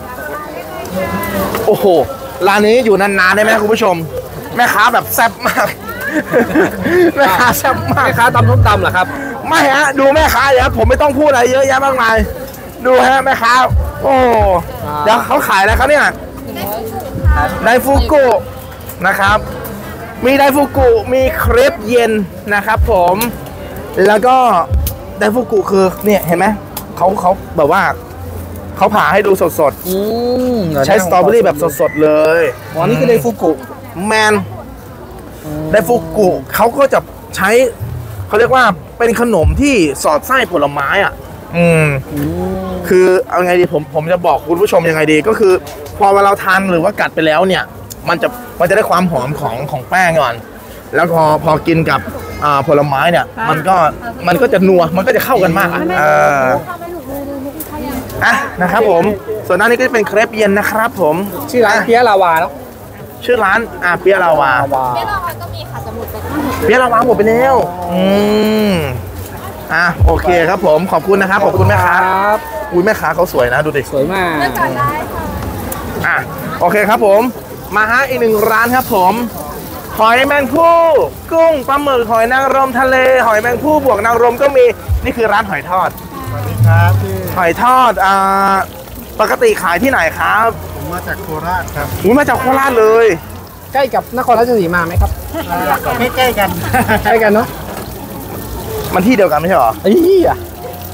A: โอ้โหร้านนี้อยู่นานๆได้ไหมคุณผู้ชม แม่ค้าแบบแซ่บมาก แม่ค้าแซ่บมาก
C: แม่ค้าตำส้มตำเหรอครับ
A: ไม่ฮะดูแม่ค้าอย่าผมไม่ต้องพูดอะไรเยอะแยะมากมายดูฮะแม่ค้าโอ้เดี๋ยวเขาขายอะไรครับเนี่ยไดฟูกุนะครับ มีไดฟูกุมีเครปเย็นนะครับผมแล้วก็ไดฟูกุคือเนี่ยเห็นไหมเขาเขาแบบว่าเขาผ่าให้ดูสด
C: อืม
A: ๆ ใช้สตรอเบอรี่แบบสดๆเลย
C: อ๋อนี่คือไดฟูกุ
A: แมนไดฟูกุเขาก็จะใช้เขาเรียกว่าเป็นขนมที่สอดไส้ผลไม้อ่ะ อืม คือเอาไงดีผมผมจะบอกคุณผู้ชมยังไงดีก็คือ พอเวลาเราทานหรือว่ากัดไปแล้วเนี่ย มันจะมันจะได้ความหอมของของแป้งก่อน แล้วพอพอกินกับอ่าผลไม้เนี่ย มันก็มันก็จะนัวมันก็จะเข้ากันมากอ่ะเอออ่ะนะครับผมส่วนด้านนี้ก็จะเป็นเครปเย็นนะครับผม
C: ชื่อร้านเพียลาวาเนาะ
A: ชื่อร้านอ่าเปียลาวา
C: ลาวา
H: เมื่อวานก็มีค่ะสมุดไปทั้งหมด
A: เปียลาวาหมดไปแล้วอืมอ่ะโอเคครับผมขอบคุณนะครับขอบคุณแม่ค้า
C: ครับ
A: อุ้ยแม่ค้าเขาสวยนะดูดิ
C: สวยมาก
H: ก่อนได้ค่ะ
A: อ่ะโอเคครับผมมาฮะอีกหนึ่งร้านครับผมหอยแมงภู่กุ้งปลาหมึกหอยนางรมทะเล หอยแมงภู่บวกนางรมก็มีนี่คือร้านหอยทอด
B: ครับพี่
A: หอยทอดอ่าปกติขายที่ไหนครับ
B: ผมมาจากโคราชครับ
A: อุ้ยมาจากโคราชเลย
C: ใกล้กับนครราชสีมาไหมครับ
B: ใกล้ๆกัน
C: ใกล้กันเนาะ
A: มันที่เดียวกันไม่ใช่หรอ
C: ไอ้เหี้ย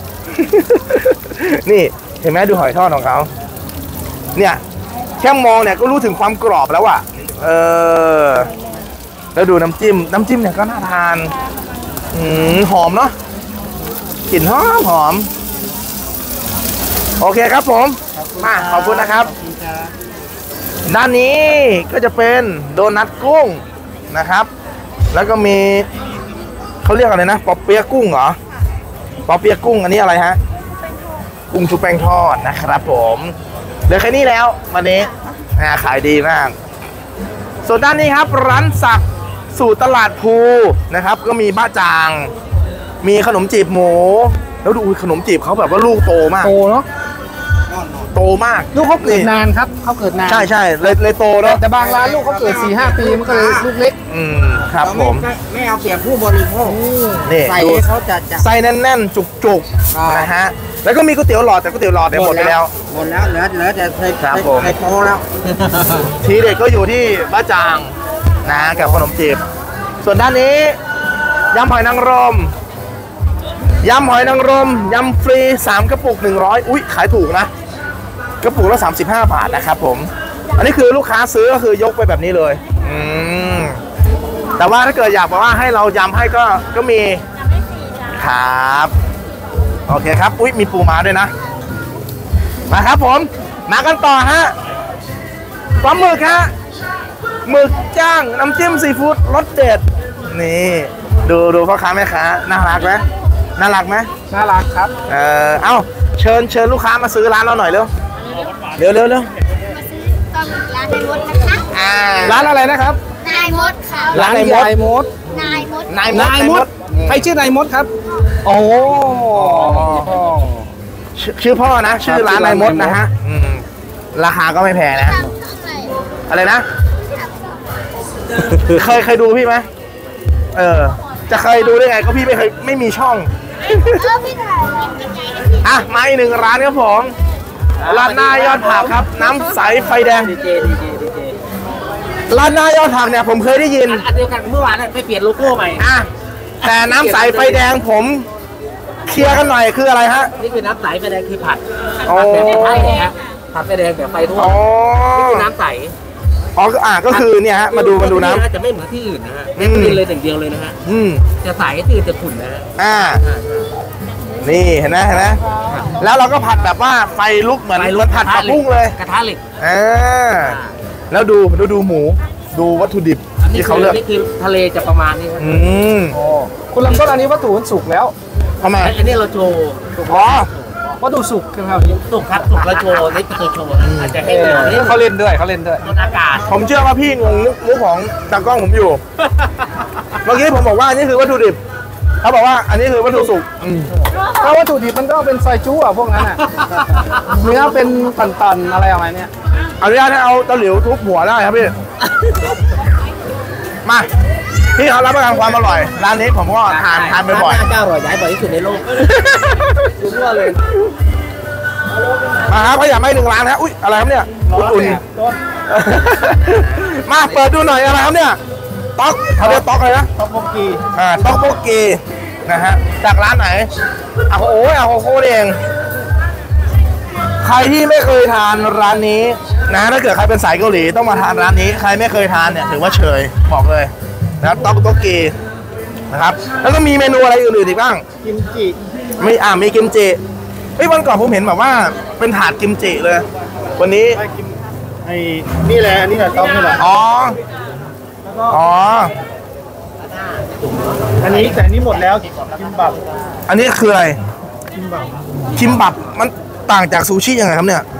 A: นี่เห็นไหมดูหอยทอดของเขาเนี่ยแค่มองเนี่ยก็รู้ถึงความกรอบแล้วอะเออแล้วดูน้ำจิ้มน้ำจิ้มเนี่ยก็น่าทานอืมหอมเนาะกลิ่นหอมหอมโอเคครับผมมาขอบคุณนะครับ ด้านนี้ก็จะเป็นโดนัทกุ้งนะครับ แล้วก็มีเขาเรียกอะไรนะปอเปี๊ยะกุ้งเหรอปอเปี๊ยะกุ้งอันนี้อะไรฮะกุ้งชุบแป้งทอดนะครับผมเหลือแค่นี้แล้ววันนี้อ่าขายดีมากส่วนด้านนี้ครับร้านสักสู่ตลาดภูนะครับก็มีบ้าจางมีขนมจีบหมูแล้วดูขนมจีบเขาแบบว่าลูกโตมาก
C: โตเนาะ
A: โตมาก
C: ลูกเขาเกิดนานครับเขาเกิดนาน
A: ใช่ใช่เลยเลยโตเนาะ
C: แต่บางร้านลูกเขาเกิดสี่ห้าปีมันก็เลยลูกเล็ก
A: อืมครับผม
B: ไม่เอาเปรียบผู้บริโภค
A: นี่
B: ใส่
A: ดู
B: ให้เขาจะจะ
A: ไส้แน่นๆ จุก
B: อ่า
A: ๆ นะฮะ แล้วก็มีก๋วยเตี๋ยวหลอดแต่ก๋วยเตี๋ยวหลอดเนี่ยหมดไปแล้ว
B: หมดแล้วเหลือเหลือแต่ใส่
A: ครับผม
B: ใส่โตแล้ว
A: ทีเด็ดก็อยู่ที่บ้าจางนะกับขนมจีบ ส่วนด้านนี้ยำหอยนางรมยำหอยนางรมยำฟรีสามกระปุกหนึ่งร้อยอุ้ยขายถูกนะ กระปุกละสามสิบห้าบาทนะครับผม อันนี้คือลูกค้าซื้อก็คือยกไปแบบนี้เลย อืมแต่ว่าถ้าเกิดอยากบอกว่าให้เรายำให้ก็ก็มีครับโอเคครับอุ้ยมีปูม้าด้วยนะมาครับผมมากันต่อฮะปลาหมึกฮะหมึกจ้างน้ำจิ้มซีฟู้ดรสเด็ดนี่ดูดูพ่อค้าแม่ค้าน่ารักไหมน่ารักไหม
C: น่ารักครับ
A: เออเอ้าเชิญเชิญลูกค้ามาซื้อร้านเราหน่อยเร็วเร็วเร็วเร็ว
H: ตอนร้านนายมดนะคะ
A: อ่า
C: ร้านอะไรนะครับ
H: นายมดค่ะ
A: ร้านนายมด
C: ยายมด
H: นายมด
A: นายมด
C: นายมดใครชื่อนายมดครับโอ้
A: ชื่อชื่อพ่อนะ ชื่อร้านนายมดนะฮะอืมราคาก็ไม่แพงนะ อะไรนะ เคยเคยดูพี่ไหมเออ จะเคยดูได้ไงก็พี่ไม่เคยไม่มีช่อง
H: เออพี่ถ่ายกินยังไงนะพี่
A: อ่ะมาอีกหนึ่งร้านครับผมร้านหน้ายอดผักครับ น้ำใสไฟแดงร้านหน้ายอดผักเนี่ยผมเคยได้ยิน
B: อันเดียวกันเมื่อวานไปเปลี่ยนโลโก้ใหม่
A: อ่ะแต่น้ำใสไฟแดงผมเคลียร์กันหน่อยคืออะไรฮะ
B: นี่คือน้ำใสไฟแดงคือผัด
A: โอ้
B: ผัดแบบไฟแดงฮะผัดไฟแดงแบบไฟทั่ว
A: อ๋อ
B: นี่คือน้ำใส
A: อ๋อก็อ่ะก็คือเนี่ยฮะมาดูมาดูน้ำ
B: จะไม่เหมือนที่อื่นนะฮะ
A: อื
B: เป็น
A: ม
B: ดินเลยอย่างเดียวเลยนะฮะ
A: อืม
B: จะใสที่อื่นจะขุ่นนะฮะ
A: อ่า นี่เห็นไหมเห็นไหมแล้วเราก็ผัดแบบว่าไฟลุกเหมือน
B: ไฟ
A: เห
B: ลุ
A: มือก นผัดผักบุ้งเลย
B: กระทะเหล็ก
A: อ่าแล้วดูดูดูหมู ดูวัตถุดิบ
B: อันนี้
A: ที่
B: คื
A: เขา
B: อ
A: เลือก
B: นี่คือทะเลจะประมาณนี้ครับ
A: อืม
C: คุณลำต้นอันนี้วัตถุมันสุกแล้ว
A: ทำไม
B: อันนี้เราโชว์
A: อ๋อ
C: วัตถุสุกครับ
B: สุกครับสุกเราโชว์นี่คือตัวโชว์อาจจะให้
C: เอ
B: เหนียว
C: อ
B: นี่
C: เขาเล่นด้วยเขาเล่นด้วย
B: โดนอากาศ
A: ผมเชื่อว่าพี่งงมุกมุกของตากล้องผมอยู่ เมื่อกี้ผมบอกว่านี่คือวัตถุดิบเขาบอกว่าอันนี้คือวัตถุสุกอืม
C: ถ้าวัตถุดิบมันก็เป็นซอยจู้อ่ะพวกนั้นอ่ะเนื้อเป็นตอนๆอะไรประมาณเนี้ย
A: อนุญาตให้เอาตะหลิวทุบหัวได้ครับพี่ มาพี่เขารับประกันความอร่อย ร้านนี้ผมก็ทานทานบ่อย
B: เจ้าอร่อยย้ายบ่อยที่สุดในโลก
A: ๆ
C: ดูทั่วเลย
A: มาครับขยับไม่หนึ่งร้านนะอุ้ยอะไรครับเนี่ยอุ่นๆมาเปิดดูหน่อยอะไรครับเนี่ยต๊อกเขาเรียกต๊อกอะไรนะ
B: ต๊อกโบกี
A: อ่าต๊อกโบกีนะฮะจากร้านไหนอ่ะโอ้ยอ่ะโคโค่เองใครที่ไม่เคยทานร้านนี้นะถ้าเกิดใครเป็นสายเกาหลีต้องมาทานร้านนี้ใครไม่เคยทานเนี่ยถือว่าเฉยบอกเลยนะครับต๊อกโบกีนะครับแล้วก็มีเมนูอะไรอื่นๆอีกบ้าง
B: กิมจิ
A: มีอ่ามีกิมจิเฮ้ยวันก่อนผมเห็นแบบว่าเป็นถาดกิมจิเลย วันนี้
B: ไอ้นี่แหละนี่แหละต๊อกนี่แหละ
A: อ๋ออ๋อ
B: อันนี้แต่อันนี้หมดแล้วกิมบับ
A: อันนี้คืออะไรคิมบับมันต่างจากซูชิยังไงครับเนี่ย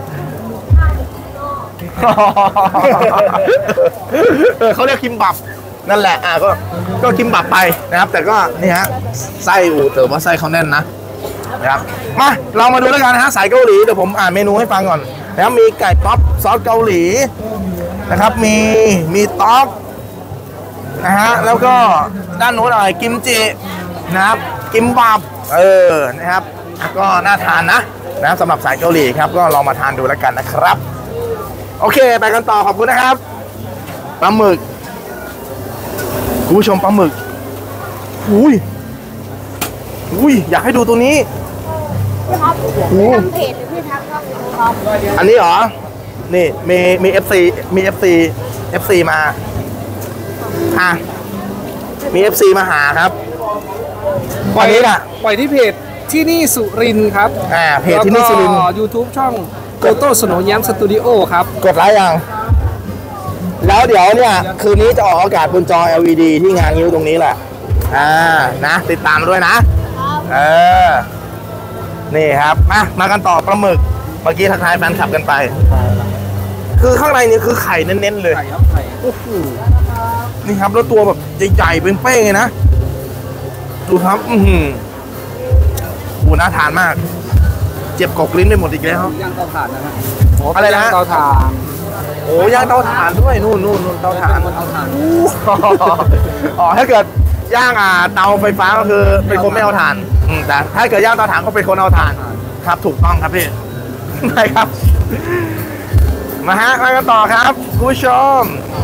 A: เออเขาเรียกคิมบับนั่นแหละอ่ะก็ก็คิมบับไปนะครับ แต่ก็นี่ฮะไส้อูแต่ว่าไส้เขาแน่นนะนะครับมาเรามาดูแล้วกันนะฮะสายเกาหลีเดี๋ยวผมอ่านเมนูให้ฟังก่อนนะครับมีไก่ป๊อปซอสเกาหลีนะครับมีมีต๊อกนะฮะแล้วก็ด้านโน้นอะไรกิมจินะครับกิมบับเออนะครับก็น่าทานนะนะสำหรับสายเกาหลีครับก็ลองมาทานดูแล้วกันนะครับโอเคไปกันต่อขอบคุณนะครับปลาหมึกคุณผู้ชมปลาหมึกอุ้ยอุ้ยอยากให้ดูตัวนี้
H: ครับ
A: โอ้
H: ทำเพจหรือพี่ทักครับครับ
A: อันนี้เหรอนี่มีมีเอฟซีมีเอฟซีเอฟซีมาอ่ะมีเอฟซีมาหาครับวันนี้น่ะ
C: ปล่อยที่เพจที่นี่สุรินทร์ครับ
A: อ่าเพจที่นี่สุรินทร์
C: แล้วก็ YouTube ช่องโตโต้สโนว์แย้มสตูดิโอครับ
A: กดไลค์ยังแล้วเดี๋ยวเนี่ยคืนนี้จะออกอากาศบนจอ แอล อี ดี ที่งานนิ้วตรงนี้แหละอ่านะติดตามด้วยนะเออนี่ครับมามากันต่อปลาหมึกเมื่อกี้ทักทายแฟนคลับกันไปคือข้างในนี่คือไข่เน้นๆเลย
C: ไข่ครับไข่
A: โอ้โหนี่ครับแล้วตัวแบบใหญ่ๆเป็นเป้งเลยนะดูครับอือหือโอ้น่าทานมากเจ็บกอกลิ้นไปหมดอีกแล้ว
C: ย่างเตาถ่านนะฮะ
A: อะไรนะ
C: ย่างเตาถ่าน
A: โอ้ย่างเตาถ่านด้วยนู่นนู่นนู่นเตาถ่าน
C: เตาถ่าน
A: อ๋อถ้าเกิดย่างอ่าเตาไฟฟ้าก็คือเป็นคนไม่เอาถ่านอืมแต่ถ้าเกิดย่างเตาถ่านก็เป็นคนเอาถ่านครับถูกต้องครับพี่ ได้ครับ มาฮะมากันต่อครับคุณผู้ชม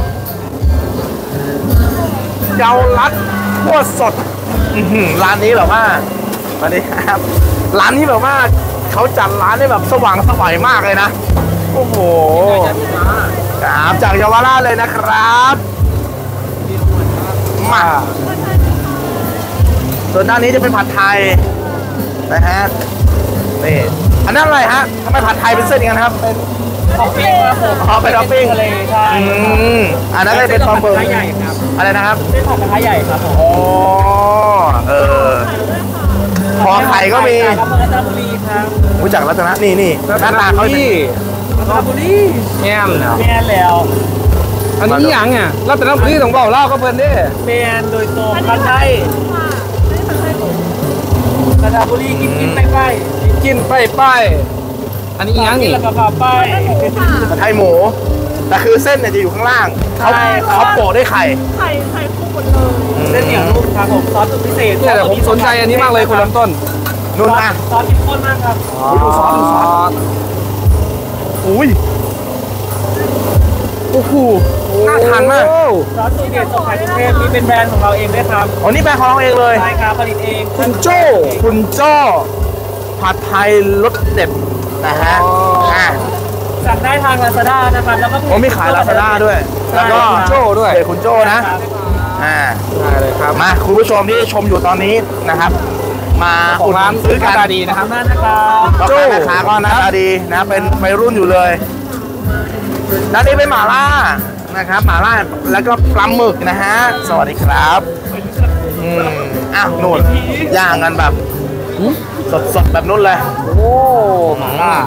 A: เยาลัดขั้วสดอื้อหือร้านนี้แบบว่าสวัสดีครับร้านนี้แบบว่าเขาจัดร้านได้แบบสว่างสวยมากเลยนะโอ้โหครับจากเยาวราชเลยนะครับมาส่วนด้านนี้จะเป็นผัดไทยนะฮะนี่อันนั้นอะไรฮะทำไมผัดไทยเป็นเส้นอย่างนั้นครับเป็น
C: ท็อปปิ้งครับผม
A: อ๋อเป็นท็อปปิ้ง
C: ทะเลใช่
A: อืมอันนั้นก็เป็นปลาหมึก
C: ใหญ่ครับ
A: อะไรนะครับ
C: เส้นผัดกระทะใหญ่ครับผม
A: อ๋อเออพอไข่ก็มี
C: ครับรัตนบุรีครับ
A: รู้จักรัตนะนี่นี่หน้าตาเขาเป็น
C: รัตนบุรี
A: แง่มเนาะ
C: แมนแล้ว
A: อันนี้ยังอ่ะรัตนบุรีต้องบอกเล่าก็เพิ่นดิ
C: แมนโดยตรงพันไทยรัตนบุรีกินกินไปไป
A: กินไปไปอันนี้ยังนี่
C: แล้วก็พาไป
A: ไทยหมูแต่คือเส้นเนี่ยจะอยู่ข้างล่างเขาเขาโปะด้วยไข่
D: ไข่ไข่คู่หมดเลย
C: เส้นเหนียวนุ่มครับผมซอสสูตรพิเศษ
A: เนี่ยแต่ผมสนใจอันนี้มากเลยคุณลำต้นนุ่นอ่ะ
C: ซอสเข้มข้นมากครับ
A: ดูซอสดูซอสอุ้ยโอ้โหน่าทานมาก
C: ซอสสูตรเด็ดส่งขายทุกเทพนี่เป็นแบรนด์ของเราเองด้วยครับ
A: อ๋อนี่แบรนด์ของเราเองเลย
C: ใช่ครับผลิตเอง
A: คุณโจ้คุณโจ้ผัดไทยรสเด็ดนะฮะอ่ะ
C: สั่งได้ทาง Lazada นะครับแล้วก็
A: ผมมีขายลาซาด้าด้วย แล้วก็โจ้ด้วยเพจคุณโจ้นะอ่าได้เลยครับมาคุณผู้ชมที่ชมอยู่ตอนนี้นะครับ มาอุดหนุนซื้อกัน
C: ดีนะครับนั่นนะครับ
A: โจ้แม่ค้าก็หน้าตาดีนะเป็นวัยรุ่นอยู่เลยด้านนี้เป็นหม่าล่านะครับหม่าล่าแล้วก็ปลาหมึกนะฮะสวัสดีครับอืมอ้าวนู่นย่างกันแบบสดๆแบบนู้นเลยโอ้หม่าล่า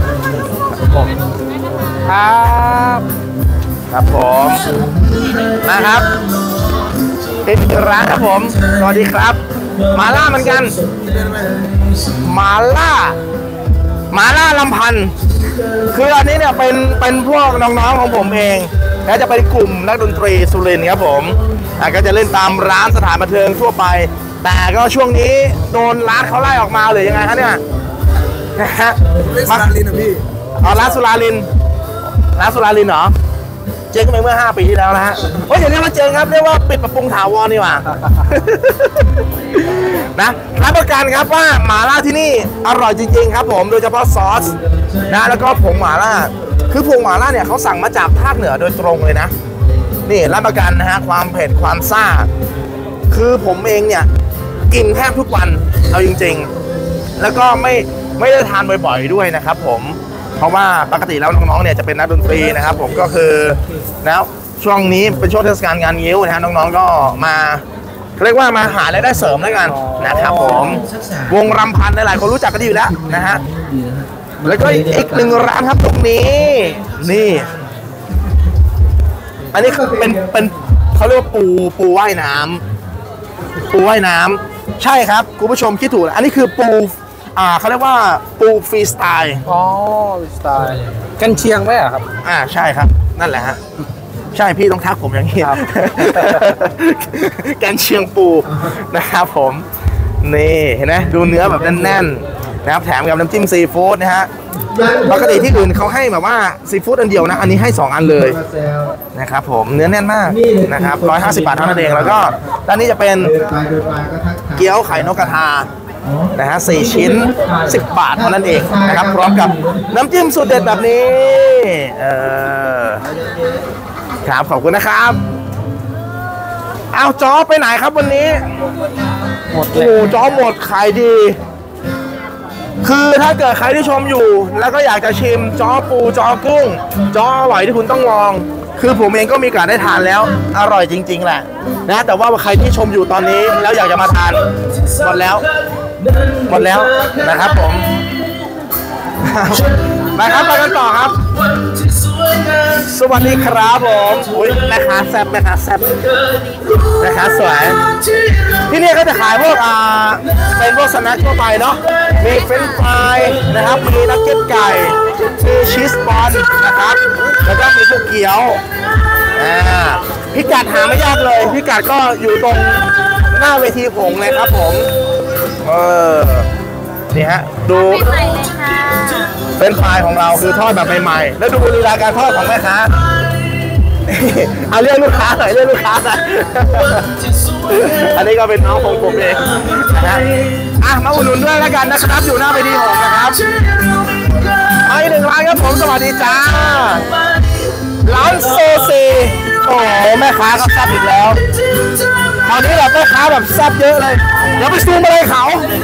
A: ครับครับผมนะครับติดร้านครับผมสวัสดีครับหมาล่าเหมือนกันหมาล่าหมาล่าลำพันธ์คืออันนี้เนี่ยเป็นเป็นพวกน้องๆของผมเองและจะเป็นกลุ่มนักดนตรีสุรินทร์ครับผมอ่ะก็จะเล่นตามร้านสถานบันเทิงทั่วไปแต่ก็ช่วงนี้โดนร้านเขาไล่ออกมาหรือยังไงฮะเนี่ยนะฮะมาลินนะพี่อ๋อร้านสุราลินร้านสุราลินเหรอเจ๊งไปเมื่อห้าปีที่แล้วนะฮะโอ้ยอย่าเรียกว่าเจ๊งครับเรียกว่าปิดปรับปรุงถาวรนี่หว่า นะรับประกันครับว่าหม่าล่าที่นี่อร่อยจริงๆครับผมโดยเฉพาะซอสนะแล้วก็ผงหม่าล่าคือผงหม่าล่าเนี่ยเขาสั่งมาจากภาคเหนือโดยตรงเลยนะนี่รับประกันนะฮะความเผ็ดความซ่าคือผมเองเนี่ยกินแทบทุกวันเอาจริงๆแล้วก็ไม่ไม่ได้ทานบ่อยๆด้วยนะครับผมเพราะว่าปกติแล้วน้องๆเนี่ยจะเป็นนักดนตรีนะครับผมก็คือแล้วช่วงนี้เป็นช่วงเทศกาลงานงิ้วนะฮะน้องๆก็มาเรียกว่ามาหารายได้เสริมแล้วกันนะครับผมวงรำพันธ์หลายๆคนรู้จักกันดีอยู่แล้วนะฮะแล้วก็อีกหนึ่งร้านครับตรงนี้นี่อันนี้คือเป็นเป็นเขาเรียกว่าปูปูว่ายน้ำปูว่ายน้ำใช่ครับคุณผู้ชมคิดถูกอันนี้คือปูอ่าเขาเรียกว่าปูฟรีสไตล์อ๋อฟรีสไตล์กันเชียงไหมอะครับอ่าใช่ครับนั่นแหละฮะใช่พี่ต้องทักผมอย่างนี้ครับ แกงเชียงปูนะครับผมนี่เห็นไหมดูเนื้อแบบแน่นๆนะครับแถมกับน้ำจิ้มซีฟู้ดนะฮะปกติที่อื่นเขาให้แบบว่าซีฟู้ดอันเดียวนะอันนี้ให้สองอันเลยนะครับผมเนื้อแน่นมากนะครับร้อยห้าสิบบาทเท่านั้นเองแล้วก็ด้านนี้จะเป็นเกี๊ยวไข่นกกระทานะฮะสี่ชิ้นสิบบาทเท่านั้นเองนะครับพร้อมกับน้ำจิ้มสูตรเด็ดแบบนี้เออครับขอบคุณนะครับเอาจอไปไหนครับวันนี้หมดเลยโอ้จอหมดขายดีคือถ้าเกิดใครที่ชมอยู่แล้วก็อยากจะชิมจอปูจอกุ้งจออร่อยที่คุณต้องลองคือผมเองก็มีโอกาสได้ทานแล้วอร่อยจริงๆแหละนะแต่ว่าใครที่ชมอยู่ตอนนี้แล้วอยากจะมาทานหมดแล้วหมดแล้วนะครับผมไปครับไปกันต่อครับสวัสดีครับผมอุ้ยแม่ค้าแซ่บแม่ค้าแซ่บแม่ค้าสวยที่นี่ก็จะขายพวกอ่าเป็นพวกสแน็คทั่วไปเนาะมีเฟรนช์ฟรายนะครับมีนักเก็ตไก่มีชีสบอลนะครับแล้วก็มีพวกเกี๊ยวอ่าพิกัดหาไม่ยากเลยพิกัดก็อยู่ตรงหน้าเวทีผงเลยครับผมเออนี่ฮะดูเป็นไฟของเราคือทอดแบบใหม่ๆแล้วดูลีลาการทอดของแม่ค้าเอาเรียกลูกค้าหน่อยเรียกลูกค้าหน่อยอันนี้ก็เป็นน้องของผมเองนะอ่ะมาอุดหนุนด้วยแล้วกันนะครับอยู่หน้าเวทีหงนะครับมาอีกหนึ่งร้านครับผมสวัสดีจ้าร้านโซซีโอ้โหแม่ค้าก็แซ่บอีกแล้วตอนนี้แบบแม่ค้าแบบแซ่บเยอะเลยเดี๋ยวไปซูมอะไรเขา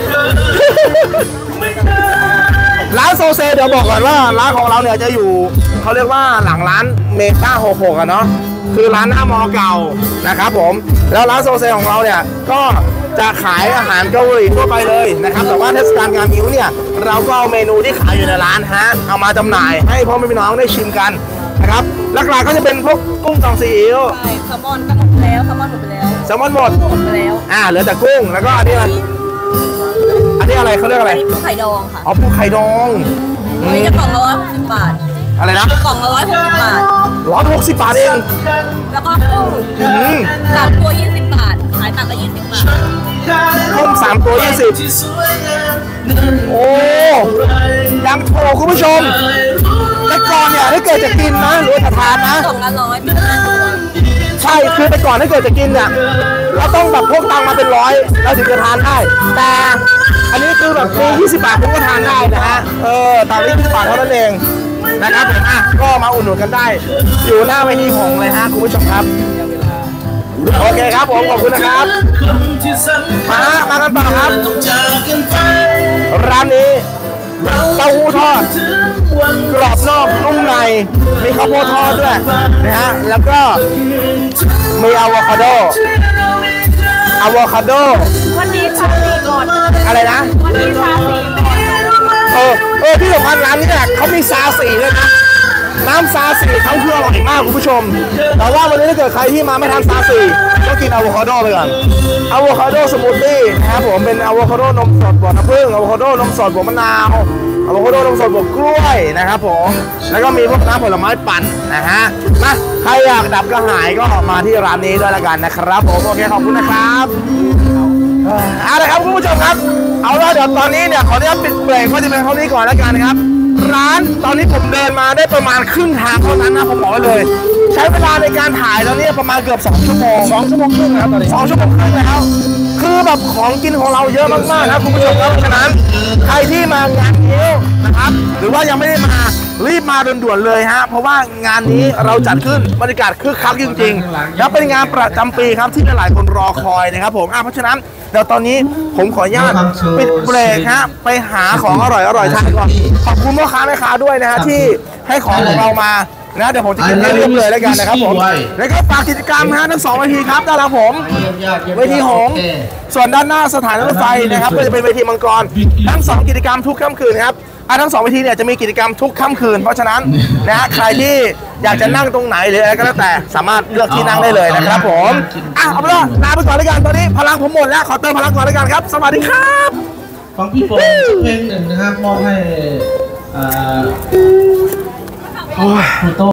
A: ร้านโซเซเดี๋ยวบอกก่อนว่าร้านของเราเนี่ยจะอยู่เขาเรียกว่าหลังร้านเมกาหกหกอะเนาะคือร้านหน้ามอเก่านะครับผมแล้วร้านโซเซของเราเนี่ยก็จะขายอาหารเกาหลีทั่วไปเลยนะครับแต่ว่าเทศกาลงานนิ้วเนี่ยเราก็เอาเมนูที่ขายอยู่ในร้านฮะเอามาจำหน่ายให้พ่อแม่พี่น้องได้ชิมกันนะครับหลักๆก็จะเป็นพวกกุ้งตองซีอิ๊ว
D: ใช่แซลมอนก็หมดไปแล้วแซลมอนหมดไปแล้ว
A: แซลมอนหมด
D: หมดไปแล้ว
A: อ่าเหลือแต่กุ้งแล้วก็อันนี้อะไรอันนี้อะไรเขาเรียกอะไร
D: อันนี้ปูไข่ดองค่ะ
A: อ๋อปูไข่ดอง
D: อันนี้จะกล่องละร้อยหกสิบบาท
A: อะไรนะ
D: กล่องละร้อยหกสิบบาท
A: ร้อยหกสิบบาทเอง
D: แล้วก็กุ้ง
A: อืม
D: สามตัวยี่สิบบาทขายตัดละยี่สิบบาท
A: กุ้งสามตัวยี่สิบโอ้ยังโถคุณผู้ชมแต่ก่อนเนี่ยถ้าเกิดจะกินนะหรือจะทานนะ
D: กล่องละร้อยเป็นห้าตัว
A: ใช่คือแต่ก่อนถ้าเกิดจะกินเนี่ยเราต้องแบบพวกตังมาเป็นร้อยเราถึงจะทานได้แต่อันนี้คือแบบมียี่สิบบาทคุณก็ทานได้นะฮะเออตามนี้ยี่สิบบาทเท่านั้นเองนะครับผมอ่ะก็มาอุดหนุนกันได้อยู่หน้าเวทีของเลยฮะคุณผู้ชมครับโอเคครับผมขอบคุณนะครับมาฮะมากันต่อครับร้านนี้เต้าหู้ทอดกรอบนอกนุ่มในมีข้าวโพดทอดด้วยนะฮะแล้วก็มีอะโวคาโดอะโวคาโด
H: วันนี้ชาสีหมด
A: อะไรนะ
H: วันนี้ชาสีหมด
A: เออเออที่สำคัญร้านนี้เนี่ยเขามีซาสีด้วยนะน้ำซาสีเขาคืออร่อยมากคุณผู้ชมแต่ว่าวันนี้ถ้าเกิดใครที่มาไม่ทานซาสีก็กินอะโวคาโดไปก่อนอะโวคาโดสมูทตี้นะครับผมเป็นอะโวคาโดนมสดบวกน้ำผึ้งอะโวคาโดนมสดบวกมะนาวอะโวคาโดนมสดบวกกล้วยนะครับผมแล้วก็มีพวกน้ำผลไม้ปั่นนะฮะมาใครอยากดับกระหายก็มาที่ร้านนี้ด้วยละกันนะครับผมโอเคขอบคุณนะครับเอาละครับคุณผู้ชมครับเอาละเดี๋ยวตอนนี้เนี่ยขออนุญาตปิดเบรกก็จะเป็นเท่านี้ก่อนแล้วกันนะครับร้านตอนนี้ผมเดินมาได้ประมาณครึ่งทางเท่านั้นนะผมบอกไว้เลยใช้เวลาในการถ่ายแล้วเนี่ยประมาณเกือบสองชั่วโมงสองชั่วโมงครึ่งนะครับตอนนี้สองชั่วโมงครึ่งแล้วคือแบบของกินของเราเยอะมากๆครับคุณผู้ชมครับเพราะฉะนั้นใครที่มางานนี้นะครับหรือว่ายังไม่ได้มารีบมาด่วนๆเลยฮะเพราะว่างานนี้เราจัดขึ้นบรรยากาศคึกคักจริงๆแล้วเป็นงานประจำปีครับที่หลายคนรอคอยนะครับผมเพราะฉะนั้นเดี๋ยวตอนนี้ผมขออนุญาตปิดเบรกฮะไปหาของอร่อยอร่อยทานก่อนขอบคุณพ่อค้าแม่ค้าด้วยนะฮะที่ให้ของของเรามานะเดี๋ยวผมจะกินให้เรียบเลยแล้วกันนะครับผมแล้วก็ฝากกิจกรรมฮะทั้งสองเวทีครับด้านหลังผมเวทีหงส์ส่วนด้านหน้าสถานีรถไฟนะครับก็จะเป็นเวทีมังกรทั้งสองกิจกรรมทุกค่ำคืนครับอ่ะทั้งสองเวทีเนี่ยจะมีกิจกรรมทุกค่ำคืนเพราะฉะนั้นนะฮะใครที่อยากจะนั่งตรงไหนหรืออะไรก็แล้วแต่สามารถเลือกที่นั่งได้เลยนะครับผมอ่ะเอาเป็นว่าลาไปก่อนแล้วกันตอนนี้พลังผมหมดแล้วขอเติมพลังก่อนแล้วกันครับสวัสดีครับ
I: ฟังพี่โฟมเพลงหนึ่งนะครับมอบให้อ่าคุณโต้